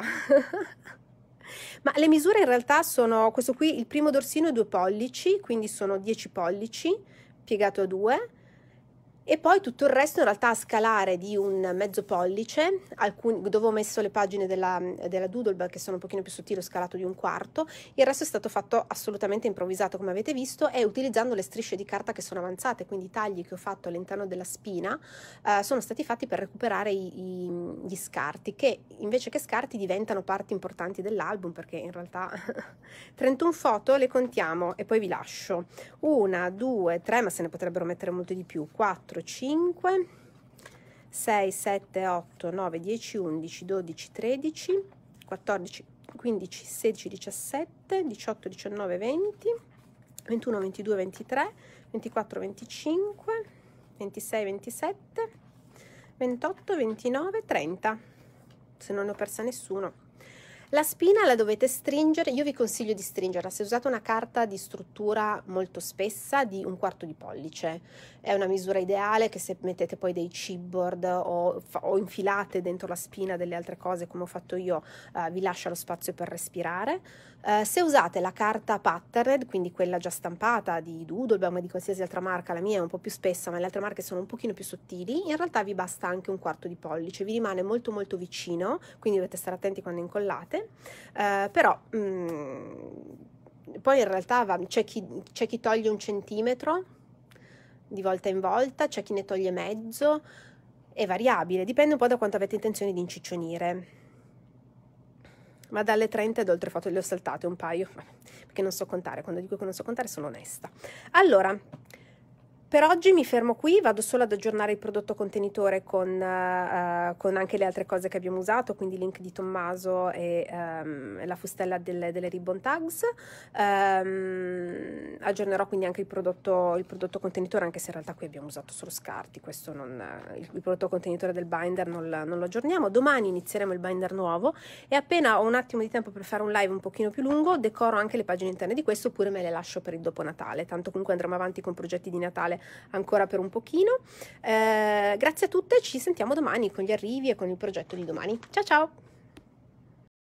Ma le misure in realtà sono, questo qui, il primo dorsino è 2 pollici, quindi sono 10 pollici, piegato a 2, e poi tutto il resto in realtà a scalare di un mezzo pollice, dove ho messo le pagine della Doodlebug che sono un pochino più sottili, ho scalato di 1/4, il resto è stato fatto assolutamente improvvisato come avete visto, e utilizzando le strisce di carta che sono avanzate, quindi i tagli che ho fatto all'interno della spina sono stati fatti per recuperare gli scarti, che invece che scarti diventano parti importanti dell'album, perché in realtà 31 foto le contiamo e poi vi lascio 1, 2, 3, ma se ne potrebbero mettere molto di più, 4, 5, 6, 7, 8, 9, 10, 11, 12, 13, 14, 15, 16, 17, 18, 19, 20, 21, 22, 23, 24, 25, 26, 27, 28, 29, 30, se non ne ho persa nessuno. La spina la dovete stringere, io vi consiglio di stringerla se usate una carta di struttura molto spessa di 1/4 di pollice. È una misura ideale, che se mettete poi dei chipboard o infilate dentro la spina delle altre cose come ho fatto io, vi lascia lo spazio per respirare. Se usate la carta patterned, quindi quella già stampata di Doodlebug ma di qualsiasi altra marca, la mia è un po' più spessa ma le altre marche sono un pochino più sottili, in realtà vi basta anche 1/4 di pollice, vi rimane molto molto vicino, quindi dovete stare attenti quando incollate. Però poi in realtà c'è chi toglie 1 centimetro di volta in volta, c'è chi ne toglie mezzo, è variabile, dipende un po' da quanto avete intenzione di inciccionire. Ma dalle 30 ed oltre foto le ho saltate un paio, perché non so contare, quando dico che non so contare sono onesta. Allora, per oggi mi fermo qui, vado solo ad aggiornare il prodotto contenitore con anche le altre cose che abbiamo usato, quindi il link di Tommaso e la fustella delle ribbon tags. Aggiornerò quindi anche il prodotto contenitore, anche se in realtà qui abbiamo usato solo scarti, questo il prodotto contenitore del binder non lo aggiorniamo. Domani inizieremo il binder nuovo e appena ho un attimo di tempo per fare un live un pochino più lungo, decoro anche le pagine interne di questo, oppure me le lascio per il dopo Natale, tanto comunque andremo avanti con progetti di Natale ancora per un pochino. Grazie a tutte, ci sentiamo domani con gli arrivi e con il progetto di domani. Ciao ciao!